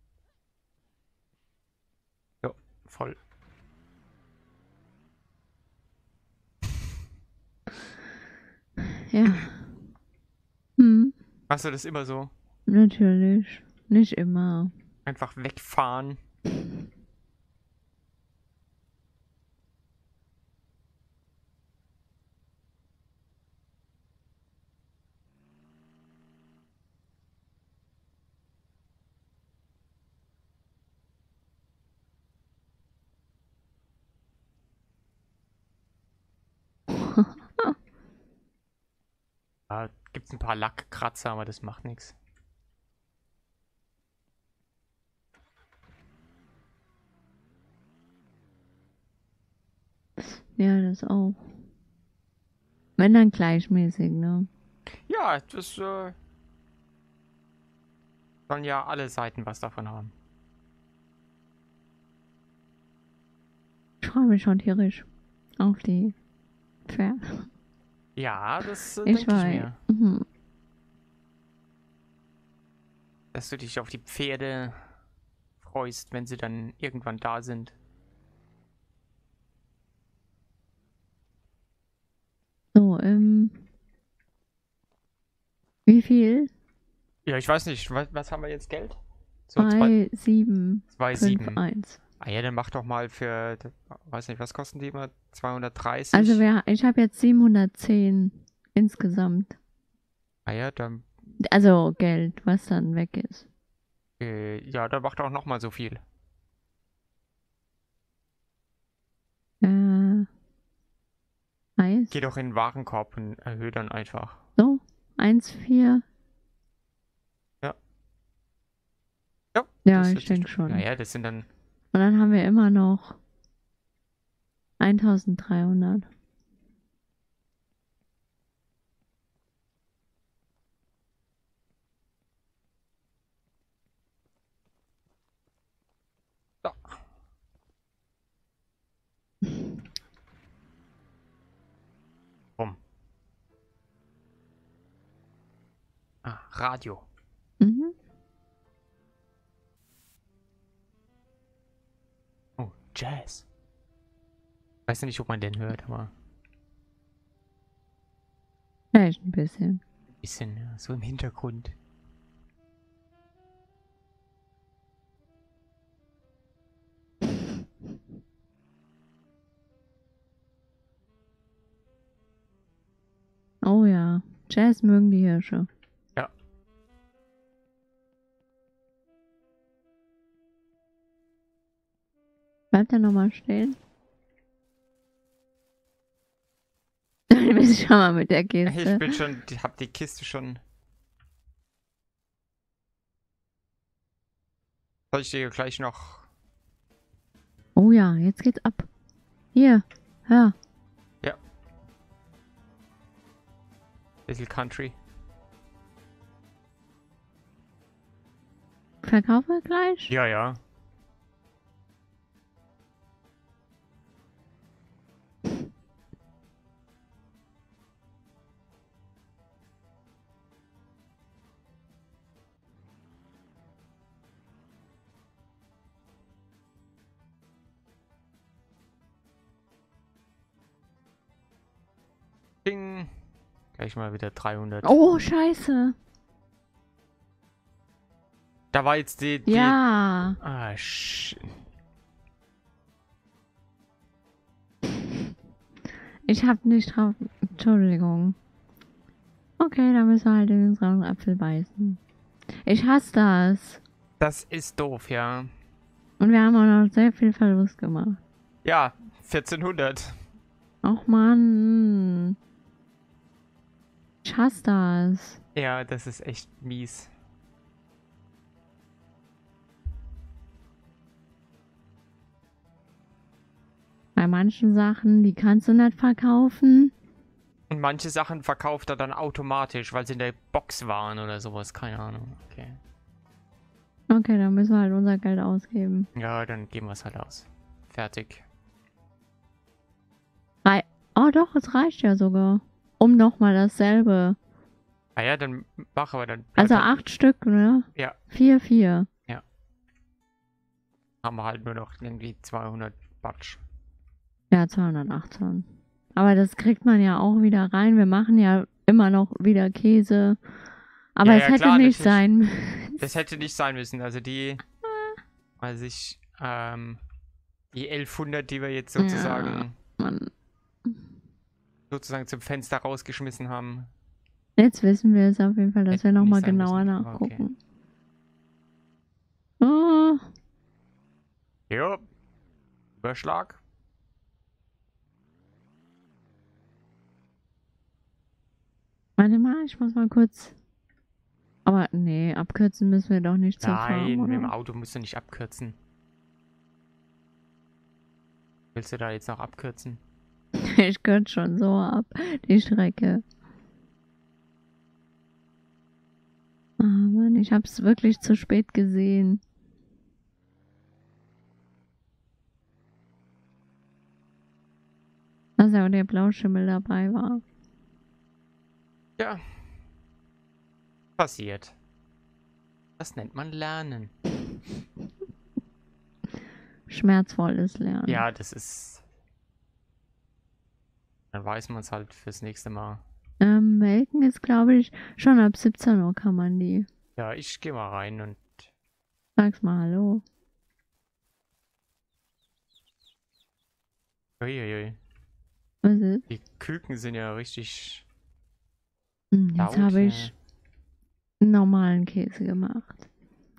Jo, voll. Ja. Hm, Machst du das immer so? natürlich. Nicht immer. Einfach wegfahren. Da gibt's ein paar Lackkratzer, aber das macht nichts. Ja, das auch. Wenn dann gleichmäßig, ne? Ja, das sollen ja alle Seiten was davon haben. Ich freue mich schon tierisch auf die Pferde. Ja, das Ich denke ich weiß. mir. Mhm. Dass du dich auf die Pferde freust, wenn sie dann irgendwann da sind. So, wie viel? Ja, ich weiß nicht, was haben wir jetzt Geld? So, 2, 7, 5, 7. 1. Ah ja, dann mach doch mal für, weiß nicht, was kosten die immer? 230? Also ich habe jetzt 710 insgesamt. Ah ja, dann, Also Geld, was dann weg ist. ja, dann mach doch nochmal so viel. Heißt Geh doch in den Warenkorb und erhöhe dann einfach. so, 1, 4. Ja. Ja, Ja, das ich hört sich denke doch- schon. Naja, das sind dann, Und dann haben wir immer noch 1300. ja. Rum. Ah, Radio. Mhm. Oh, Jazz. Weiß nicht, ob man den hört, aber Vielleicht ein bisschen. ein bisschen ja, so im Hintergrund. Oh ja, Jazz mögen die Hirsche. Ja. Bleibt er nochmal stehen? Du bist schon mal mit der Ich Kiste. bin schon, hab die Kiste schon. Soll ich dir gleich noch. Oh ja, jetzt geht's ab. Hier, hör. Ja. Little Country. Verkaufen wir gleich? Ja, ja. Ding. Gleich mal wieder 300. Oh, scheiße. Da war jetzt die. Ja. Ah, Ich hab nicht drauf. Entschuldigung. Okay, dann müssen wir halt in den sauren Apfel beißen. Ich hasse das. Das ist doof, ja. Und wir haben auch noch sehr viel Verlust gemacht. Ja, 1400. Och Mann. Ich hasse das. Ja, das ist echt mies. Bei manchen Sachen, die kannst du nicht verkaufen. Und manche Sachen verkauft er dann automatisch, weil sie in der Box waren oder sowas. Keine Ahnung. Okay. Okay, dann müssen wir halt unser Geld ausgeben. Ja, dann geben wir es halt aus. Fertig. Oh, Oh doch, es reicht ja sogar. Um nochmal dasselbe. Ah ja, dann mach aber dann. Also halt, 8 Stück, ne? ja, 4, 4. ja. Haben wir halt nur noch irgendwie 200 Batsch. Ja, 218. Aber das kriegt man ja auch wieder rein. Wir machen ja immer noch wieder Käse. Aber Ja, es ja, hätte klar, nicht natürlich. sein müssen. Das hätte nicht sein müssen. Also die 1100, die wir jetzt sozusagen, Ja, Mann. sozusagen zum Fenster rausgeschmissen haben. Jetzt wissen wir es auf jeden Fall, dass wir Hätten nochmal nicht sein genauer müssen, aber okay. nachgucken. Oh, Jo, Überschlag. warte mal, ich muss mal kurz. Aber nee, abkürzen müssen wir doch nicht zur Farm, Nein, mit dem oder? Auto musst du nicht abkürzen. Willst du da jetzt noch abkürzen? Ich kürze schon so ab, die Strecke. Ah, Mann, ich hab's wirklich zu spät gesehen. Dass ja auch der Blauschimmel dabei war. Ja. Passiert. Das nennt man Lernen. Schmerzvolles Lernen. Ja, das ist. Dann weiß man es halt fürs nächste Mal. Melken ist, glaube ich, schon ab 17 Uhr kann man die. Ja, ich gehe mal rein und. Sag's mal Hallo. Uiuiui. Was ist? Die Küken sind ja richtig. Jetzt laut, habe ich einen normalen Käse gemacht.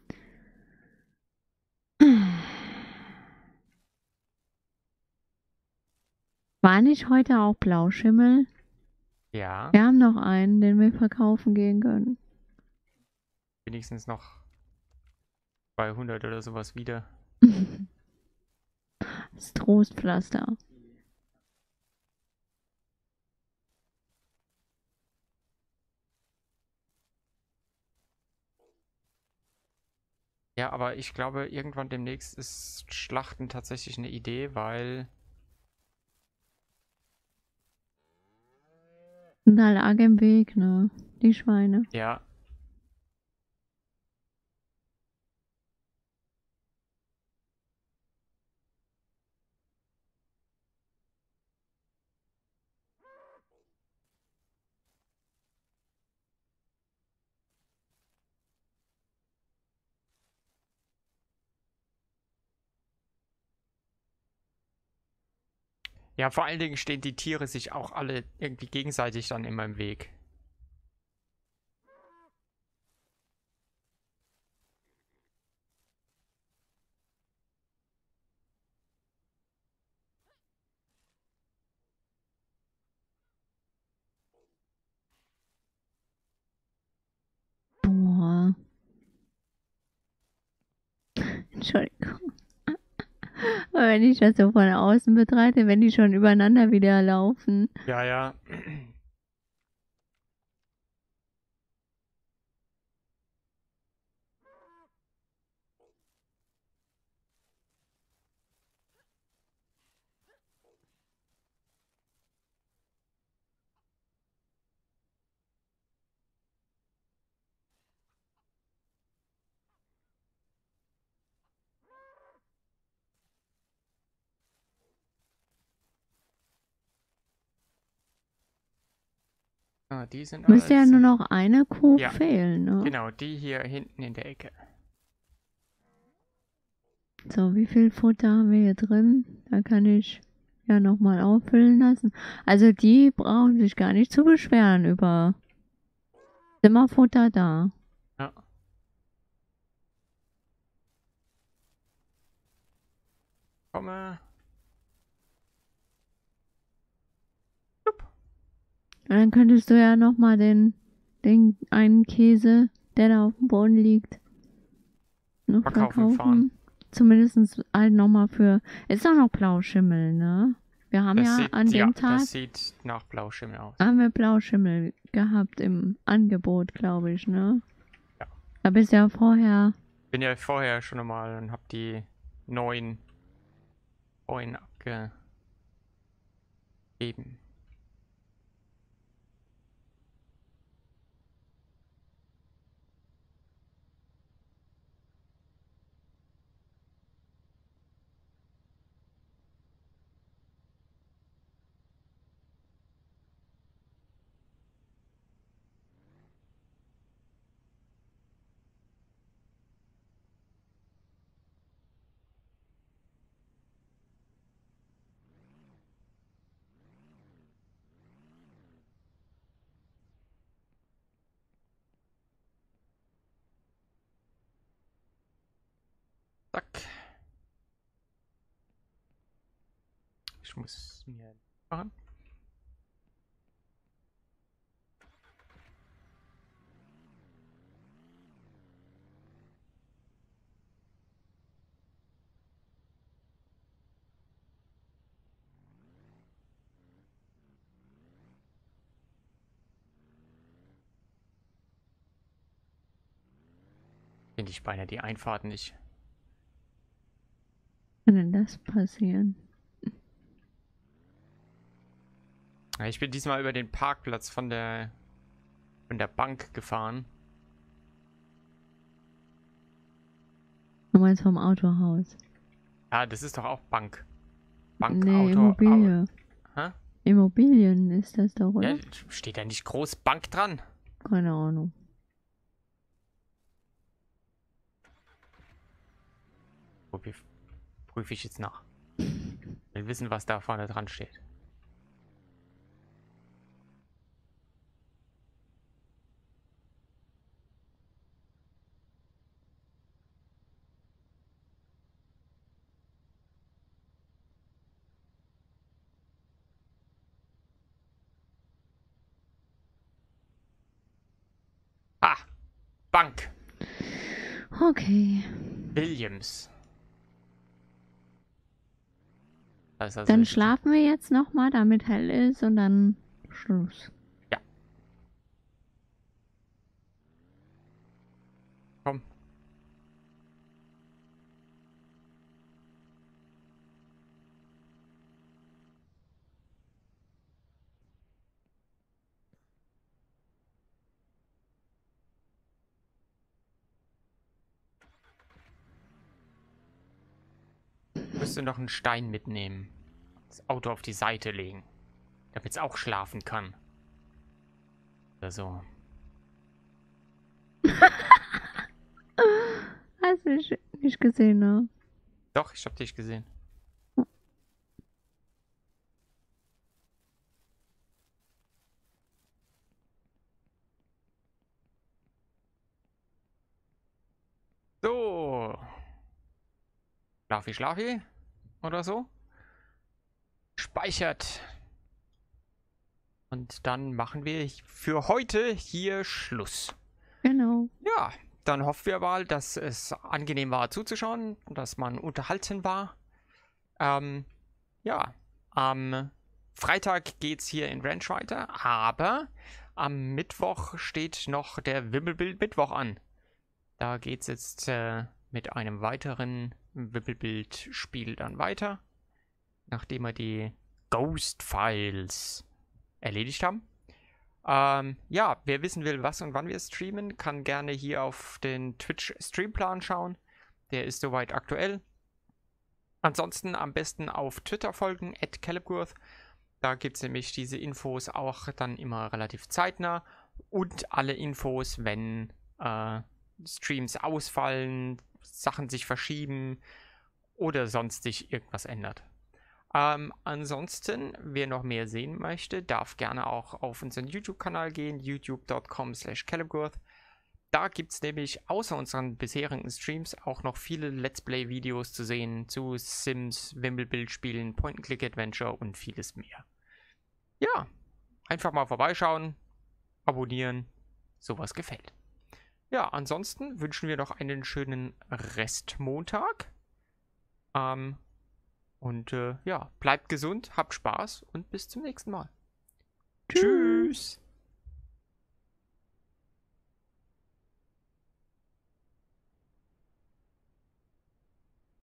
War nicht heute auch Blauschimmel? Ja. Wir haben noch einen, den wir verkaufen gehen können. Wenigstens noch 200 oder sowas wieder. Das Trostpflaster. Ja, aber ich glaube, irgendwann demnächst ist Schlachten tatsächlich eine Idee, weil. Sind alle arg im Weg, ne? Die Schweine. Ja. Ja, vor allen Dingen stehen die Tiere sich auch alle irgendwie gegenseitig dann immer im Weg. Boah. Entschuldigung. Aber wenn ich das so von außen betrachte, wenn die schon übereinander wieder laufen. Ja, ja. Ah, die sind Müsste ja alles. nur noch eine Kuh Ja. fehlen, ne? Genau, die hier hinten in der Ecke. So, wie viel Futter haben wir hier drin? Da kann ich ja nochmal auffüllen lassen. Also die brauchen sich gar nicht zu beschweren über Zimmerfutter da. Ja. Komme. Und dann könntest du ja nochmal den einen Käse, der da auf dem Boden liegt, noch Verkaufen verkaufen. fahren. Zumindest halt nochmal für. Ist auch noch Blauschimmel, ne? Wir haben ja an dem Tag Das sieht nach Blauschimmel aus. haben wir Blauschimmel gehabt im Angebot, glaube ich, ne? Ja. Da bist du ja vorher. Bin ja vorher schon mal und hab die 9 abgegeben. Zack. Ich muss mir machen. Finde ich beinahe die Einfahrt nicht. Kann denn das passieren? Ja, ich bin diesmal über den Parkplatz von der Bank gefahren. Du meinst vom Autohaus? Ja, das ist doch auch Bank. Nee, Auto. Immobilie. Hä? Immobilien ist das doch, oder? Ja, steht da nicht groß Bank dran? Keine Ahnung. Prüfe ich jetzt nach. Ich will wissen, was da vorne dran steht. Ah, Bank. Okay. Williams. Das ist also Dann richtig. schlafen wir jetzt nochmal, damit hell ist und dann Schluss. Ja. Komm. Müsste noch einen Stein mitnehmen. Das Auto auf die Seite legen. Damit es auch schlafen kann. Oder so. Hast du mich nicht gesehen, ne? Doch, ich hab dich gesehen. So. Schlafi, Schlafi. Oder so. Speichert. Und dann machen wir für heute hier Schluss. Genau. Ja, dann hoffen wir mal, dass es angenehm war zuzuschauen, dass man unterhalten war. Ja, am Freitag geht es hier in Ranch weiter, aber am Mittwoch steht noch der Wimmelbild-Mittwoch an. Da geht es jetzt mit einem weiteren Wimmelbild-Spiel dann weiter, nachdem wir die Ghost Files erledigt haben. Ja, wer wissen will, was und wann wir streamen, kann gerne hier auf den Twitch-Streamplan schauen. Der ist soweit aktuell. Ansonsten am besten auf Twitter folgen, @calebgurth. Da gibt es nämlich diese Infos auch dann immer relativ zeitnah. Und alle Infos, wenn Streams ausfallen, Sachen sich verschieben oder sonst sich irgendwas ändert. Ansonsten, wer noch mehr sehen möchte, darf gerne auch auf unseren YouTube-Kanal gehen, youtube.com/calebgurth. Da gibt es nämlich außer unseren bisherigen Streams auch noch viele Let's Play-Videos zu sehen zu Sims, Wimmelbildspielen, Point-and-Click-Adventure und vieles mehr. Ja, einfach mal vorbeischauen, abonnieren, sowas gefällt. Ja, ansonsten wünschen wir noch einen schönen Restmontag. Und ja, bleibt gesund, habt Spaß und bis zum nächsten Mal. Tschüss. Tschüss.